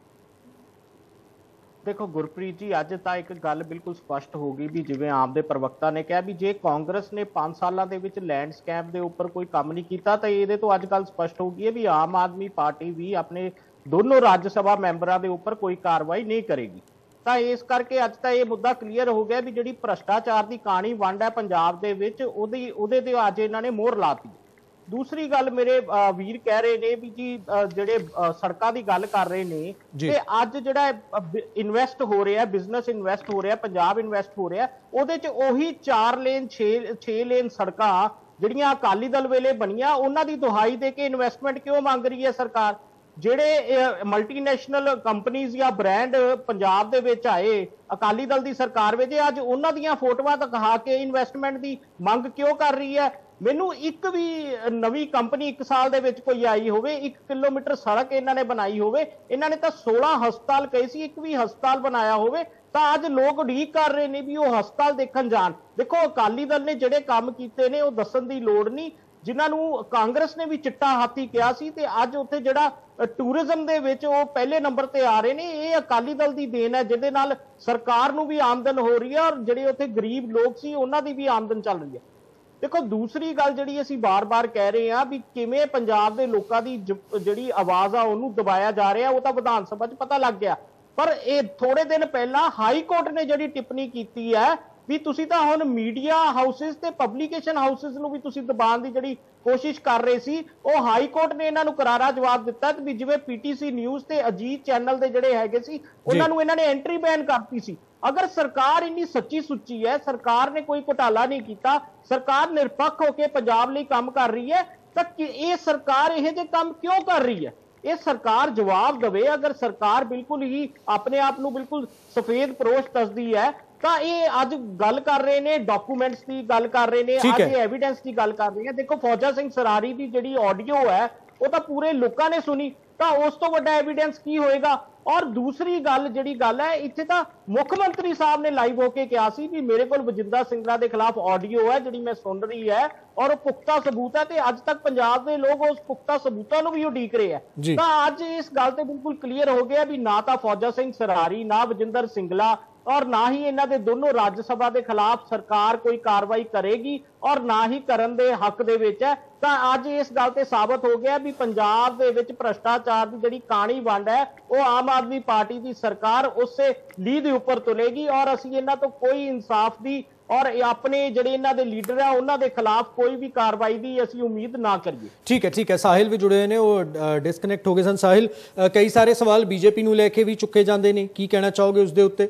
S8: ਦੇਖੋ ਗੁਰਪ੍ਰੀਤ ਜੀ, ਅੱਜ ਤਾਂ ਇੱਕ ਗੱਲ ਬਿਲਕੁਲ ਸਪਸ਼ਟ ਹੋ ਗਈ ਵੀ ਜਿਵੇਂ ਆਪ ਦੇ ਪ੍ਰਵਕਤਾ ਨੇ ਕਿਹਾ ਵੀ ਜੇ ਕਾਂਗਰਸ ਨੇ ਪੰਜ ਸਾਲਾਂ ਦੇ ਵਿੱਚ ਲੈਂਡਸਕੇਪ ਦੇ ਉੱਪਰ ਕੋਈ ਕੰਮ ਨਹੀਂ ਕੀਤਾ ਤਾਂ ਇਹਦੇ ਤੋਂ ਅੱਜ ਕੱਲ ਸਪਸ਼ਟ ਹੋ ਗਈ ਹੈ ਵੀ ਆਮ ਆਦਮੀ ਪਾਰਟੀ ਵੀ ਆਪਣੇ ਦੋਨੋਂ ਰਾਜ ਸਭਾ ਮੈਂਬਰਾਂ ਦੇ ਉੱਪਰ ਕੋਈ ਕਾਰਵਾਈ ਨਹੀਂ ਕਰੇਗੀ। ਤਾਂ ਇਸ ਕਰਕੇ ਅੱਜ ਤਾਂ ਇਹ ਮੁੱਦਾ ਕਲੀਅਰ ਹੋ ਗਿਆ ਵੀ ਜਿਹੜੀ ਭ੍ਰਸ਼ਟਾਚਾਰ ਦੀ ਕਹਾਣੀ ਵੰਡ ਹੈ ਪੰਜਾਬ ਦੇ ਵਿੱਚ, ਉਹਦੀ ਉਹਦੇ ਤੇ ਅੱਜ ਇਹਨਾਂ ਨੇ ਮੋਹਰ ਲਾਤੀ। ਦੂਸਰੀ ਗੱਲ ਮੇਰੇ ਵੀਰ ਕਹਿ ਰਹੇ ਨੇ ਵੀ ਜੀ ਜਿਹੜੇ ਸੜਕਾਂ ਦੀ ਗੱਲ ਕਰ ਰਹੇ ਨੇ ਤੇ ਅੱਜ ਜਿਹੜਾ ਇਨਵੈਸਟ ਹੋ ਰਿਹਾ, ਬਿਜ਼ਨਸ ਇਨਵੈਸਟ ਹੋ ਰਿਹਾ, ਪੰਜਾਬ ਇਨਵੈਸਟ ਹੋ ਰਿਹਾ, ਉਹਦੇ 'ਚ ਉਹੀ ਚਾਰ ਲੇਨ ਛੇ ਲੇਨ ਸੜਕਾਂ ਜਿਹੜੀਆਂ ਅਕਾਲੀ ਦਲ ਵੇਲੇ ਬਣੀਆਂ, ਉਹਨਾਂ ਦੀ ਦੁਹਾਈ ਦੇ ਕੇ ਇਨਵੈਸਟਮੈਂਟ ਕਿਉਂ ਮੰਗ ਰਹੀ ਹੈ ਸਰਕਾਰ? ਜਿਹੜੇ ਮਲਟੀਨੈਸ਼ਨਲ ਕੰਪਨੀਆਂ ਜਾਂ ਬ੍ਰਾਂਡ ਪੰਜਾਬ ਦੇ ਵਿੱਚ ਆਏ ਅਕਾਲੀ ਦਲ ਦੀ ਸਰਕਾਰ ਵਿੱਚ, ਅੱਜ ਉਹਨਾਂ ਦੀਆਂ ਫੋਟੋਆਂ ਦਿਖਾ ਕੇ ਇਨਵੈਸਟਮੈਂਟ ਦੀ ਮੰਗ ਕਿਉਂ ਕਰ ਰਹੀ ਹੈ? ਮੈਨੂੰ ਇੱਕ ਵੀ ਨਵੀਂ ਕੰਪਨੀ ਇੱਕ ਸਾਲ ਦੇ ਵਿੱਚ ਕੋਈ ਆਈ ਹੋਵੇ, ਇੱਕ ਕਿਲੋਮੀਟਰ ਸੜਕ ਇਹਨਾਂ ਨੇ ਬਣਾਈ ਹੋਵੇ, ਇਹਨਾਂ ਨੇ ਤਾਂ ਸੋਲਾਂ ਹਸਪਤਾਲ ਕਹੇ ਸੀ, ਇੱਕ ਵੀ ਹਸਪਤਾਲ ਬਣਾਇਆ ਹੋਵੇ ਤਾਂ ਅੱਜ ਲੋਕ ਉਡੀਕ ਕਰ ਰਹੇ ਨੇ ਵੀ ਉਹ ਹਸਪਤਾਲ ਦੇਖਣ ਜਾਣ। ਦੇਖੋ ਅਕਾਲੀ ਦਲ ਨੇ ਜਿਹੜੇ ਕੰਮ ਕੀਤੇ ਨੇ ਉਹ ਦੱਸਣ ਦੀ ਲੋੜ ਨਹੀਂ, ਜਿਨ੍ਹਾਂ ਨੂੰ ਕਾਂਗਰਸ ਨੇ ਵੀ ਚਿੱਟਾ ਹਾਥੀ ਕਿਹਾ ਸੀ ਤੇ ਅੱਜ ਉੱਥੇ ਜਿਹੜਾ ਟੂਰਿਜ਼ਮ ਦੇ ਵਿੱਚ ਉਹ ਪਹਿਲੇ ਨੰਬਰ ਤੇ ਆ ਰਹੇ ਨੇ, ਇਹ ਅਕਾਲੀ ਦਲ ਦੀ ਦੇਣ ਹੈ, ਜਿਹਦੇ ਨਾਲ ਸਰਕਾਰ ਨੂੰ ਵੀ ਆਮਦਨ ਹੋ ਰਹੀ ਹੈ ਔਰ ਜਿਹੜੇ ਉੱਥੇ ਗਰੀਬ ਲੋਕ ਸੀ ਉਹਨਾਂ ਦੀ ਵੀ ਆਮਦਨ ਚੱਲ ਰਹੀ ਹੈ। ਦੇਖੋ ਦੂਸਰੀ ਗੱਲ ਜਿਹੜੀ ਅਸੀਂ ਬਾਰ-ਬਾਰ ਕਹਿ ਰਹੇ ਹਾਂ ਵੀ ਕਿਵੇਂ ਪੰਜਾਬ ਦੇ ਲੋਕਾਂ ਦੀ ਜਿਹੜੀ ਆਵਾਜ਼ ਆ ਉਹਨੂੰ ਦਬਾਇਆ ਜਾ ਰਿਹਾ, ਉਹ ਤਾਂ ਵਿਧਾਨ ਸਭਾ 'ਚ ਪਤਾ ਲੱਗ ਗਿਆ। ਪਰ ਇਹ ਥੋੜੇ ਦਿਨ ਪਹਿਲਾਂ ਹਾਈ ਕੋਰਟ ਨੇ ਜਿਹੜੀ ਟਿੱਪਣੀ ਕੀਤੀ ਹੈ ਵੀ ਤੁਸੀਂ ਤਾਂ ਹੁਣ ਮੀਡੀਆ ਹਾਊਸਿਸ ਤੇ ਪਬਲੀਕੇਸ਼ਨ ਹਾਊਸਿਸ ਨੂੰ ਵੀ ਤੁਸੀਂ ਦਬਾਉਣ ਦੀ ਜਿਹੜੀ ਕੋਸ਼ਿਸ਼ ਕਰ ਰਹੇ ਸੀ, ਉਹ ਹਾਈ ਕੋਰਟ ਨੇ ਇਹਨਾਂ ਨੂੰ ਕਰਾਰਾ ਜਵਾਬ ਦਿੱਤਾ ਕਿ ਜਿਵੇਂ ਪੀਟੀਸੀ ਨਿਊਜ਼ ਤੇ ਅਜੀਤ ਚੈਨਲ ਦੇ ਜਿਹੜੇ ਹੈਗੇ ਸੀ ਉਹਨਾਂ ਨੂੰ ਇਹਨਾਂ ਨੇ ਐਂਟਰੀ ਬੈਨ ਕਰਤੀ ਸੀ। ਅਗਰ ਸਰਕਾਰ ਇੰਨੀ ਸੱਚੀ ਸੁੱਚੀ ਹੈ, ਸਰਕਾਰ ਨੇ ਕੋਈ ਘੁਟਾਲਾ ਨਹੀਂ ਕੀਤਾ, ਸਰਕਾਰ ਨਿਰਪੱਖ ਹੋ ਕੇ ਪੰਜਾਬ ਲਈ ਕੰਮ ਕਰ ਰਹੀ ਹੈ, ਤਾਂ ਇਹ ਸਰਕਾਰ ਇਹੋ ਜਿਹੇ ਕੰਮ ਕਿਉਂ ਕਰ ਰਹੀ ਹੈ? ਇਹ ਸਰਕਾਰ ਜਵਾਬ ਦੇਵੇ। ਅਗਰ ਸਰਕਾਰ ਬਿਲਕੁਲ ਹੀ ਆਪਣੇ ਆਪ ਨੂੰ ਬਿਲਕੁਲ ਸਫੇਦ ਪਰੋਸ਼ ਦੱਸਦੀ ਹੈ ਤਾਂ ਇਹ ਅੱਜ ਗੱਲ ਕਰ ਰਹੇ ਨੇ ਡਾਕੂਮੈਂਟਸ ਦੀ ਗੱਲ ਕਰ ਰਹੇ ਨੇ, ਅੱਜ ਐਵੀਡੈਂਸ ਦੀ ਗੱਲ ਕਰ ਰਹੇ ਨੇ। ਦੇਖੋ ਫੌਜਾ ਸਿੰਘ ਸਰਾਰੀ ਦੀ ਜਿਹੜੀ ਆਡੀਓ ਹੈ ਉਹ ਤਾਂ ਪੂਰੇ ਲੋਕਾਂ ਨੇ ਸੁਣੀ, ਤਾਂ ਉਸ ਤੋਂ ਵੱਡਾ ਐਵੀਡੈਂਸ ਕੀ ਹੋਏਗਾ? ਔਰ ਦੂਸਰੀ ਗੱਲ ਜਿਹੜੀ ਗੱਲ ਹੈ, ਇੱਥੇ ਤਾਂ ਮੁੱਖ ਮੰਤਰੀ ਸਾਹਿਬ ਨੇ ਲਾਈਵ ਹੋ ਕੇ ਕਿਹਾ ਸੀ ਵੀ ਮੇਰੇ ਕੋਲ ਵਜਿੰਦਰ ਸਿੰਗਲਾ ਦੇ ਖਿਲਾਫ ਆਡੀਓ ਹੈ ਜਿਹੜੀ ਮੈਂ ਸੁਣ ਰਹੀ ਹੈ ਔਰ ਉਹ ਪੁਖਤਾ ਸਬੂਤ ਹੈ, ਤੇ ਅੱਜ ਤੱਕ ਪੰਜਾਬ ਦੇ ਲੋਕ ਉਸ ਪੁਖਤਾ ਸਬੂਤਾਂ ਨੂੰ ਵੀ ਉਡੀਕ ਰਹੇ ਆ। ਤਾਂ ਅੱਜ ਇਸ ਗੱਲ ਤੇ ਬਿਲਕੁਲ ਕਲੀਅਰ ਹੋ ਗਿਆ ਵੀ ਨਾ ਤਾਂ ਫੌਜਾ ਸਿੰਘ ਸਰਾਰੀ, ਨਾ ਵਜਿੰਦਰ ਸਿੰਗਲਾ ਔਰ ਨਾ ਹੀ ਇਹਨਾਂ ਦੇ ਦੋਨੋਂ ਰਾਜ ਸਭਾ ਦੇ ਖਿਲਾਫ ਸਰਕਾਰ ਕੋਈ ਕਾਰਵਾਈ ਕਰੇਗੀ ਔਰ ਨਾ ਹੀ ਕਰਨ ਦੇ ਹੱਕ ਦੇ ਵਿੱਚ ਹੈ। ਤਾਂ ਅੱਜ ਇਸ ਗੱਲ ਤੇ ਸਾਬਤ ਹੋ ਗਿਆ ਵੀ ਪੰਜਾਬ ਦੇ ਵਿੱਚ ਭ੍ਰਸ਼ਟਾਚਾਰ ਦੀ ਜਿਹੜੀ ਕਾਣੀ ਵੰਡ ਹੈ ਉਹ ਆਮ ਆਦਮੀ ਪਾਰਟੀ ਦੀ ਸਰਕਾਰ ਉਸੇ ਲੀਹ ਦੇ ਉੱਪਰ ਤੁਲੇਗੀ ਔਰ ਅਸੀਂ ਇਹਨਾਂ ਤੋਂ ਕੋਈ ਇਨਸਾਫ ਦੀ ਔਰ ਆਪਣੇ ਜਿਹੜੇ ਇਹਨਾਂ ਦੇ ਲੀਡਰ ਆ ਉਹਨਾਂ ਦੇ ਖਿਲਾਫ ਕੋਈ ਵੀ ਕਾਰਵਾਈ ਦੀ ਅਸੀਂ ਉਮੀਦ ਨਾ ਕਰੀਏ।
S1: ਠੀਕ ਹੈ ਠੀਕ ਹੈ ਸਾਹਿਲ ਵੀ ਜੁੜੇ ਨੇ, ਉਹ ਡਿਸਕਨੈਕਟ ਹੋ ਗਏ ਸਨ। ਸਾਹਿਲ, ਕਈ ਸਾਰੇ ਸਵਾਲ ਬੀਜੇਪੀ ਨੂੰ ਲੈ ਕੇ ਵੀ ਚੁੱਕੇ ਜਾਂਦੇ ਨੇ, ਕੀ ਕਹਿਣਾ ਚਾਹੋਗੇ ਉਸ ਦੇ ਉੱਤੇ?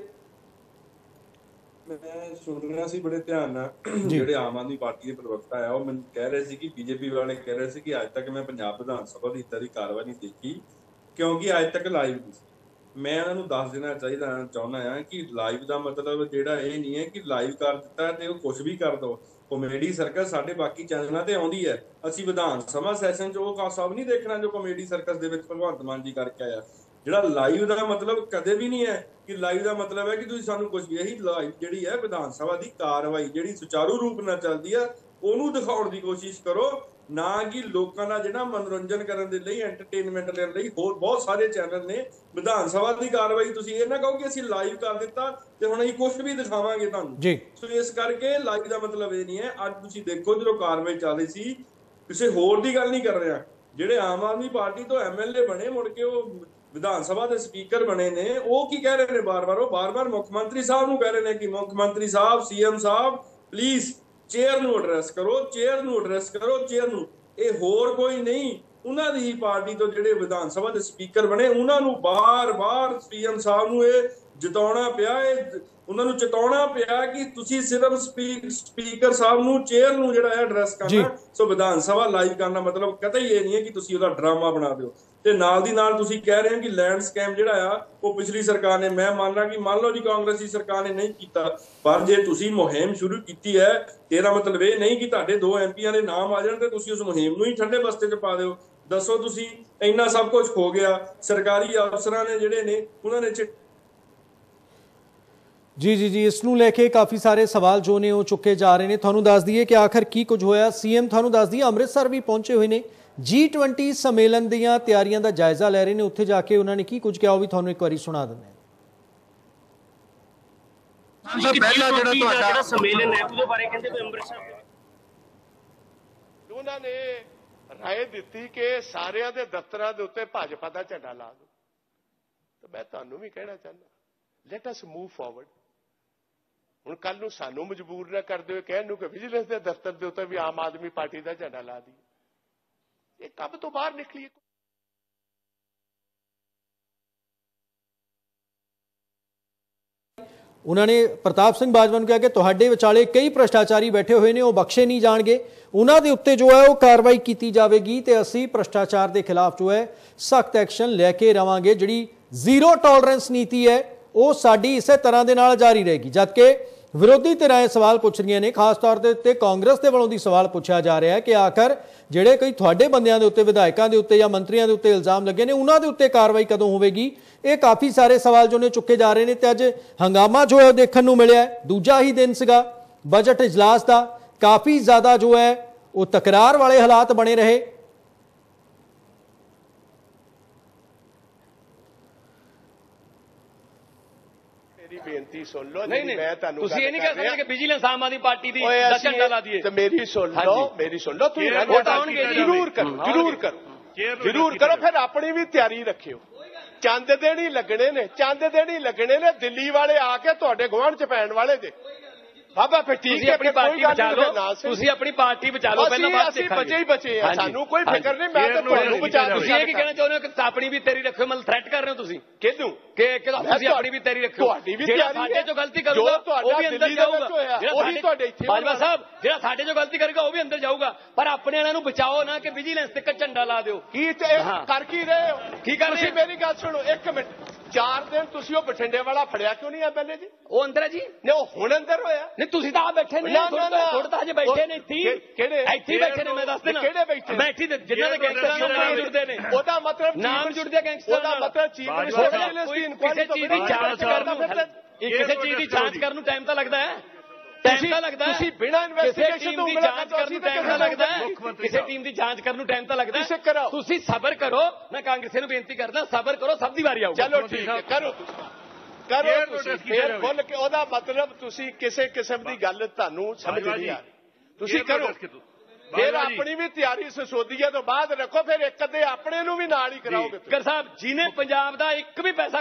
S7: ਮੈਂ ਸੁਣ ਰਿਹਾ ਸੀ ਬੜੇ ਧਿਆਨ ਨਾਲ, ਜਿਹੜੇ ਆਮ ਆਦਮੀ ਪਾਰਟੀ ਦੇ ਪ੍ਰਵਕਤਾ ਆ ਉਹ ਮੈਨੂੰ ਕਹਿ ਰਹੇ ਸੀ ਕਿ ਬੀਜੇਪੀ ਵਾਲੇ ਕਹਿ ਰਹੇ ਸੀ ਕਿ ਅੱਜ ਤੱਕ ਮੈਂ ਪੰਜਾਬ ਵਿਧਾਨ ਸਭਾ ਦੀ ਇੱਦਾਂ ਦੀ ਕਾਰਵਾਈ ਨਹੀਂ ਦੇਖੀ ਕਿਉਂਕਿ ਅੱਜ ਤੱਕ ਲਾਈਵ ਨਹੀਂ ਸੀ। ਮੈਂ ਇਹਨਾਂ ਨੂੰ ਦੱਸ ਦੇਣਾ ਚਾਹੀਦਾ ਚਾਹੁੰਦਾ ਆ ਕਿ ਲਾਈਵ ਦਾ ਮਤਲਬ ਜਿਹੜਾ ਇਹ ਨਹੀਂ ਹੈ ਕਿ ਲਾਈਵ ਕਰ ਦਿੱਤਾ ਤੇ ਉਹ ਕੁਝ ਵੀ ਕਰ ਦੋ। ਕਾਮੇਡੀ ਸਰਕਸ ਸਾਡੇ ਬਾਕੀ ਚੈਨਲਾਂ ਤੇ ਆਉਂਦੀ ਹੈ, ਅਸੀਂ ਵਿਧਾਨ ਸਭਾ ਸੈਸ਼ਨ 'ਚ ਉਹ ਸਭ ਨਹੀਂ ਦੇਖਣਾ ਜੋ ਕਾਮੇਡੀ ਸਰਕਸ ਦੇ ਵਿੱਚ ਭਗਵੰਤ ਮਾਨ ਜੀ ਕਰਕੇ ਆਇਆ। ਜਿਹੜਾ ਲਾਈਵ ਦਾ ਮਤਲਬ ਕਦੇ ਵੀ ਨਹੀਂ ਹੈ ਕਿ ਲਾਈਵ ਦਾ ਮਤਲਬ ਹੈ ਕਿ ਤੁਸੀਂ ਸਾਨੂੰ ਕੁਝ ਵੀ, ਇਹੀ ਲਾਈਵ ਜਿਹੜੀ ਹੈ ਵਿਧਾਨ ਸਭਾ ਦੀ ਕਾਰਵਾਈ ਜਿਹੜੀ ਸੁਚਾਰੂ ਰੂਪ ਨਾਲ ਚੱਲਦੀ ਹੈ ਉਹਨੂੰ ਦਿਖਾਉਣ ਦੀ ਕੋਸ਼ਿਸ਼ ਕਰੋ ਨਾ ਕਿ ਲੋਕਾਂ ਦਾ ਜਿਹੜਾ ਮਨੋਰੰਜਨ ਕਰਨ ਦੇ ਲਈ, ਐਂਟਰਟੇਨਮੈਂਟ ਲੈਣ ਲਈ ਹੋਰ ਬਹੁਤ ਸਾਰੇ ਚੈਨਲ ਨੇ। ਵਿਧਾਨ ਸਭਾ ਦੀ ਕਾਰਵਾਈ ਤੁਸੀਂ ਇਹ ਨਾ ਕਹੋ ਕਿ ਅਸੀਂ ਲਾਈਵ ਕਰ ਦਿੱਤਾ ਤੇ ਹੁਣ ਅਸੀਂ ਕੁਝ ਵੀ ਦਿਖਾਵਾਂਗੇ ਤੁਹਾਨੂੰ
S1: ਜੀ।
S7: ਸੋ ਇਸ ਕਰਕੇ ਲਾਈਵ ਦਾ ਮਤਲਬ ਇਹ ਨਹੀਂ ਹੈ। ਅੱਜ ਤੁਸੀਂ ਦੇਖੋ ਜਦੋਂ ਕਾਰਵਾਈ ਚੱਲ ਰਹੀ ਸੀ, ਕਿਸੇ ਹੋਰ ਦੀ ਗੱਲ ਨਹੀਂ ਕਰ ਰਿਹਾ, ਜਿਹੜੇ ਆਮ ਆਦਮੀ ਪਾਰਟੀ ਤੋਂ ਐਮਐਲਏ ਬਣੇ ਮੁੜ ਕੇ ਉਹ ਵਿਧਾਨ ਸਭਾ ਦੇ ਸਪੀਕਰ ਬਣੇ ਨੇ, ਉਹ ਕੀ ਕਹਿ ਰਹੇ ਨੇ ਬਾਰ-ਬਾਰ? ਉਹ ਬਾਰ-ਬਾਰ ਮੁੱਖ ਮੰਤਰੀ ਸਾਹਿਬ ਨੂੰ ਕਹਿ ਰਹੇ ਨੇ ਕਿ ਮੁੱਖ ਮੰਤਰੀ ਸਾਹਿਬ, ਸੀਐਮ ਸਾਹਿਬ, ਪਲੀਜ਼ ਚੇਅਰ ਨੂੰ ਐਡਰੈਸ ਕਰੋ, ਚੇਅਰ ਨੂੰ ਐਡਰੈਸ ਕਰੋ, ਚੇਅਰ ਨੂੰ। ਇਹ ਹੋਰ ਕੋਈ ਨਹੀਂ, ਉਹਨਾਂ ਦੀ ਹੀ ਪਾਰਟੀ ਤੋਂ ਜਿਹੜੇ ਵਿਧਾਨ ਸਭਾ ਦੇ ਸਪੀਕਰ ਬਣੇ, ਉਹਨਾਂ ਨੂੰ ਬਾਰ-ਬਾਰ ਸੀਐਮ ਸਾਹਿਬ ਨੂੰ ਇਹ ਜਿਤਾਉਣਾ ਪਿਆ, ਇਹ ਉਹਨਾਂ ਨੂੰ ਚੇਤਾਉਣਾ ਪਿਆ ਕਿ ਤੁਸੀਂ ਸਿਰਫ ਸਪੀਕਰ ਸਾਹਿਬ ਨੂੰ, ਚੇਅਰ ਨੂੰ ਜਿਹੜਾ ਹੈ ਐਡਰੈਸ ਕਰਨਾ। ਸੋ ਵਿਧਾਨ ਸਭਾ ਲਾਈਵ ਕਰਨਾ ਮਤਲਬ ਕਤਈ ਇਹ ਨਹੀਂ ਹੈ ਕਿ ਤੁਸੀਂ ਉਹਦਾ ਡਰਾਮਾ ਬਣਾ ਦਿਓ। ਤੇ ਨਾਲ ਦੀ ਨਾਲ ਤੁਸੀਂ ਕਹਿ ਰਹੇ ਹੋ ਕਿ ਲੈਂਡ ਸਕੈਮ ਜਿਹੜਾ ਆ ਉਹ ਪਿਛਲੀ ਸਰਕਾਰ ਨੇ, ਮੈਂ ਮੰਨ ਰਿਹਾ ਕਿ ਮੰਨ ਲਓ ਜੀ ਕਾਂਗਰਸੀ ਸਰਕਾਰ ਨੇ ਨਹੀਂ ਕੀਤਾ, ਪਰ ਜੇ ਤੁਸੀਂ ਮੁਹਿੰਮ ਸ਼ੁਰੂ ਕੀਤੀ ਹੈ, ਇਹਦਾ ਮਤਲਬ ਇਹ ਨਹੀਂ ਕਿ ਤੁਹਾਡੇ ਦੋ ਐਮਪੀਆਂ ਦੇ ਨਾਮ ਆ ਜਾਣ ਤੇ ਤੁਸੀਂ ਉਸ ਮੁਹਿੰਮ ਨੂੰ ਹੀ ਠੰਡੇ ਬਸਤੇ 'ਚ ਪਾ ਦਿਓ। ਦੱਸੋ ਤੁਸੀਂ, ਇੰਨਾ ਸਭ ਕੁਝ ਹੋ ਗਿਆ, ਸਰਕਾਰੀ ਅਫਸਰਾਂ ਨੇ ਜਿਹੜੇ ਨੇ ਉਹਨਾਂ ਨੇ
S1: ਜੀ ਜੀ ਜੀ ਇਸ ਨੂੰ ਲੈ ਕੇ ਕਾਫੀ ਸਾਰੇ ਸਵਾਲ ਜੋ ਨੇ ਉਹ ਚੁੱਕੇ ਜਾ ਰਹੇ ਨੇ। ਤੁਹਾਨੂੰ ਦੱਸ ਦਈਏ ਕਿ ਆਖਰ ਕੀ ਕੁਝ ਹੋਇਆ। ਸੀਐਮ ਤੁਹਾਨੂੰ ਦੱਸ ਦਈਏ ਅੰਮ੍ਰਿਤਸਰ ਵੀ ਪਹੁੰਚੇ ਹੋਏ ਨੇ, ਜੀ ਟਵੰਟੀ ਸੰਮੇਲਨ ਦੀਆਂ ਤਿਆਰੀਆਂ ਦਾ ਜਾਇਜ਼ਾ ਲੈ ਰਹੇ ਨੇ। ਉੱਥੇ ਜਾ ਕੇ ਉਹਨਾਂ ਨੇ ਕੀ ਕੁਝ ਕਿਹਾ ਉਹ ਵੀ ਤੁਹਾਨੂੰ ਇੱਕ ਵਾਰੀ ਸੁਣਾ ਦਿੰਦੇ
S9: ਹਾਂ। ਪਹਿਲਾ ਜਿਹੜਾ ਤੁਹਾਡਾ ਸੰਮੇਲਨ ਹੈ ਉਹਦੇ ਬਾਰੇ ਕਹਿੰਦੇ ਕੋਈ ਅੰਮ੍ਰਿਤਸਰ
S2: ਉਹਨਾਂ ਨੇ ਰਾਏ ਦਿੱਤੀ ਕਿ ਸਾਰਿਆਂ ਦੇ ਦਫ਼ਤਰਾਂ ਦੇ ਉੱਤੇ ਭਾਜਪਾ ਦਾ ਝੰਡਾ ਲਾ ਦਿਓ। ਤਾਂ ਮੈਂ ਤੁਹਾਨੂੰ ਵੀ ਕਹਿਣਾ ਚਾਹੁੰਦਾ, ਲੈਟ ਅਸ ਮੂਵ ਫਾਰਵਰਡ। ਹੁਣ ਕੱਲ ਨੂੰ ਸਾਨੂੰ ਮਜਬੂਰ ਨਾ ਕਰ ਦਿਓ ਕਹਿਣ ਨੂੰ ਕਿ ਵਿਜੀਲੈਂਸ ਦੇ ਦਫ਼ਤਰ ਦੇ ਉੱਤੇ ਵੀ ਆਮ ਆਦਮੀ ਪਾਰਟੀ ਦਾ ਝੰਡਾ ਲਾ ਦਈਏ। ਇਹ ਕੰਮ ਤੋਂ ਬਾਹਰ ਨਿਕਲੀਏ।
S1: ਉਹਨਾਂ ਨੇ ਪ੍ਰਤਾਪ ਸਿੰਘ ਬਾਜਵਾ ਨੂੰ ਕਿਹਾ ਕਿ ਤੁਹਾਡੇ ਵਿਚਾਲੇ ਕਈ ਭ੍ਰਿਸ਼ਟਾਚਾਰੀ ਬੈਠੇ ਹੋਏ ਨੇ, ਉਹ ਬਖਸ਼ੇ ਨਹੀਂ ਜਾਣਗੇ, ਉਹਨਾਂ ਦੇ ਉੱਤੇ ਜੋ ਹੈ ਉਹ ਕਾਰਵਾਈ ਕੀਤੀ ਜਾਵੇਗੀ ਤੇ ਅਸੀਂ ਭ੍ਰਿਸ਼ਟਾਚਾਰ ਦੇ ਖਿਲਾਫ ਜੋ ਹੈ ਸਖਤ ਐਕਸ਼ਨ ਲੈ ਕੇ ਰਵਾਂਗੇ। ਜਿਹੜੀ ਜ਼ੀਰੋ ਟੋਲਰੈਂਸ ਨੀਤੀ ਹੈ ਉਹ ਸਾਡੀ ਇਸੇ ਤਰ੍ਹਾਂ ਦੇ ਨਾਲ ਜਾਰੀ ਰਹੇਗੀ। ਜਦਕਿ ਵਿਰੋਧੀ ਧਿਰਾਂ ਇਹ ਸਵਾਲ ਪੁੱਛ ਰਹੀਆਂ ਨੇ, ਖਾਸ ਤੌਰ ਦੇ ਉੱਤੇ ਕਾਂਗਰਸ ਦੇ ਵੱਲੋਂ ਦੀ ਸਵਾਲ ਪੁੱਛਿਆ ਜਾ ਰਿਹਾ ਹੈ ਕਿ ਆਖਰ ਜਿਹੜੇ ਕਈ ਤੁਹਾਡੇ ਬੰਦਿਆਂ ਦੇ ਉੱਤੇ, ਵਿਧਾਇਕਾਂ ਦੇ ਉੱਤੇ ਜਾਂ ਮੰਤਰੀਆਂ ਦੇ ਉੱਤੇ ਇਲਜ਼ਾਮ ਲੱਗੇ ਨੇ, ਉਹਨਾਂ ਦੇ ਉੱਤੇ ਕਾਰਵਾਈ ਕਦੋਂ ਹੋਵੇਗੀ। ਇਹ ਕਾਫੀ ਸਾਰੇ ਸਵਾਲ ਜੋ ਨੇ ਚੁੱਕੇ ਜਾ ਰਹੇ ਨੇ ਤੇ ਅੱਜ ਹੰਗਾਮਾ ਜੋ ਹੈ ਦੇਖਣ ਨੂੰ ਮਿਲਿਆ। ਦੂਜਾ ਹੀ ਦਿਨ ਸੀਗਾ ਬਜਟ ਇਜਲਾਸ ਦਾ, ਕਾਫੀ ਜ਼ਿਆਦਾ ਜੋ ਹੈ ਉਹ ਤਕਰਾਰ ਵਾਲੇ ਹਾਲਾਤ ਬਣੇ ਰਹੇ।
S2: ਬੇਨਤੀ ਸੁਣ ਲਓ।
S3: ਨਹੀਂ ਨਹੀਂ,
S2: ਮੈਂ ਤੁਹਾਨੂੰ
S3: ਤੁਸੀਂ ਇਹ ਨਹੀਂ ਕਹਿ ਸਕਦੇ ਕਿ ਵਿਜੀਲੈਂਸ ਆਮ ਆਦਮੀ ਪਾਰਟੀ ਦੀ ਦਾ ਝੰਡਾ ਲਾ ਦਈਏ।
S2: ਤੇ ਮੇਰੀ ਸੁਣ ਲਓ, ਮੇਰੀ ਸੁਣ ਲਓ। ਤੁਸੀਂ ਜ਼ਰੂਰ ਕਰੋ, ਜ਼ਰੂਰ ਕਰੋ, ਜ਼ਰੂਰ ਕਰੋ। ਫਿਰ ਆਪਣੀ ਵੀ ਤਿਆਰੀ ਰੱਖਿਓ। ਚੰਦ ਦਿਨ ਹੀ ਲੱਗਣੇ ਨੇ, ਚੰਦ ਦਿਨ ਹੀ ਲੱਗਣੇ ਨੇ। ਦਿੱਲੀ ਵਾਲੇ ਆ ਕੇ ਤੁਹਾਡੇ ਗੁਆਂਢ ਚ ਪੈਣ ਵਾਲੇ ਜੇ ਬਾਬਾ। ਫਿਰ
S3: ਤੁਸੀਂ ਆਪਣੀ ਪਾਰਟੀ ਬਚਾ ਲਓ, ਤੁਸੀਂ ਆਪਣੀ ਪਾਰਟੀ ਬਚਾ ਲਓ, ਪਹਿਲਾਂ ਬਾਅਦ
S2: ਅਸੀਂ ਬਚੇ ਹੀ ਬਚੇ ਆ, ਸਾਨੂੰ ਕੋਈ ਫਿਕਰ ਨਹੀਂ। ਮੈਂ ਤਾਂ ਤੁਹਾਨੂੰ ਬਚਾ।
S3: ਤੁਸੀਂ ਇਹ ਕੀ ਕਹਿਣਾ ਚਾਹੁੰਦੇ ਹੋ ਕਿ ਆਪਣੀ ਵੀ ਤੇਰੀ ਰੱਖਿਓ, ਮਤਲਬ ਥ੍ਰੈਟ ਕਰ ਰਹੇ ਹੋ ਤੁਸੀਂ
S2: ਕਿਹਨੂੰ
S3: ਕਿ ਤੁਸੀਂ ਆਪਣੀ ਵੀ ਤੇਰੀ ਰੱਖਿਓ।
S2: ਤੁਹਾਡੀ ਵੀ
S3: ਜਿਹੜਾ ਸਾਡੇ ਚੋਂ ਗਲਤੀ ਕਰੂਗਾ ਉਹ ਵੀ ਅੰਦਰ ਜਾਊਗਾ।
S2: ਉਹੀ ਤੁਹਾਡੇ ਇੱਥੇ
S3: ਬਾਜਵਾ ਸਾਹਿਬ, ਜਿਹੜਾ ਸਾਡੇ ਚੋਂ ਗਲਤੀ ਕਰੇਗਾ ਉਹ ਵੀ ਅੰਦਰ ਜਾਊਗਾ। ਪਰ ਆਪਣੇ ਵਾਲਿਆਂ ਨੂੰ ਬਚਾਓ ਨਾ ਕਿ ਵਿਜੀਲੈਂਸ ਤੇ ਝੰਡਾ ਲਾ ਦਿਓ।
S2: ਕੀ ਕਰ ਕੀ ਰਹੇ ਹੋ?
S3: ਕੀ ਕਰ
S2: ਤੁਸੀਂ ਮੇਰੀ ਗੱਲ ਸੁਣੋ ਇੱਕ ਮਿੰਟ। ਚਾਰ ਦਿਨ ਤੁਸੀਂ ਉਹ ਬਠਿੰਡੇ ਵਾਲਾ ਫੜਿਆ ਕਿਉਂ ਨਹੀਂ ਐਮਐਲਏ ਜੀ?
S3: ਉਹ ਅੰਦਰ ਹੈ ਜੀ।
S2: ਨਹੀਂ, ਉਹ ਹੁਣ ਅੰਦਰ ਹੋਇਆ।
S3: ਨਹੀਂ, ਤੁਸੀਂ ਤਾਂ ਆ ਬੈਠੇ ਨੇ, ਥੋੜਾ ਤਾਂ ਹਜੇ ਬੈਠੇ ਨੇ ਇੱਥੇ।
S2: ਕਿਹੜੇ
S3: ਇੱਥੇ ਬੈਠੇ ਨੇ? ਮੈਂ ਦੱਸ ਦੇਣਾ
S2: ਕਿਹੜੇ ਬੈਠੇ
S3: ਬੈਠੀ ਜਿਨ੍ਹਾਂ ਦੇ ਗੈਂਗਸਟਰ ਨਾਲ ਨਾਮ ਜੁੜਦੇ ਨੇ।
S2: ਉਹਦਾ ਮਤਲਬ
S3: ਨਾਮ ਜੁੜਦੇ ਗੈਂਗਸਟਰ
S2: ਉਹਦਾ ਮਤਲਬ ਚੀਫ ਮਿਨਿਸਟਰ
S3: ਕਿਸੇ ਚੀਜ਼ ਦੀ ਜਾਂਚ ਕਰਨ ਨੂੰ ਕਿਸੇ ਚੀਜ਼ ਦੀ ਜਾਂਚ ਕਰਨ ਨੂੰ ਟਾਈਮ ਤਾਂ ਲੱਗਦਾ ਹੈ। ਟਾਈਮ ਤਾਂ ਲੱਗਦਾ ਹੈ।
S2: ਤੁਸੀਂ ਬਿਨਾਂ ਇਨਵੈਸਟੀਗੇਸ਼ਨ ਤੋਂ
S3: ਜਾਂਚ ਕਰਨ ਨੂੰ ਟਾਈਮ ਤਾਂ ਲੱਗਦਾ ਹੈ। ਕਿਸੇ ਟੀਮ ਦੀ ਜਾਂਚ ਕਰਨ ਨੂੰ ਟਾਈਮ ਤਾਂ ਲੱਗਦਾ ਹੈ। ਤੁਸੀਂ ਸਬਰ ਕਰੋ। ਮੈਂ ਕਾਂਗਰਸੀਆਂ ਨੂੰ ਬੇਨਤੀ ਕਰਦਾ, ਸਬਰ ਕਰੋ, ਸਭ ਦੀ ਵਾਰੀ ਆਊਗੀ।
S2: ਚਲੋ ਠੀਕ ਹੈ, ਕਰੋ ਕਰੋ ਤੁਸੀਂ। ਫੇਰ ਖੁੱਲ ਕੇ ਉਹਦਾ ਮਤਲਬ ਤੁਸੀਂ ਕਿਸੇ ਕਿਸਮ ਦੀ ਗੱਲ ਤੁਹਾਨੂੰ ਸਮਝ ਨਹੀਂ ਆ ਰਹੀ, ਤੁਸੀਂ ਕਰੋ। ਫਿਰ ਆਪਣੀ ਵੀ ਤਿਆਰੀ ਸਸੋਦੀਏ ਤੋਂ ਬਾਅਦ ਰੱਖੋ। ਫਿਰ ਇੱਕ ਅੱਧੇ ਆਪਣੇ ਨੂੰ ਵੀ ਨਾਲ ਹੀ ਕਰਾਓਗੇ।
S3: ਕਰ ਸਾਹਿਬ, ਜਿਹਨੇ ਪੰਜਾਬ ਦਾ ਇੱਕ ਵੀ ਪੈਸਾ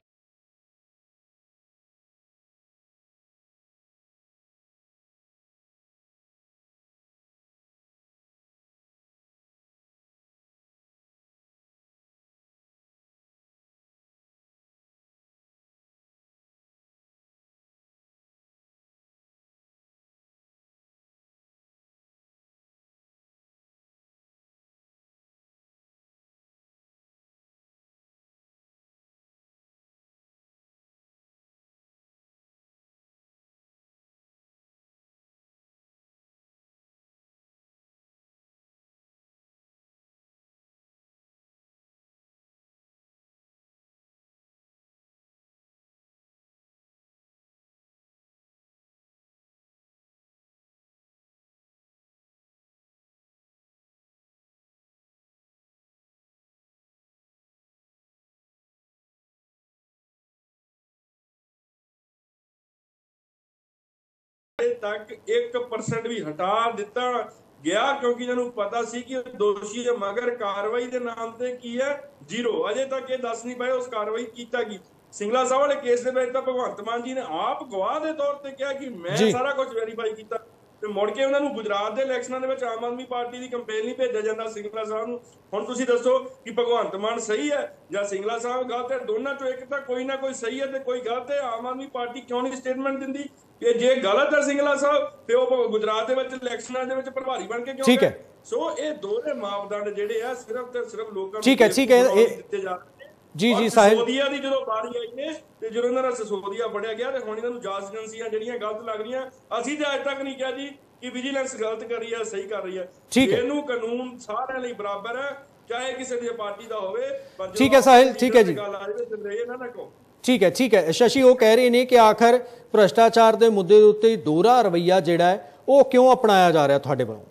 S7: ਤੱਕ ਇੱਕ ਪਰਸੈਂਟ ਵੀ ਹਟਾ ਦਿੱਤਾ ਗਿਆ, ਕਿਉਂਕਿ ਇਹਨਾਂ ਨੂੰ ਪਤਾ ਸੀ ਕਿ ਦੋਸ਼ੀ ਦੇ ਮਗਰ ਕਾਰਵਾਈ ਦੇ ਨਾਮ ਤੇ ਕੀ ਹੈ, ਜ਼ੀਰੋ। ਅਜੇ ਤੱਕ ਇਹ ਦੱਸ ਨਹੀਂ ਪਾਏ ਉਸ ਕਾਰਵਾਈ ਕੀਤਾ ਕੀ। ਸਿੰਗਲਾ ਸਾਹਿਬ ਵਾਲੇ ਕੇਸ ਦੇ ਵਿੱਚ ਤਾਂ ਭਗਵੰਤ ਮਾਨ ਜੀ ਨੇ ਆਪ ਗਵਾਹ ਦੇ ਤੌਰ ਤੇ ਕਿਹਾ ਕਿ ਮੈਂ ਸਾਰਾ ਕੁਝ ਵੈਰੀਫਾਈ ਕੀਤਾ, ਤੇ ਮੁੜ ਕੇ ਉਹਨਾਂ ਨੂੰ ਗੁਜਰਾਤ ਦੇ ਇਲੈਕਸ਼ਨਾਂ ਦੇ ਵਿੱਚ ਆਮ ਆਦਮੀ ਪਾਰਟੀ ਦੀ ਕੰਪੇਨ ਨਹੀਂ ਭੇਜਿਆ ਜਾਂਦਾ ਸਿੰਗਲਾ ਸਾਹਿਬ ਨੂੰ। ਹੁਣ ਤੁਸੀਂ ਦੱਸੋ ਕਿ ਭਗਵੰਤ ਮਾਨ ਸਹੀ ਹੈ ਜਾਂ ਸਿੰਗਲਾ ਸਾਹਿਬ ਗਲਤ ਹੈ? ਦੋਨਾਂ ਚੋਂ ਇੱਕ ਤਾਂ ਕੋਈ ਨਾ ਕੋਈ ਸਹੀ ਹੈ ਤੇ ਕੋਈ ਗਲਤ ਹੈ। ਆਮ ਆਦਮੀ ਪਾਰਟੀ ਕਿਉਂ ਨਹੀਂ ਸਟੇਟਮੈਂਟ ਦਿੰਦੀ ਕਿ ਜੇ ਗਲਤ ਹੈ ਸਿੰਗਲਾ ਸਾਹਿਬ ਤੇ ਉਹ ਗੁਜਰਾਤ ਦੇ ਵਿੱਚ ਇਲੈਕਸ਼ਨਾਂ ਦੇ ਵਿੱਚ ਪ੍ਰਭਾਰੀ ਬਣ ਕੇ ਕਿਉਂ? ਠੀਕ ਹੈ। ਸੋ ਇਹ ਦੋਵੇਂ ਮਾਪਦੰਡ ਜਿਹੜੇ ਆ ਸਿਰਫ ਤੇ ਸਿਰਫ ਲੋਕਾਂ ਨੂੰ
S1: ਠੀਕ ਹੈ ਠੀਕ ਹੈ
S7: ਦਿੱਤੇ ਜਾ ਰਹੇ।
S1: ਜੀ ਜੀ ਸਾਹਿਬ,
S7: ਸਿਸੋਦੀਆ ਦੀ ਜਦੋਂ ਬਾਰੀ ਆਈ ਨੇ ਤੇ ਜਦੋਂ ਇਹਨਾਂ ਦਾ ਸਿਸੋਦੀਆ ਫੜਿਆ ਗਿਆ ਤੇ ਹੁਣ ਇਹਨਾਂ ਨੂੰ ਜਾਂਚ ਏਜੰਸੀਆਂ ਜਿਹੜੀਆਂ ਗਲਤ ਲੱਗ ਰਹੀਆਂ, ਅਸੀਂ ਤੇ ਅੱਜ ਤੱਕ ਨਹੀਂ ਕਿਹਾ ਜੀ ਕਿ ਵਿਜੀਲੈਂਸ ਗਲਤ ਕਰ ਰਹੀ ਹੈ, ਸਹੀ ਕਰ ਰਹੀ ਹੈ। ਇਹਨੂੰ ਕਾਨੂੰਨ ਸਾਰਿਆਂ ਲਈ ਬਰਾਬਰ ਹੈ, ਚਾਹੇ ਕਿਸੇ ਦੀ ਪਾਰਟੀ ਦਾ ਹੋਵੇ।
S1: ਠੀਕ ਹੈ ਸਾਹਿਲ, ਠੀਕ ਹੈ ਜੀ, ਠੀਕ ਹੈ ਠੀਕ ਹੈ। ਸ਼ਸ਼ੀ ਉਹ ਕਹਿ ਰਹੇ ਨੇ ਕਿ ਆਖਰ ਭ੍ਰਸ਼ਟਾਚਾਰ ਦੇ ਮੁੱਦੇ ਦੇ ਉੱਤੇ ਦੋਹਰਾ ਰਵੱਈਆ ਜਿਹੜਾ ਹੈ ਉਹ ਕਿਉਂ ਅਪਣਾਇਆ ਜਾ ਰਿਹਾ ਤੁਹਾਡੇ ਵੱਲੋਂ?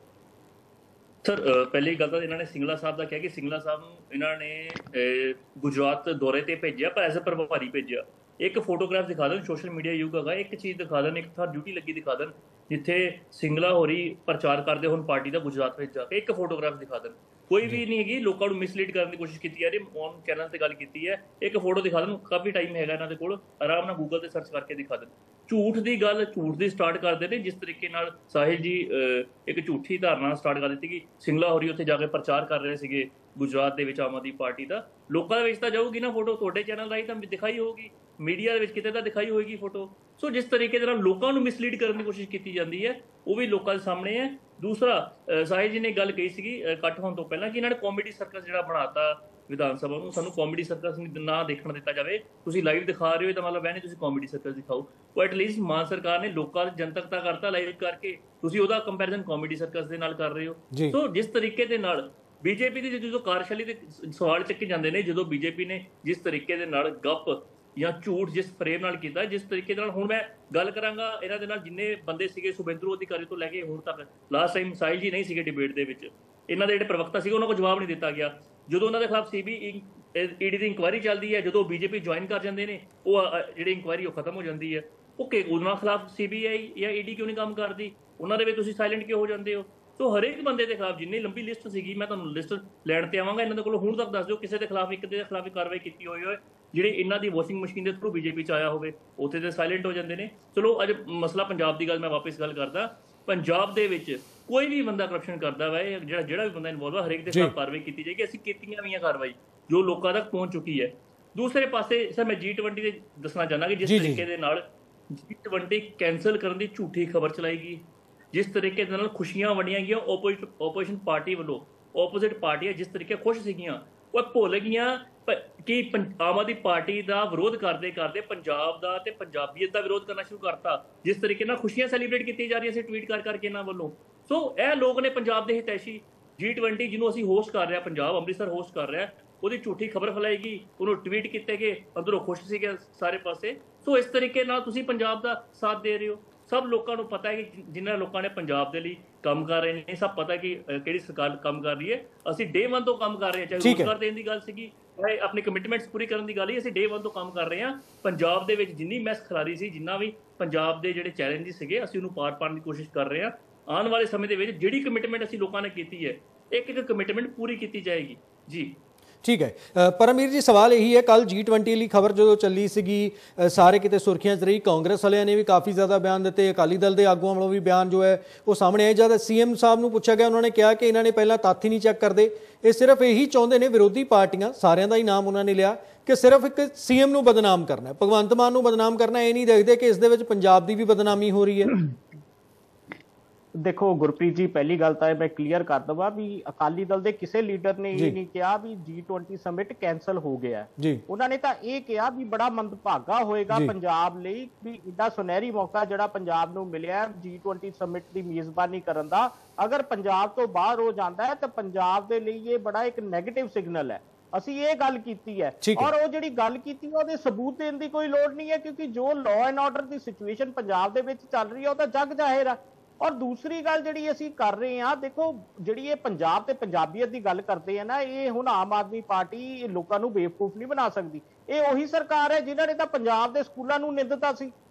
S5: ਸਰ ਪਹਿਲੀ ਗੱਲ ਤਾਂ ਇਹਨਾਂ ਨੇ ਸਿੰਗਲਾ ਸਾਹਿਬ ਦਾ ਕਿਹਾ ਕਿ ਸਿੰਗਲਾ ਸਾਹਿਬ ਨੂੰ ਇਹਨਾਂ ਨੇ ਗੁਜਰਾਤ ਦੌਰੇ ਤੇ ਭੇਜਿਆ, ਪਰ ਐਜ਼ ਅ ਪ੍ਰਭਾਰੀ ਭੇਜਿਆ। ਇੱਕ ਫੋਟੋਗ੍ਰਾਫ ਦਿਖਾ ਦੇਣ, ਸੋਸ਼ਲ ਮੀਡੀਆ ਯੁੱਗ ਹੈਗਾ, ਇੱਕ ਚੀਜ਼ ਦਿਖਾ ਦੇਣ, ਇੱਕ ਥਾਂ ਡਿਊਟੀ ਲੱਗੀ ਦਿਖਾ ਦੇਣ ਜਿੱਥੇ ਸਿੰਗਲਾ ਹੋਰੀ ਪ੍ਰਚਾਰ ਕਰਦੇ ਹੋਣ ਪਾਰਟੀ ਦਾ ਗੁਜਰਾਤ ਵਿੱਚ ਜਾ ਕੇ, ਇੱਕ ਫੋਟੋਗ੍ਰਾਫ ਦਿਖਾ ਦੇਣ। ਕੋਈ ਵੀ ਨਹੀਂ ਹੈਗੀ, ਲੋਕਾਂ ਨੂੰ ਮਿਸਲੀਡ ਕਰਨ ਦੀ ਕੋਸ਼ਿਸ਼ ਕੀਤੀ ਜਾ ਰਹੀ। ਔਨ ਚੈਨਲ ਤੇ ਗੱਲ ਕੀਤੀ ਹੈ, ਇੱਕ ਫੋਟੋ ਦਿਖਾ ਦੇਣ, ਕਾਫੀ ਟਾਈਮ ਹੈਗਾ ਇਹਨਾਂ ਦੇ ਕੋਲ, ਆਰਾਮ ਨਾਲ ਗੂਗਲ ਤੇ ਸਰਚ ਕਰਕੇ ਦਿਖਾ ਦੇਣ। ਝੂਠ ਦੀ ਗੱਲ ਝੂਠ ਦੀ ਸਟਾਰਟ ਕਰਦੇ ਨੇ, ਜਿਸ ਤਰੀਕੇ ਨਾਲ ਸਾਹਿਲ ਜੀ ਇੱਕ ਝੂਠੀ ਧਾਰਨਾ ਸਟਾਰਟ ਕਰ ਦਿੱਤੀ ਕਿ ਸਿੰਗਲਾ ਹੋਰੀ ਉੱਥੇ ਜਾ ਕੇ ਪ੍ਰਚਾਰ ਕਰ ਰਹੇ ਸੀਗੇ ਗੁਜਰਾਤ ਦੇ ਵਿੱਚ ਆਮ ਆਦਮੀ ਪਾਰਟੀ ਦਾ। ਲੋਕਾਂ ਦੇ ਵਿੱਚ ਤਾਂ ਜਾਊਗੀ ਨਾ ਫੋਟੋ, ਤੁਹਾਡੇ ਚੈਨਲ ਰਾਹੀਂ ਤਾਂ ਦਿਖਾਈ ਹੋਊਗੀ, ਮੀਡੀਆ ਦੇ ਵਿੱਚ ਕਿਤੇ ਤਾਂ ਦਿਖਾਈ ਹੋਏਗੀ ਫੋਟੋ। ਸੋ ਜਿਸ ਤਰੀਕੇ ਦੇ ਨਾਲ ਲੋਕਾਂ ਨੂੰ ਮਿਸਲੀਡ ਕਰਨ ਦੀ ਕੋਸ਼ਿਸ਼ ਕੀਤੀ ਜਾਂਦੀ ਹੈ ਉਹ ਵੀ ਲੋਕਾਂ ਦੇ ਸਾਹਮਣੇ ਹੈ। ਦੂਸਰਾ ਸਾਹਿਲ ਜੀ ਨੇ ਗੱਲ ਕਹੀ ਸੀਗੀ ਕੱਟ ਹੋਣ ਤੋਂ ਪਹਿਲਾਂ ਕਿ ਇਹਨਾਂ ਨੇ ਕਾਮੇਡੀ ਸਰਕਸ ਜਿਹੜਾ ਬਣਾਤਾ ਵਿਧਾਨ ਸਭਾ ਨੂੰ, ਸਾਨੂੰ ਕਾਮੇਡੀ ਸਰਕਸ ਨਾ ਦੇਖਣ ਦਿੱਤਾ ਜਾਵੇ। ਤੁਸੀਂ ਲਾਈਵ ਦਿਖਾ ਰਹੇ ਹੋ ਤਾਂ ਮਤਲਬ ਇਹ ਨਹੀਂ ਤੁਸੀਂ ਕਾਮੇਡੀ ਸਰਕਸ ਦਿਖਾਓ। ਉਹ ਐਟਲੀਸਟ ਮਾਨ ਸਰਕਾਰ ਨੇ ਲੋਕਾਂ ਦੀ ਜਨਤਕ ਤਾਂ ਕਰਤਾ ਲਾਈਵ ਕਰਕੇ, ਤੁਸੀਂ ਉਹਦਾ ਕੰਪੈਰੀਜ਼ਨ ਕਾਮੇਡੀ ਸਰਕਸ ਦੇ ਨਾਲ ਕਰ ਰਹੇ ਹੋ। ਸੋ ਜਿਸ ਤਰੀਕੇ ਦੇ ਨਾਲ ਬੀਜੇਪੀ ਦੀ ਜਦੋਂ ਕਾਰਜਸ਼ੈਲੀ ਦੇ ਸਵਾਲ ਚੱਕੇ ਜਾਂਦੇ ਨੇ, ਜਦੋਂ ਬੀਜੇਪੀ ਨੇ ਜਿਸ ਤਰੀਕੇ ਦੇ ਨਾਲ ਗੱਪ ਜਾਂ ਝੂਠ ਜਿਸ ਫਰੇਮ ਨਾਲ ਕੀਤਾ, ਜਿਸ ਤਰੀਕੇ ਨਾਲ ਹੁਣ ਮੈਂ ਗੱਲ ਕਰਾਂਗਾ ਇਹਨਾਂ ਦੇ ਨਾਲ ਜਿੰਨੇ ਬੰਦੇ ਸੀਗੇ ਸੁਬੇਂਦਰੂ ਅਧਿਕਾਰੀ ਤੋਂ ਲੈ ਕੇ ਹੁਣ ਤੱਕ, ਲਾਸਟ ਟਾਈਮ ਸਾਹਿਲ ਜੀ ਨਹੀਂ ਸੀਗੇ ਡਿਬੇਟ ਦੇ ਵਿੱਚ, ਇਹਨਾਂ ਦੇ ਜਿਹੜੇ ਪ੍ਰਵਕਤਾ ਸੀਗੇ ਉਹਨਾਂ ਕੋਲ ਜਵਾਬ ਨਹੀਂ ਦਿੱਤਾ ਗਿਆ। ਜਦੋਂ ਉਹਨਾਂ ਦੇ ਖਿਲਾਫ ਸੀਬੀ ਈਡੀ ਦੀ ਇਨਕੁਆਇਰੀ ਚੱਲਦੀ ਹੈ, ਜਦੋਂ ਬੀਜੇਪੀ ਜੁਆਇਨ ਕਰ ਜਾਂਦੇ ਨੇ ਉਹ ਜਿਹੜੀ ਇਨਕੁਆਇਰੀ ਉਹ ਖਤਮ ਹੋ ਜਾਂਦੀ ਹੈ। ਉਹ ਕਿ ਉਹਨਾਂ ਖਿਲਾਫ ਸੀਬੀਆਈ ਜਾਂ ਈਡੀ ਕਿਉਂ ਨਹੀਂ ਕੰਮ ਕਰਦੀ? ਉਹਨਾਂ ਦੇ ਵਿੱਚ ਤੁਸੀਂ ਸਾਇਲੈਂਟ ਕਿਉਂ ਹੋ ਜਾਂਦੇ ਹੋ? ਸੋ ਹਰੇਕ ਬੰਦੇ ਦੇ ਖਿਲਾਫ ਜਿੰਨੀ ਲੰਬੀ ਲਿਸਟ ਸੀਗੀ, ਮੈਂ ਤੁਹਾਨੂੰ ਲਿਸਟ ਲੈਣ ਤੇ ਆਵਾਂਗਾ ਇਹਨਾਂ ਦੇ ਕੋਲ, ਹੁਣ ਤੱਕ ਦੱਸ ਦਿਓ ਕਿਸੇ ਦੇ ਖਿਲਾਫ ਇੱਕ ਦੇ ਖਿਲਾਫ ਕਾਰਵਾਈ ਕੀਤੀ ਹੋਈ ਹੋਵੇ ਜਿਹੜੇ ਇਹਨਾਂ ਦੀ ਵਾਸ਼ਿੰਗ ਮਸ਼ੀਨ ਦੇ ਥਰੂ ਬੀਜੇਪੀ ਚ ਆਇਆ ਹੋਵੇ, ਉੱਥੇ ਤੇ ਸਾਇਲੈਂਟ ਹੋ ਜਾਂਦੇ ਨੇ। ਚਲੋ ਅੱਜ ਮਸਲਾ ਪੰਜਾਬ ਦੀ ਗੱਲ ਮੈਂ ਵਾਪਸ ਗੱਲ ਕਰਦਾ। ਪੰਜਾਬ ਦੇ ਵਿੱਚ ਕੋਈ ਵੀ ਬੰਦਾ ਕਰਪਸ਼ਨ ਕਰਦਾ ਵਾ, ਜਿਹੜਾ ਜਿਹੜਾ ਵੀ ਬੰਦਾ ਇਨਵੋਲਵ ਆ, ਹਰੇਕ ਦੇ ਖਿਲਾਫ ਕਾਰਵਾਈ ਕੀਤੀ ਜਾਏਗੀ। ਅਸੀਂ ਕੀਤੀਆਂ ਵੀ ਆ ਕਾਰਵਾਈ ਜੋ ਲੋਕਾਂ ਤੱਕ ਪਹੁੰਚ ਚੁੱਕੀ ਹੈ। ਦੂਸਰੇ ਪਾਸੇ ਸਰ ਮੈਂ ਜੀ ਟਵੰਟੀ ਦੇ ਦੱਸਣਾ ਚਾਹੁੰਦਾ ਕਿ ਜਿਸ ਤਰੀਕੇ ਦੇ ਨਾਲ ਜੀ ਟਵੰਟੀ ਕੈਂਸਲ ਕਰਨ ਦੀ ਝੂਠੀ ਖਬਰ ਚਲਾਈ ਗਈ, ਜਿਸ ਤਰੀਕੇ ਦੇ ਨਾਲ ਖੁਸ਼ੀਆਂ ਵੰਡੀਆਂ ਗਈਆਂ ਓਪੋਜ਼ਿਟ ਓਪੋਜੀਸ਼ਨ ਪਾਰਟੀ ਵੱਲੋਂ, ਓਪੋਜ਼ਿਟ ਪਾਰਟੀਆਂ ਜਿਸ ਤਰੀਕੇ ਖੁਸ਼ ਸੀਗੀਆਂ ਉਹ ਭੁੱਲ ਗਈਆਂ ਕਿ ਆਮ ਆਦਮੀ ਪਾਰਟੀ ਦਾ ਵਿਰੋਧ ਕਰਦੇ ਕਰਦੇ ਪੰਜਾਬ ਦਾ ਤੇ ਪੰਜਾਬੀਅਤ ਦਾ ਵਿਰੋਧ ਕਰਨਾ ਸ਼ੁਰੂ ਕਰਤਾ। ਜਿਸ ਤਰੀਕੇ ਨਾਲ ਖੁਸ਼ੀਆਂ ਸੈਲੀਬ੍ਰੇਟ ਕੀਤੀਆਂ ਜਾ ਰਹੀਆਂ ਸੀ ਟਵੀਟ ਕਰ ਕਰਕੇ ਇਹਨਾਂ ਵੱਲੋਂ। ਸੋ ਇਹ ਲੋਕ ਨੇ ਪੰਜਾਬ ਦੇ ਹਿਤੈਸ਼ੀ ਜੀ ਟਵੰਟੀ ਜਿਹਨੂੰ ਅਸੀਂ ਹੋਸਟ ਕਰ ਰਿਹਾ, ਪੰਜਾਬ ਅੰਮ੍ਰਿਤਸਰ ਹੋਸਟ ਕਰ ਰਿਹਾ, ਉਹਦੀ ਝੂਠੀ ਖਬਰ ਫੈਲਾਏਗੀ, ਉਹਨੂੰ ਟਵੀਟ ਕੀਤੇ ਗਏ, ਅੰਦਰੋਂ ਖੁਸ਼ ਸੀਗੇ ਸਾਰੇ ਪਾਸੇ। ਸੋ ਇਸ ਤਰੀਕੇ ਨਾਲ ਤੁਸੀਂ ਪੰਜਾਬ ਦਾ ਸਾਥ ਦੇ ਰਹੇ ਹੋ। ਸਭ ਲੋਕਾਂ ਨੂੰ ਪਤਾ ਹੈ ਕਿ ਜਿਨ੍ਹਾਂ ਲੋਕਾਂ ਨੇ ਪੰਜਾਬ ਦੇ ਲਈ ਕੰਮ ਕਰ ਰਹੇ ਨੇ, ਸਭ ਪਤਾ ਕਿ ਕਿਹੜੀ ਸਰਕਾਰ ਕੰਮ ਕਰ ਰਹੀ ਹੈ। ਅਸੀਂ ਡੇ ਵਨ ਤੋਂ ਕੰਮ ਕਰ ਰਹੇ ਹਾਂ, ਚਾਹੇ ਰੋਜ਼ਗਾਰ ਦੇਣ ਦੀ ਗੱਲ ਸੀਗੀ, ਚਾਹੇ ਆਪਣੀ ਕਮਿਟਮੈਂਟਸ ਪੂਰੀ ਕਰਨ ਦੀ ਗੱਲ ਹੀ, ਅਸੀਂ ਡੇ ਵਨ ਤੋਂ ਕੰਮ ਕਰ ਰਹੇ ਹਾਂ। ਪੰਜਾਬ ਦੇ ਵਿੱਚ ਜਿੰਨੀ ਮੈਸ ਖਿਲਾਰੀ ਸੀ, ਜਿੰਨਾ ਵੀ ਪੰਜਾਬ ਦੇ ਜਿਹੜੇ ਚੈਲੰਜਸ ਸੀਗੇ, ਅਸੀਂ ਉਹਨੂੰ ਪਾਰ ਪਾਉਣ ਦੀ ਕੋਸ਼ਿਸ਼ ਕਰ ਰਹੇ ਹਾਂ। ਆਉਣ ਵਾਲੇ ਸਮੇਂ ਦੇ ਵਿੱਚ ਜਿਹੜੀ ਕਮਿਟਮੈਂਟ ਅਸੀਂ ਲੋਕਾਂ ਨੇ ਕੀਤੀ ਹੈ, ਇੱਕ ਇੱਕ ਕਮਿਟਮੈਂਟ ਪੂਰੀ ਕੀਤੀ ਜਾਏਗੀ ਜੀ। ਠੀਕ ਹੈ ਪਰਮਵੀਰ ਜੀ, ਸਵਾਲ ਇਹੀ ਹੈ, ਕੱਲ ਜੀ ਟਵੰਟੀ ਲਈ ਖਬਰ ਜਦੋਂ ਚੱਲੀ ਸੀਗੀ ਸਾਰੇ ਕਿਤੇ ਸੁਰਖੀਆਂ 'ਚ ਰਹੀ, ਕਾਂਗਰਸ ਵਾਲਿਆਂ ਨੇ ਵੀ ਕਾਫੀ ਜ਼ਿਆਦਾ ਬਿਆਨ ਦਿੱਤੇ, ਅਕਾਲੀ ਦਲ ਦੇ ਆਗੂਆਂ ਵੱਲੋਂ ਵੀ ਬਿਆਨ ਜੋ ਹੈ ਉਹ ਸਾਹਮਣੇ ਆਏ। ਜਦ ਸੀਐਮ ਸਾਹਿਬ ਨੂੰ ਪੁੱਛਿਆ ਗਿਆ, ਉਹਨਾਂ ਨੇ ਕਿਹਾ ਕਿ ਇਹਨਾਂ ਨੇ ਪਹਿਲਾਂ ਤੱਥ ਹੀ ਨਹੀਂ ਚੈੱਕ ਕਰਦੇ, ਇਹ ਸਿਰਫ ਇਹੀ ਚਾਹੁੰਦੇ ਨੇ, ਵਿਰੋਧੀ ਪਾਰਟੀਆਂ ਸਾਰਿਆਂ ਦਾ ਹੀ ਨਾਮ ਉਹਨਾਂ ਨੇ ਲਿਆ ਕਿ ਸਿਰਫ ਇੱਕ ਸੀਐਮ ਨੂੰ ਬਦਨਾਮ ਕਰਨਾ, ਭਗਵੰਤ ਮਾਨ ਨੂੰ ਬਦਨਾਮ ਕਰਨਾ, ਇਹ ਨਹੀਂ ਦੇਖਦੇ ਕਿ ਇਸ ਦੇ ਵਿੱਚ ਪੰਜਾਬ ਦੀ ਵੀ ਬਦਨਾਮੀ ਹੋ ਰਹੀ ਹੈ।
S8: देखो गुरप्रीत जी, पहली गल तो मैं क्लीयर कर दवा भी अकाली दल के किसी लीडर ने ये नहीं कहा भी जी ट्वेंटी समिट कैंसल हो गया है। उन्होंने तो ये कहा भी बड़ा मंदभागा होएगा पंजाब लई भी इदा सुनहरी मौका जिहड़ा पंजाब नूं मिलिया जी ट्वेंटी समिट की मेजबानी करन दा, अगर पंजाब तो बाहर हो जाता है तो पंजाब के लिए ये बड़ा एक नैगेटिव सिग्नल है। ਅਸੀਂ ਇਹ ਗੱਲ ਕੀਤੀ ਹੈ ਔਰ ਉਹ ਜਿਹੜੀ ਗੱਲ ਕੀਤੀ ਉਹਦੇ ਸਬੂਤ ਦੇਣ ਦੀ ਕੋਈ ਲੋੜ ਨਹੀਂ ਹੈ, ਕਿਉਂਕਿ ਜੋ ਲਾਅ ਐਂਡ ਆਰਡਰ ਦੀ ਸਿਚੁਏਸ਼ਨ ਪੰਜਾਬ ਦੇ ਵਿੱਚ ਚੱਲ ਰਹੀ ਹੈ ਉਹ ਤਾਂ ਜਗ ਜ਼ਾਹਿਰ ਹੈ। ਔਰ ਦੂਸਰੀ ਗੱਲ ਜਿਹੜੀ ਅਸੀਂ ਕਰ ਰਹੇ ਹਾਂ, ਦੇਖੋ ਜਿਹੜੀ ਇਹ ਪੰਜਾਬ ਤੇ ਪੰਜਾਬੀਅਤ ਦੀ ਗੱਲ ਕਰਦੇ ਆ ਨਾ, ਇਹ ਹੁਣ ਆਮ ਆਦਮੀ ਪਾਰਟੀ ਲੋਕਾਂ ਨੂੰ ਬੇਵਕੂਫ ਨਹੀਂ ਬਣਾ ਸਕਦੀ। ਇਹ ਉਹੀ ਸਰਕਾਰ ਹੈ ਜਿਨ੍ਹਾਂ ਨੇ ਤਾਂ ਪੰਜਾਬ ਦੇ ਸਕੂਲਾਂ ਨੂੰ ਨਿੰਦਤਾ ਸੀ,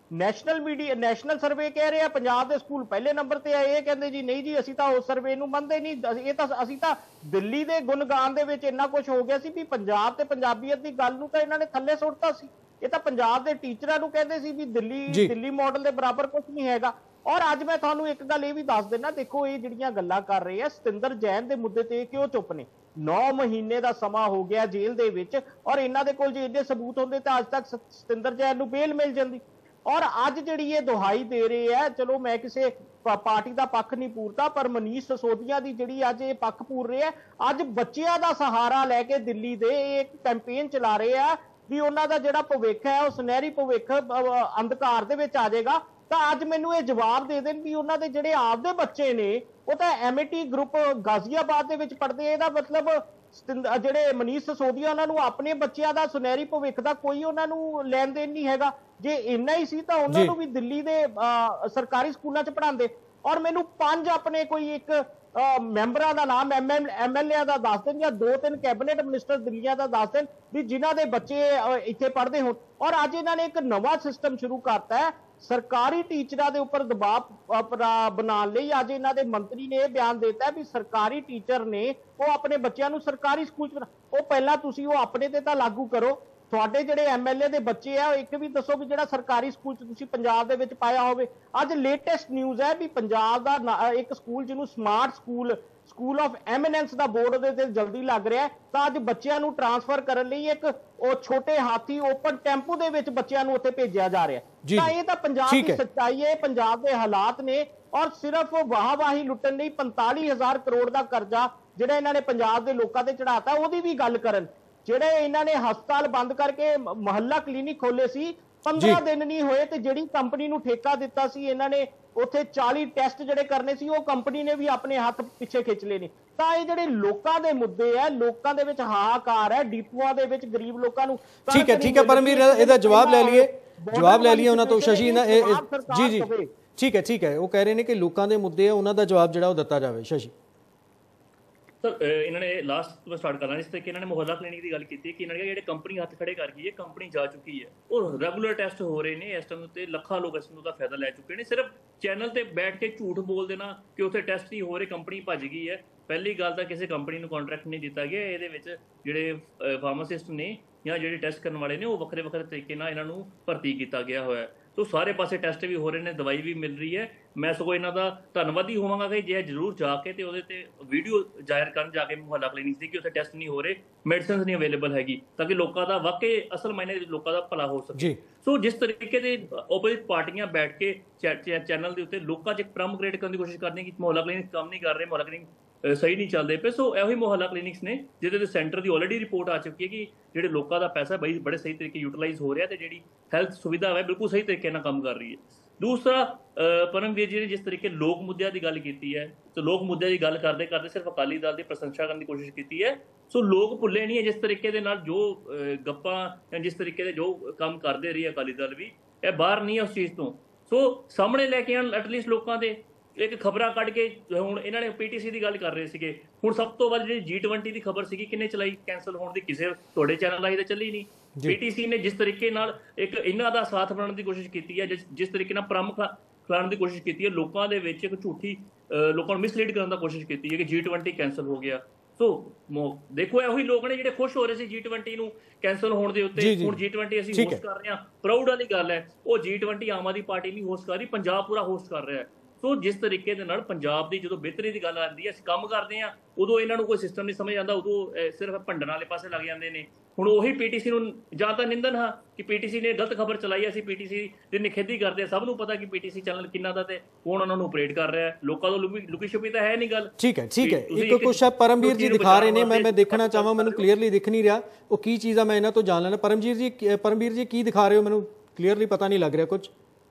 S8: ਨੈਸ਼ਨਲ ਮੀਡੀਆ ਨੈਸ਼ਨਲ ਸਰਵੇ ਕਹਿ ਰਿਹਾ ਪੰਜਾਬ ਦੇ ਸਕੂਲ ਪਹਿਲੇ ਨੰਬਰ ਤੇ ਆਏ, ਇਹ ਕਹਿੰਦੇ ਜੀ ਨਹੀਂ ਜੀ ਅਸੀਂ ਤਾਂ ਉਸ ਸਰਵੇ ਨੂੰ ਮੰਨਦੇ ਨਹੀਂ, ਇਹ ਤਾਂ ਅਸੀਂ ਤਾਂ ਦਿੱਲੀ ਦੇ ਗੁਣਗਾਨ ਦੇ ਵਿੱਚ ਇੰਨਾ ਕੁਝ ਹੋ ਗਿਆ ਸੀ ਵੀ ਪੰਜਾਬ ਤੇ ਪੰਜਾਬੀਅਤ ਦੀ ਗੱਲ ਨੂੰ ਤਾਂ ਇਹਨਾਂ ਨੇ ਥੱਲੇ ਸੁੱਟਤਾ ਸੀ। ਇਹ ਤਾਂ ਪੰਜਾਬ ਦੇ ਟੀਚਰਾਂ ਨੂੰ ਕਹਿੰਦੇ ਸੀ ਵੀ ਦਿੱਲੀ ਦਿੱਲੀ ਮਾਡਲ ਦੇ ਬਰਾਬਰ ਕੁਝ ਨਹੀਂ ਹੈਗਾ। ਔਰ ਅੱਜ ਮੈਂ ਤੁਹਾਨੂੰ ਇੱਕ ਗੱਲ ਇਹ ਵੀ ਦੱਸ ਦਿੰਦਾ, ਦੇਖੋ ਇਹ ਜਿਹੜੀਆਂ ਗੱਲਾਂ ਕਰ ਰਹੇ ਆ ਸਤਿੰਦਰ ਜੈਨ ਦੇ ਮੁੱਦੇ ਤੇ ਕਿਉਂ ਚੁੱਪ ਨੇ? ਨੌ ਮਹੀਨੇ ਦਾ ਸਮਾਂ ਹੋ ਗਿਆ ਜੇਲ੍ਹ ਦੇ ਵਿੱਚ, ਔਰ ਇਹਨਾਂ ਦੇ ਕੋਲ ਜੇ ਇੰਨੇ ਸਬੂਤ ਹੁੰਦੇ ਤਾਂ ਅੱਜ ਤੱਕ ਸਤਿੰਦਰ ਜੈਨ ਨੂੰ ਬੇਲ ਮਿਲ ਜਾਂਦੀ। ਔਰ ਅੱਜ ਜਿਹੜੀ ਇਹ ਦੁਹਾਈ ਦੇ ਰਹੇ ਆ, ਚਲੋ ਮੈਂ ਕਿਸੇ ਪਾਰਟੀ ਦਾ ਪੱਖ ਨਹੀਂ ਪੂਰਦਾ, ਪਰ ਮਨੀਸ਼ ਸਿਸੋਦੀਆ ਦੀ ਜਿਹੜੀ ਅੱਜ ਇਹ ਪੱਖ ਪੂਰ ਰਹੇ ਆ, ਅੱਜ ਬੱਚਿਆਂ ਦਾ ਸਹਾਰਾ ਲੈ ਕੇ ਦਿੱਲੀ ਦੇ ਇੱਕ ਕੈਂਪੇਨ ਚਲਾ ਰਹੇ ਆ ਵੀ ਉਹਨਾਂ ਦਾ ਜਿਹੜਾ ਭਵਿੱਖ ਹੈ ਉਹ ਸੁਨਹਿਰੀ ਭਵਿੱਖ ਅੰਧਕਾਰ ਦੇ ਵਿੱਚ ਆ ਜਾਏਗਾ। ਤਾਂ ਅੱਜ ਮੈਨੂੰ ਇਹ ਜਵਾਬ ਦੇ ਦੇਣ ਵੀ ਉਹਨਾਂ ਦੇ ਜਿਹੜੇ ਆਪਦੇ ਬੱਚੇ ਨੇ ਉਹ ਤਾਂ ਐਮਏਟੀ ਗਰੁੱਪ ਗਾਜ਼ੀਆਬਾਦ ਦੇ ਵਿੱਚ ਪੜ੍ਹਦੇ, ਇਹਦਾ ਮਤਲਬ ਜਿਹੜੇ ਮਨੀਸ਼ ਸਿਸੋਦੀਆ ਉਹਨਾਂ ਨੂੰ ਆਪਣੇ ਬੱਚਿਆਂ ਦਾ ਸੁਨਹਿਰੀ ਭਵਿੱਖ ਦਾ ਕੋਈ ਉਹਨਾਂ ਨੂੰ ਲੈਣ ਦੇਣ ਨਹੀਂ ਹੈਗਾ। ਜੇ ਇੰਨਾ ਹੀ ਸੀ ਤਾਂ ਉਹਨਾਂ ਨੂੰ ਵੀ ਦਿੱਲੀ ਦੇ ਸਰਕਾਰੀ ਸਕੂਲਾਂ 'ਚ ਪੜ੍ਹਾਉਂਦੇ। ਔਰ ਮੈਨੂੰ ਪੰਜ ਆਪਣੇ ਕੋਈ ਇੱਕ ਮੈਂਬਰਾਂ ਦਾ ਨਾਮ ਐਮਐਲਏ ਦਾ ਦੱਸ ਦੇਣ ਜਾਂ ਦੋ ਤਿੰਨ ਕੈਬਨਿਟ ਮਿਨਿਸਟਰ ਦਿੱਲੀਆਂ ਦਾ ਦੱਸ ਦੇਣ ਵੀ ਜਿਨ੍ਹਾਂ ਦੇ ਬੱਚੇ ਇੱਥੇ ਪੜ੍ਹਦੇ ਹੋਣ। ਔਰ ਅੱਜ ਇਹਨਾਂ ਨੇ ਇੱਕ ਨਵਾਂ ਸਿਸਟਮ ਸ਼ੁਰੂ ਕਰਤਾ ਹੈ ਸਰਕਾਰੀ ਟੀਚਰਾਂ ਦੇ ਉੱਪਰ ਦਬਾਅ ਬਣਾਉਣ ਲਈ। ਅੱਜ ਇਹਨਾਂ ਦੇ ਮੰਤਰੀ ਨੇ ਇਹ ਬਿਆਨ ਦਿੱਤਾ ਵੀ ਸਰਕਾਰੀ ਟੀਚਰ ਨੇ ਉਹ ਆਪਣੇ ਬੱਚਿਆਂ ਨੂੰ ਸਰਕਾਰੀ ਸਕੂਲ 'ਚ, ਉਹ ਪਹਿਲਾਂ ਤੁਸੀਂ ਉਹ ਆਪਣੇ ਤੇ ਤਾਂ ਲਾਗੂ ਕਰੋ। ਤੁਹਾਡੇ ਜਿਹੜੇ ਐਮਐਲਏ ਦੇ ਬੱਚੇ ਆ, ਇੱਕ ਵੀ ਦੱਸੋ ਵੀ ਜਿਹੜਾ ਸਰਕਾਰੀ ਸਕੂਲ 'ਚ ਤੁਸੀਂ ਪੰਜਾਬ ਦੇ ਵਿੱਚ ਪਾਇਆ ਹੋਵੇ। ਅੱਜ ਲੇਟੈਸਟ ਨਿਊਜ਼ ਹੈ ਵੀ ਪੰਜਾਬ ਦਾ ਇੱਕ ਸਕੂਲ ਜਿਹਨੂੰ smart school school of eminence ਦਾ ਬੋਰਡ ਉਹਦੇ ਤੇ ਜਲਦੀ ਲੱਗ ਰਿਹਾ, ਤਾਂ ਅੱਜ ਬੱਚਿਆਂ ਨੂੰ ਟ੍ਰਾਂਸਫਰ ਕਰਨ ਲਈ ਇੱਕ ਉਹ ਛੋਟੇ ਹਾਥੀ ਓਪਨ ਟੈਂਪੂ ਦੇ ਵਿੱਚ ਬੱਚਿਆਂ ਨੂੰ ਉੱਥੇ ਭੇਜਿਆ ਜਾ ਰਿਹਾ। ਤਾਂ ਇਹ ਤਾਂ ਪੰਜਾਬ ਦੀ ਸੱਚਾਈ ਹੈ, ਪੰਜਾਬ ਦੇ ਹਾਲਾਤ ਨੇ। ਔਰ ਸਿਰਫ ਵਾਹਵਾਹੀ ਲੁੱਟਣ ਲਈ ਪੰਤਾਲੀ ਹਜ਼ਾਰ ਕਰੋੜ ਦਾ ਕਰਜ਼ਾ ਜਿਹੜਾ ਇਹਨਾਂ ਨੇ ਪੰਜਾਬ ਦੇ ਲੋਕਾਂ ਤੇ ਚੜਾਤਾ, ਉਹਦੀ ਵੀ ਗੱਲ ਕਰਨ। ਜਿਹੜੇ ਇਹਨਾਂ ਨੇ ਹਸਪਤਾਲ ਬੰਦ ਕਰਕੇ ਮੁਹੱਲਾ ਕਲੀਨਿਕ ਖੋਲੇ ਸੀ, ਪੰਦਰਾਂ ਦਿਨ ਨਹੀਂ ਹੋਏ ਤੇ ਜਿਹੜੀ ਕੰਪਨੀ ਨੂੰ ਠੇਕਾ ਦਿੱਤਾ ਸੀ ਇਹਨਾਂ ਨੇ ਉੱਥੇ ਚਾਲੀ ਟੈਸਟ ਜਿਹੜੇ ਕਰਨੇ ਸੀ ਉਹ ਕੰਪਨੀ ਨੇ ਵੀ ਆਪਣੇ ਹੱਥ ਪਿੱਛੇ ਖਿੱਚ ਲਏ ਨੇ। ਤਾਂ ਇਹ ਜਿਹੜੇ ਲੋਕਾਂ ਦੇ ਮੁੱਦੇ ਆ, ਲੋਕਾਂ ਦੇ ਵਿੱਚ ਹਾਹਾਕਾਰ ਹੈ, ਡੀਪੂਆਂ ਦੇ ਵਿੱਚ ਗਰੀਬ ਲੋਕਾਂ ਨੂੰ।
S1: ਠੀਕ ਹੈ ਠੀਕ ਹੈ ਪਰਮਵੀਰ, ਇਹਦਾ ਜਵਾਬ ਲੈ ਲਈਏ ਜਵਾਬ ਲੈ ਲਈਏ ਉਹਨਾਂ ਤੋਂ। ਸ਼ਸ਼ੀ ਨਾ ਜੀ ਜੀ ਠੀਕ ਹੈ ਠੀਕ ਹੈ, ਉਹ ਕਹਿ ਰਹੇ ਨੇ ਕਿ ਲੋਕਾਂ ਦੇ ਮੁੱਦੇ ਆ ਉਹਨਾਂ ਦਾ ਜਵਾਬ ਜਿਹੜਾ ਉਹ ਦਿੱਤਾ ਜਾਵੇ। ਸ਼ਸ਼ੀ
S5: ਸਰ ਇਹਨਾਂ ਨੇ ਲਾਸਟ ਤੋਂ ਸਟਾਰਟ ਕਰਨਾ, ਜਿਸ ਤਰੀਕੇ ਇਹਨਾਂ ਨੇ ਮੁਹੱਲਾ ਕਲੀਨਿਕ ਦੀ ਗੱਲ ਕੀਤੀ ਕਿ ਇਹਨਾਂ ਨੇ ਜਿਹੜੇ ਕੰਪਨੀ ਹੱਥ ਖੜੇ ਕਰ ਗਈ ਹੈ, ਕੰਪਨੀ ਜਾ ਚੁੱਕੀ ਹੈ, ਉਹ ਰੈਗੂਲਰ ਟੈਸਟ ਹੋ ਰਹੇ ਨੇ ਇਸ ਟਾਈਮ ਉੱਤੇ, ਲੱਖਾਂ ਲੋਕ ਇਸ ਨੂੰ ਦਾ ਫਾਇਦਾ ਲੈ ਚੁੱਕੇ ਨੇ। ਸਿਰਫ ਚੈਨਲ ਤੇ ਬੈਠ ਕੇ ਝੂਠ ਬੋਲ ਦੇਣਾ ਕਿ ਉੱਥੇ ਟੈਸਟ ਨਹੀਂ ਹੋ ਰਹੇ, ਕੰਪਨੀ ਭੱਜ ਗਈ ਹੈ। ਪਹਿਲੀ ਗੱਲ ਤਾਂ ਕਿਸੇ ਕੰਪਨੀ ਨੂੰ ਕੰਟਰੈਕਟ ਨਹੀਂ ਦਿੱਤਾ ਗਿਆ। ਇਹਦੇ ਵਿੱਚ ਜਿਹੜੇ ਫਾਰਮਾਸਿਸਟ ਨੇ ਜਾਂ ਜਿਹੜੇ ਟੈਸਟ ਕਰਨ ਵਾਲੇ ਨੇ ਉਹ ਵੱਖਰੇ ਵੱਖਰੇ ਤਰੀਕੇ ਨਾਲ ਇਹਨਾਂ ਨੂੰ ਭਰਤੀ ਕੀਤਾ ਗਿਆ ਹੋਇਆ। ਤੋ ਸਾਰੇ ਪਾਸੇ ਟੈਸਟ ਵੀ ਹੋ ਰਹੇ ਨੇ, ਦਵਾਈ ਵੀ ਮਿਲ ਰਹੀ ਹੈ। ਮੈਂ ਸਗੋਂ ਇਹਨਾਂ ਦਾ ਧੰਨਵਾਦੀ ਹੋਵਾਂਗਾ ਕਿ ਜੇ ਜ਼ਰੂਰ ਜਾ ਕੇ ਤੇ ਉਹਦੇ ਤੇ ਵੀਡੀਓ ਜ਼ਾਹਿਰ ਕਰਨ ਜਾ ਕੇ ਮੁਹੱਲਾ ਕਲੀਨਿਕ ਦੀ ਕਿ ਉੱਥੇ ਟੈਸਟ ਨਹੀਂ ਹੋ ਰਹੇ, ਮੈਡੀਸਿਨਸ ਨਹੀਂ ਅਵੇਲੇਬਲ ਹੈਗੀ, ਤਾਂ ਕਿ ਲੋਕਾਂ ਦਾ ਵਾਕਈ ਅਸਲ ਮਾਇਨੇ ਵਿੱਚ ਲੋਕਾਂ ਦਾ ਭਲਾ ਹੋ ਸਕੇ। ਸੋ ਜਿਸ ਤਰੀਕੇ ਦੇ ਓਪੋਜ਼ਿਟ ਪਾਰਟੀਆਂ ਬੈਠ ਕੇ ਚੈਨਲ ਦੇ ਉੱਤੇ ਲੋਕਾਂ 'ਚ ਇੱਕ ਭ੍ਰਮ ਕ੍ਰੀਏਟ ਕਰਨ ਦੀ ਕੋਸ਼ਿਸ਼ ਕਰਦੀਆਂ ਕਿ ਮੁਹੱਲਾ ਕਲੀਨਿਕ ਕੰਮ ਨਹੀਂ ਕਰ ਰਹੇ, ਮੁਹੱਲਾ ਕਲੀਨਿਕ ਸਹੀ ਨਹੀਂ ਚੱਲਦੇ ਪਏ। ਸੋ ਇਹੋ ਹੀ ਮੁਹੱਲਾ ਕਲੀਨਿਕਸ ਨੇ ਜਿਹਦੇ ਤੇ ਸੈਂਟਰ ਦੀ ਆਲਰੇਡੀ ਰਿਪੋਰਟ ਆ ਚੁੱਕੀ ਹੈ ਕਿ ਜਿਹੜੇ ਲੋਕਾਂ ਦਾ ਪੈਸਾ ਬਈ ਬੜੇ ਸਹੀ ਤਰੀਕੇ ਯੂਟਿਲਾਈਜ਼ ਹੋ ਰਿਹਾ ਤੇ ਜਿਹੜੀ ਹੈਲਥ ਸੁਵਿਧਾ ਹੈ ਬਿਲਕੁਲ ਸਹੀ ਤਰੀਕੇ ਨਾਲ ਕੰਮ ਕਰ ਰਹੀ ਹੈ। ਦੂਸਰਾ ਪਰਮਵੀਰ ਜੀ ਨੇ ਜਿਸ ਤਰੀਕੇ ਲੋਕ ਮੁੱਦਿਆਂ ਦੀ ਗੱਲ ਕੀਤੀ ਹੈ, ਤੇ ਲੋਕ ਮੁੱਦਿਆਂ ਦੀ ਗੱਲ ਕਰਦੇ ਕਰਦੇ ਸਿਰਫ ਅਕਾਲੀ ਦਲ ਦੀ ਪ੍ਰਸ਼ੰਸਾ ਕਰਨ ਦੀ ਕੋਸ਼ਿਸ਼ ਕੀਤੀ ਹੈ। ਸੋ ਲੋਕ ਭੁੱਲੇ ਨਹੀਂ ਹੈ ਜਿਸ ਤਰੀਕੇ ਦੇ ਨਾਲ ਜੋ ਗੱਪਾਂ ਜਾਂ ਜਿਸ ਤਰੀਕੇ ਦੇ ਜੋ ਕੰਮ ਕਰਦੇ ਰਹੀ ਅਕਾਲੀ ਦਲ ਵੀ, ਇਹ ਬਾਹਰ ਨਹੀਂ ਹੈ ਉਸ ਚੀਜ਼ ਤੋਂ। ਸੋ ਸਾਹਮਣੇ ਲੈ ਕੇ ਆਉਣ ਐਟਲੀਸਟ ਲੋਕਾਂ ਦੇ ਇੱਕ ਖਬਰਾਂ ਕੱਢ ਕੇ। ਹੁਣ ਇਹਨਾਂ ਨੇ ਪੀਟੀਸੀ ਦੀ ਗੱਲ ਕਰ ਰਹੇ ਸੀਗੇ, ਹੁਣ ਸਭ ਤੋਂ ਵੱਧ ਜਿਹੜੀ ਜੀ ਟਵੰਟੀ ਦੀ ਖਬਰ ਸੀਗੀ ਕਿੰਨੇ ਚਲਾਈ ਕੈਂਸਲ ਹੋਣ ਦੀ? ਕਿਸੇ ਤੁਹਾਡੇ ਚੈਨਲ ਆਈ ਤਾਂ ਚੱਲੀ ਨਹੀਂ। ਪੀਟੀਸੀ ਨੇ ਜਿਸ ਤਰੀਕੇ ਨਾਲ ਇੱਕ ਇਹਨਾਂ ਦਾ ਸਾਥ ਬਣਾਉਣ ਦੀ ਕੋਸ਼ਿਸ਼ ਕੀਤੀ ਹੈ, ਜਿਸ ਤਰੀਕੇ ਨਾਲ ਭਰਮ ਖਿਲਾਉਣ ਦੀ ਕੋਸ਼ਿਸ਼ ਕੀਤੀ ਹੈ, ਲੋਕਾਂ ਦੇ ਵਿੱਚ ਇੱਕ ਝੂਠੀ ਲੋਕਾਂ ਨੂੰ ਮਿਸਲੀਡ ਕਰਨ ਦਾ ਕੋਸ਼ਿਸ਼ ਕੀਤੀ ਹੈ ਕਿ ਜੀ ਟਵੰਟੀ ਕੈਂਸਲ ਹੋ ਗਿਆ। ਸੋ ਦੇਖੋ ਇਹੋ ਹੀ ਲੋਕ ਨੇ ਜਿਹੜੇ ਖੁਸ਼ ਹੋ ਰਹੇ ਸੀ ਜੀ ਟਵੰਟੀ ਨੂੰ ਕੈਂਸਲ ਹੋਣ ਦੇ ਉੱਤੇ। ਹੁਣ ਜੀ ਟਵੰਟੀ ਅਸੀਂ ਹੋਸਟ ਕਰ ਰਹੇ ਹਾਂ, ਪ੍ਰਾਊਡ ਵਾਲੀ ਗੱਲ ਹੈ। ਉਹ G twenty Aam Aadmi party ਨਹੀਂ ਹੋਸਟ ਕਰ ਰਹੀ, ਪੰਜਾਬ ਪੂਰਾ ਹੋਸਟ ਕਰ ਰਿਹਾ ਹੈ। ਸੋ ਜਿਸ ਤਰੀਕੇ ਦੇ ਨਾਲ ਪੰਜਾਬ ਦੀ ਜਦੋਂ ਬਿਹਤਰੀ ਦੀ ਗੱਲ ਆਉਂਦੀ ਹੈ, ਅਸੀਂ ਕੰਮ ਕਰਦੇ ਹਾਂ, ਉਦੋਂ ਇਹਨਾਂ ਨੂੰ ਕੋਈ ਸਿਸਟਮ ਨਹੀਂ ਸਮਝ ਆਉਂਦਾ, ਉਦੋਂ ਸਿਰਫ ਭੰਡਣ ਵਾਲੇ ਪਾਸੇ ਲੱਗ ਜਾਂਦੇ ਨੇ। ਹੁਣ ਉਹੀ ਪੀਟੀਸੀ ਨੂੰ ਜਾਂ ਤਾਂ ਨਿੰਦਨ ਹਾਂ ਕਿ ਪੀਟੀਸੀ ਨੇ ਗਲਤ ਖਬਰ ਚਲਾਈ, ਅਸੀਂ ਪੀਟੀਸੀ ਦੀ ਨਿਖੇਧੀ ਕਰਦੇ ਹਾਂ। ਸਭ ਨੂੰ ਪਤਾ ਕਿ ਪੀਟੀਸੀ ਚੈਨਲ ਕਿੰਨਾ ਦਾ ਤੇ ਕੌਣ ਉਹਨਾਂ ਨੂੰ ਆਪਰੇਟ ਕਰ ਰਿਹਾ ਹੈ। ਲੋਕਾਂ ਤੋਂ ਲੁਕੀ ਛੁਪੀ ਤਾਂ ਹੈ ਨਹੀਂ ਗੱਲ।
S1: ਠੀਕ ਹੈ ਠੀਕ ਹੈ, ਇੱਕ ਕੁਛ ਪਰਮਵੀਰ ਜੀ ਦਿਖਾ ਰਹੇ ਨੇ, ਮੈਂ ਮੈਂ ਦੇਖਣਾ ਚਾਹਾਂ, ਮੈਨੂੰ ਕਲੀਅਰਲੀ ਦਿਖ ਨਹੀਂ ਰਿਹਾ ਉਹ ਕੀ ਚੀਜ਼ ਆ, ਮੈਂ ਇਹਨਾਂ ਤੋਂ ਜਾਣ ਲੈਣਾ। ਪਰਮਜੀਤ ਜੀ ਪਰਮਵੀਰ ਜੀ ਕੀ ਦਿਖਾ ਰਹੇ ਹੋ? ਮੈਨੂੰ ਕਲੀਅਰਲੀ ਪਤਾ ਨਹੀਂ ਲੱਗ ਰਿਹਾ ਕੁਝ।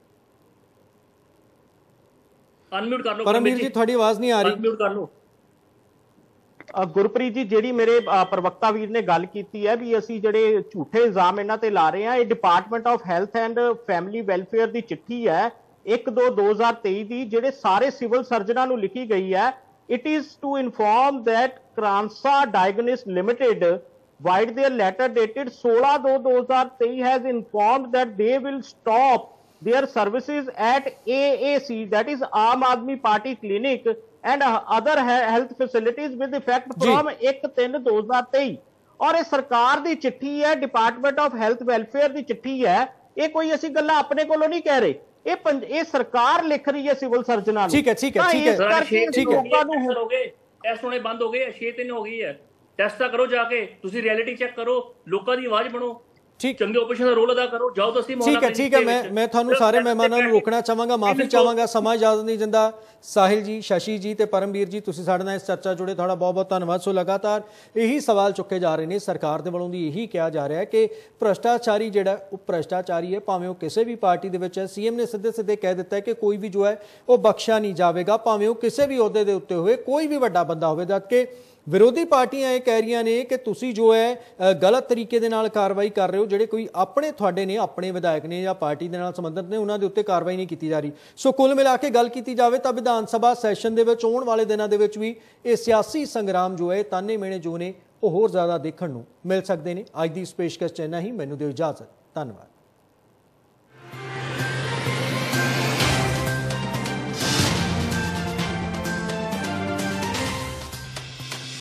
S5: ਅਨਮਿਊਟ ਕਰ ਲਓ
S1: ਪਰਮਵੀਰ ਜੀ, ਤੁਹਾਡੀ ਆਵਾਜ਼ ਨਹੀਂ ਆ ਰਹੀ।
S5: ਅਨਮਿਊਟ ਕਰ ਲਓ।
S8: ਗੁਰਪ੍ਰੀਤ ਜੀ, ਜਿਹੜੀ ਮੇਰੇ ਪ੍ਰਵਕਤਾ ਵੀਰ ਨੇ ਗੱਲ ਕੀਤੀ ਹੈ ਵੀ ਅਸੀਂ ਜਿਹੜੇ ਝੂਠੇ ਇਲਜ਼ਾਮ ਇਹਨਾਂ ਤੇ ਲਾ ਰਹੇ ਹਾਂ, ਇਹ department of health and family welfare ਦੀ ਚਿੱਠੀ ਹੈ ਇੱਕ ਦੋ ਦੋ ਹਜ਼ਾਰ ਤੇਈ ਦੀ, ਜਿਹੜੇ ਸਾਰੇ ਸਿਵਲ ਸਰਜਨਾਂ ਨੂੰ ਲਿਖੀ ਗਈ ਹੈ। It is to inform that Krsnaa diagnostics limited vide their letter dated ਸੋਲਾਂ ਦੋ ਦੋ ਹਜ਼ਾਰ ਤੇਈ has informed that they will stop their services at A A C, that is Aam Aadmi Party Clinic and other health facilities with effect from एक तीन दो हज़ार तेईस। और ये सरकार दी चिट्ठी है, डिपार्टमेंट ऑफ हेल्थ वेलफेयर दी चिट्ठी है, ये कोई ऐसी गल्लां अपने कोलों नहीं कह रहे, ये पंज ये सरकार लिख रही है सिविल सर्जनां नूं।
S1: ठीक है ठीक है ठीक है
S5: ठीक है हो गए टेस्ट होने बंद हो गए, छे दिन हो गई है, टेस्ट ਤਾਂ ਕਰੋ ਜਾ ਕੇ, ਤੁਸੀਂ ਰਿਐਲਿਟੀ ਚੈੱਕ ਕਰੋ, ਲੋਕਾਂ ਦੀ ਆਵਾਜ਼ ਬਣੋ,
S1: ठीक
S5: ਚੰਗੇ ਆਪਰੇਸ਼ਨ ਦਾ ਰੋਲ ਅਦਾ ਕਰੋ, ਜਾਓ ਤੁਸੀਂ
S1: ठीक है ठीक है मैं मैं ਤੁਹਾਨੂੰ ਸਾਰੇ ਮਹਿਮਾਨਾਂ ਨੂੰ ਰੋਕਣਾ ਚਾਹਾਂਗਾ, ਮਾਫੀ ਚਾਹਾਂਗਾ, ਸਮਾਂ ਇਜਾਜ਼ਤ ਨਹੀਂ ਦਿੰਦਾ। ਸਾਹਿਲ ਜੀ, ਸ਼ਸ਼ੀ ਜੀ ਤੇ ਪਰਮਵੀਰ ਜੀ, ਤੁਸੀਂ ਸਾਡੇ ਨਾਲ ਇਸ ਚਰਚਾ ਜੁੜੇ, ਤੁਹਾਡਾ ਬਹੁਤ ਬਹੁਤ ਧੰਨਵਾਦ। ਸੋ ਲਗਾਤਾਰ ਇਹੀ ਸਵਾਲ ਚੁੱਕੇ ਜਾ ਰਹੇ ਨੇ, ਸਰਕਾਰ ਦੇ ਵੱਲੋਂ ਦੀ ਇਹੀ ਕਿਹਾ ਜਾ ਰਿਹਾ ਹੈ ਕਿ ਭ੍ਰਸ਼ਟਾਚਾਰੀ ਜਿਹੜਾ ਉਹ ਭ੍ਰਸ਼ਟਾਚਾਰੀ ਹੈ, ਭਾਵੇਂ ਉਹ ਕਿਸੇ ਵੀ ਪਾਰਟੀ ਦੇ ਵਿੱਚ ਹੈ। ਸੀਐਮ ਨੇ ਸਿੱਧੇ ਸਿੱਧੇ ਕਹਿ ਦਿੱਤਾ ਹੈ ਕਿ ਕੋਈ ਵੀ ਜੋ ਹੈ ਉਹ ਬਖਸ਼ਿਆ ਨਹੀਂ ਜਾਵੇਗਾ, ਭਾਵੇਂ ਉਹ ਕਿਸੇ ਵੀ ਅਹੁਦੇ ਦੇ ਉੱਤੇ ਹੋਵੇ, ਕੋਈ ਵੀ ਵੱਡਾ ਬੰਦਾ ਹੋਵੇ। ਜਦਕਿ ਵਿਰੋਧੀ ਪਾਰਟੀਆਂ ਇਹ ਕਹਿ ਰਹੀਆਂ ਨੇ ਕਿ ਤੁਸੀਂ ਜੋ ਹੈ ਗਲਤ ਤਰੀਕੇ ਦੇ ਨਾਲ ਕਾਰਵਾਈ ਕਰ ਰਹੇ ਹੋ, ਜਿਹੜੇ ਕੋਈ ਆਪਣੇ ਤੁਹਾਡੇ ਨੇ, ਆਪਣੇ ਵਿਧਾਇਕ ਨੇ ਜਾਂ ਪਾਰਟੀ ਦੇ ਨਾਲ ਸੰਬੰਧਿਤ ਨੇ, ਉਹਨਾਂ ਦੇ ਉੱਤੇ ਕਾਰਵਾਈ ਨਹੀਂ ਕੀਤੀ ਜਾ ਰਹੀ। ਸੋ ਕੁੱਲ ਮਿਲਾ ਕੇ ਗੱਲ ਕੀਤੀ ਜਾਵੇ ਤਾਂ ਵਿਧਾਨ ਸਭਾ ਸੈਸ਼ਨ ਦੇ ਵਿੱਚ ਆਉਣ ਵਾਲੇ ਦਿਨਾਂ ਦੇ ਵਿੱਚ ਵੀ ਇਹ ਸਿਆਸੀ ਸੰਗਰਾਮ ਜੋ ਹੈ, ਤਾਨੇ ਮੇਣੇ ਜੋ ਨੇ ਉਹ ਹੋਰ ਜ਼ਿਆਦਾ ਦੇਖਣ ਨੂੰ ਮਿਲ ਸਕਦੇ ਨੇ। ਅੱਜ ਦੀ ਇਸ ਪੇਸ਼ਕਸ਼ 'ਚ ਇੰਨਾ ਹੀ, ਮੈਨੂੰ ਦਿਓ ਇਜਾਜ਼ਤ, ਧੰਨਵਾਦ।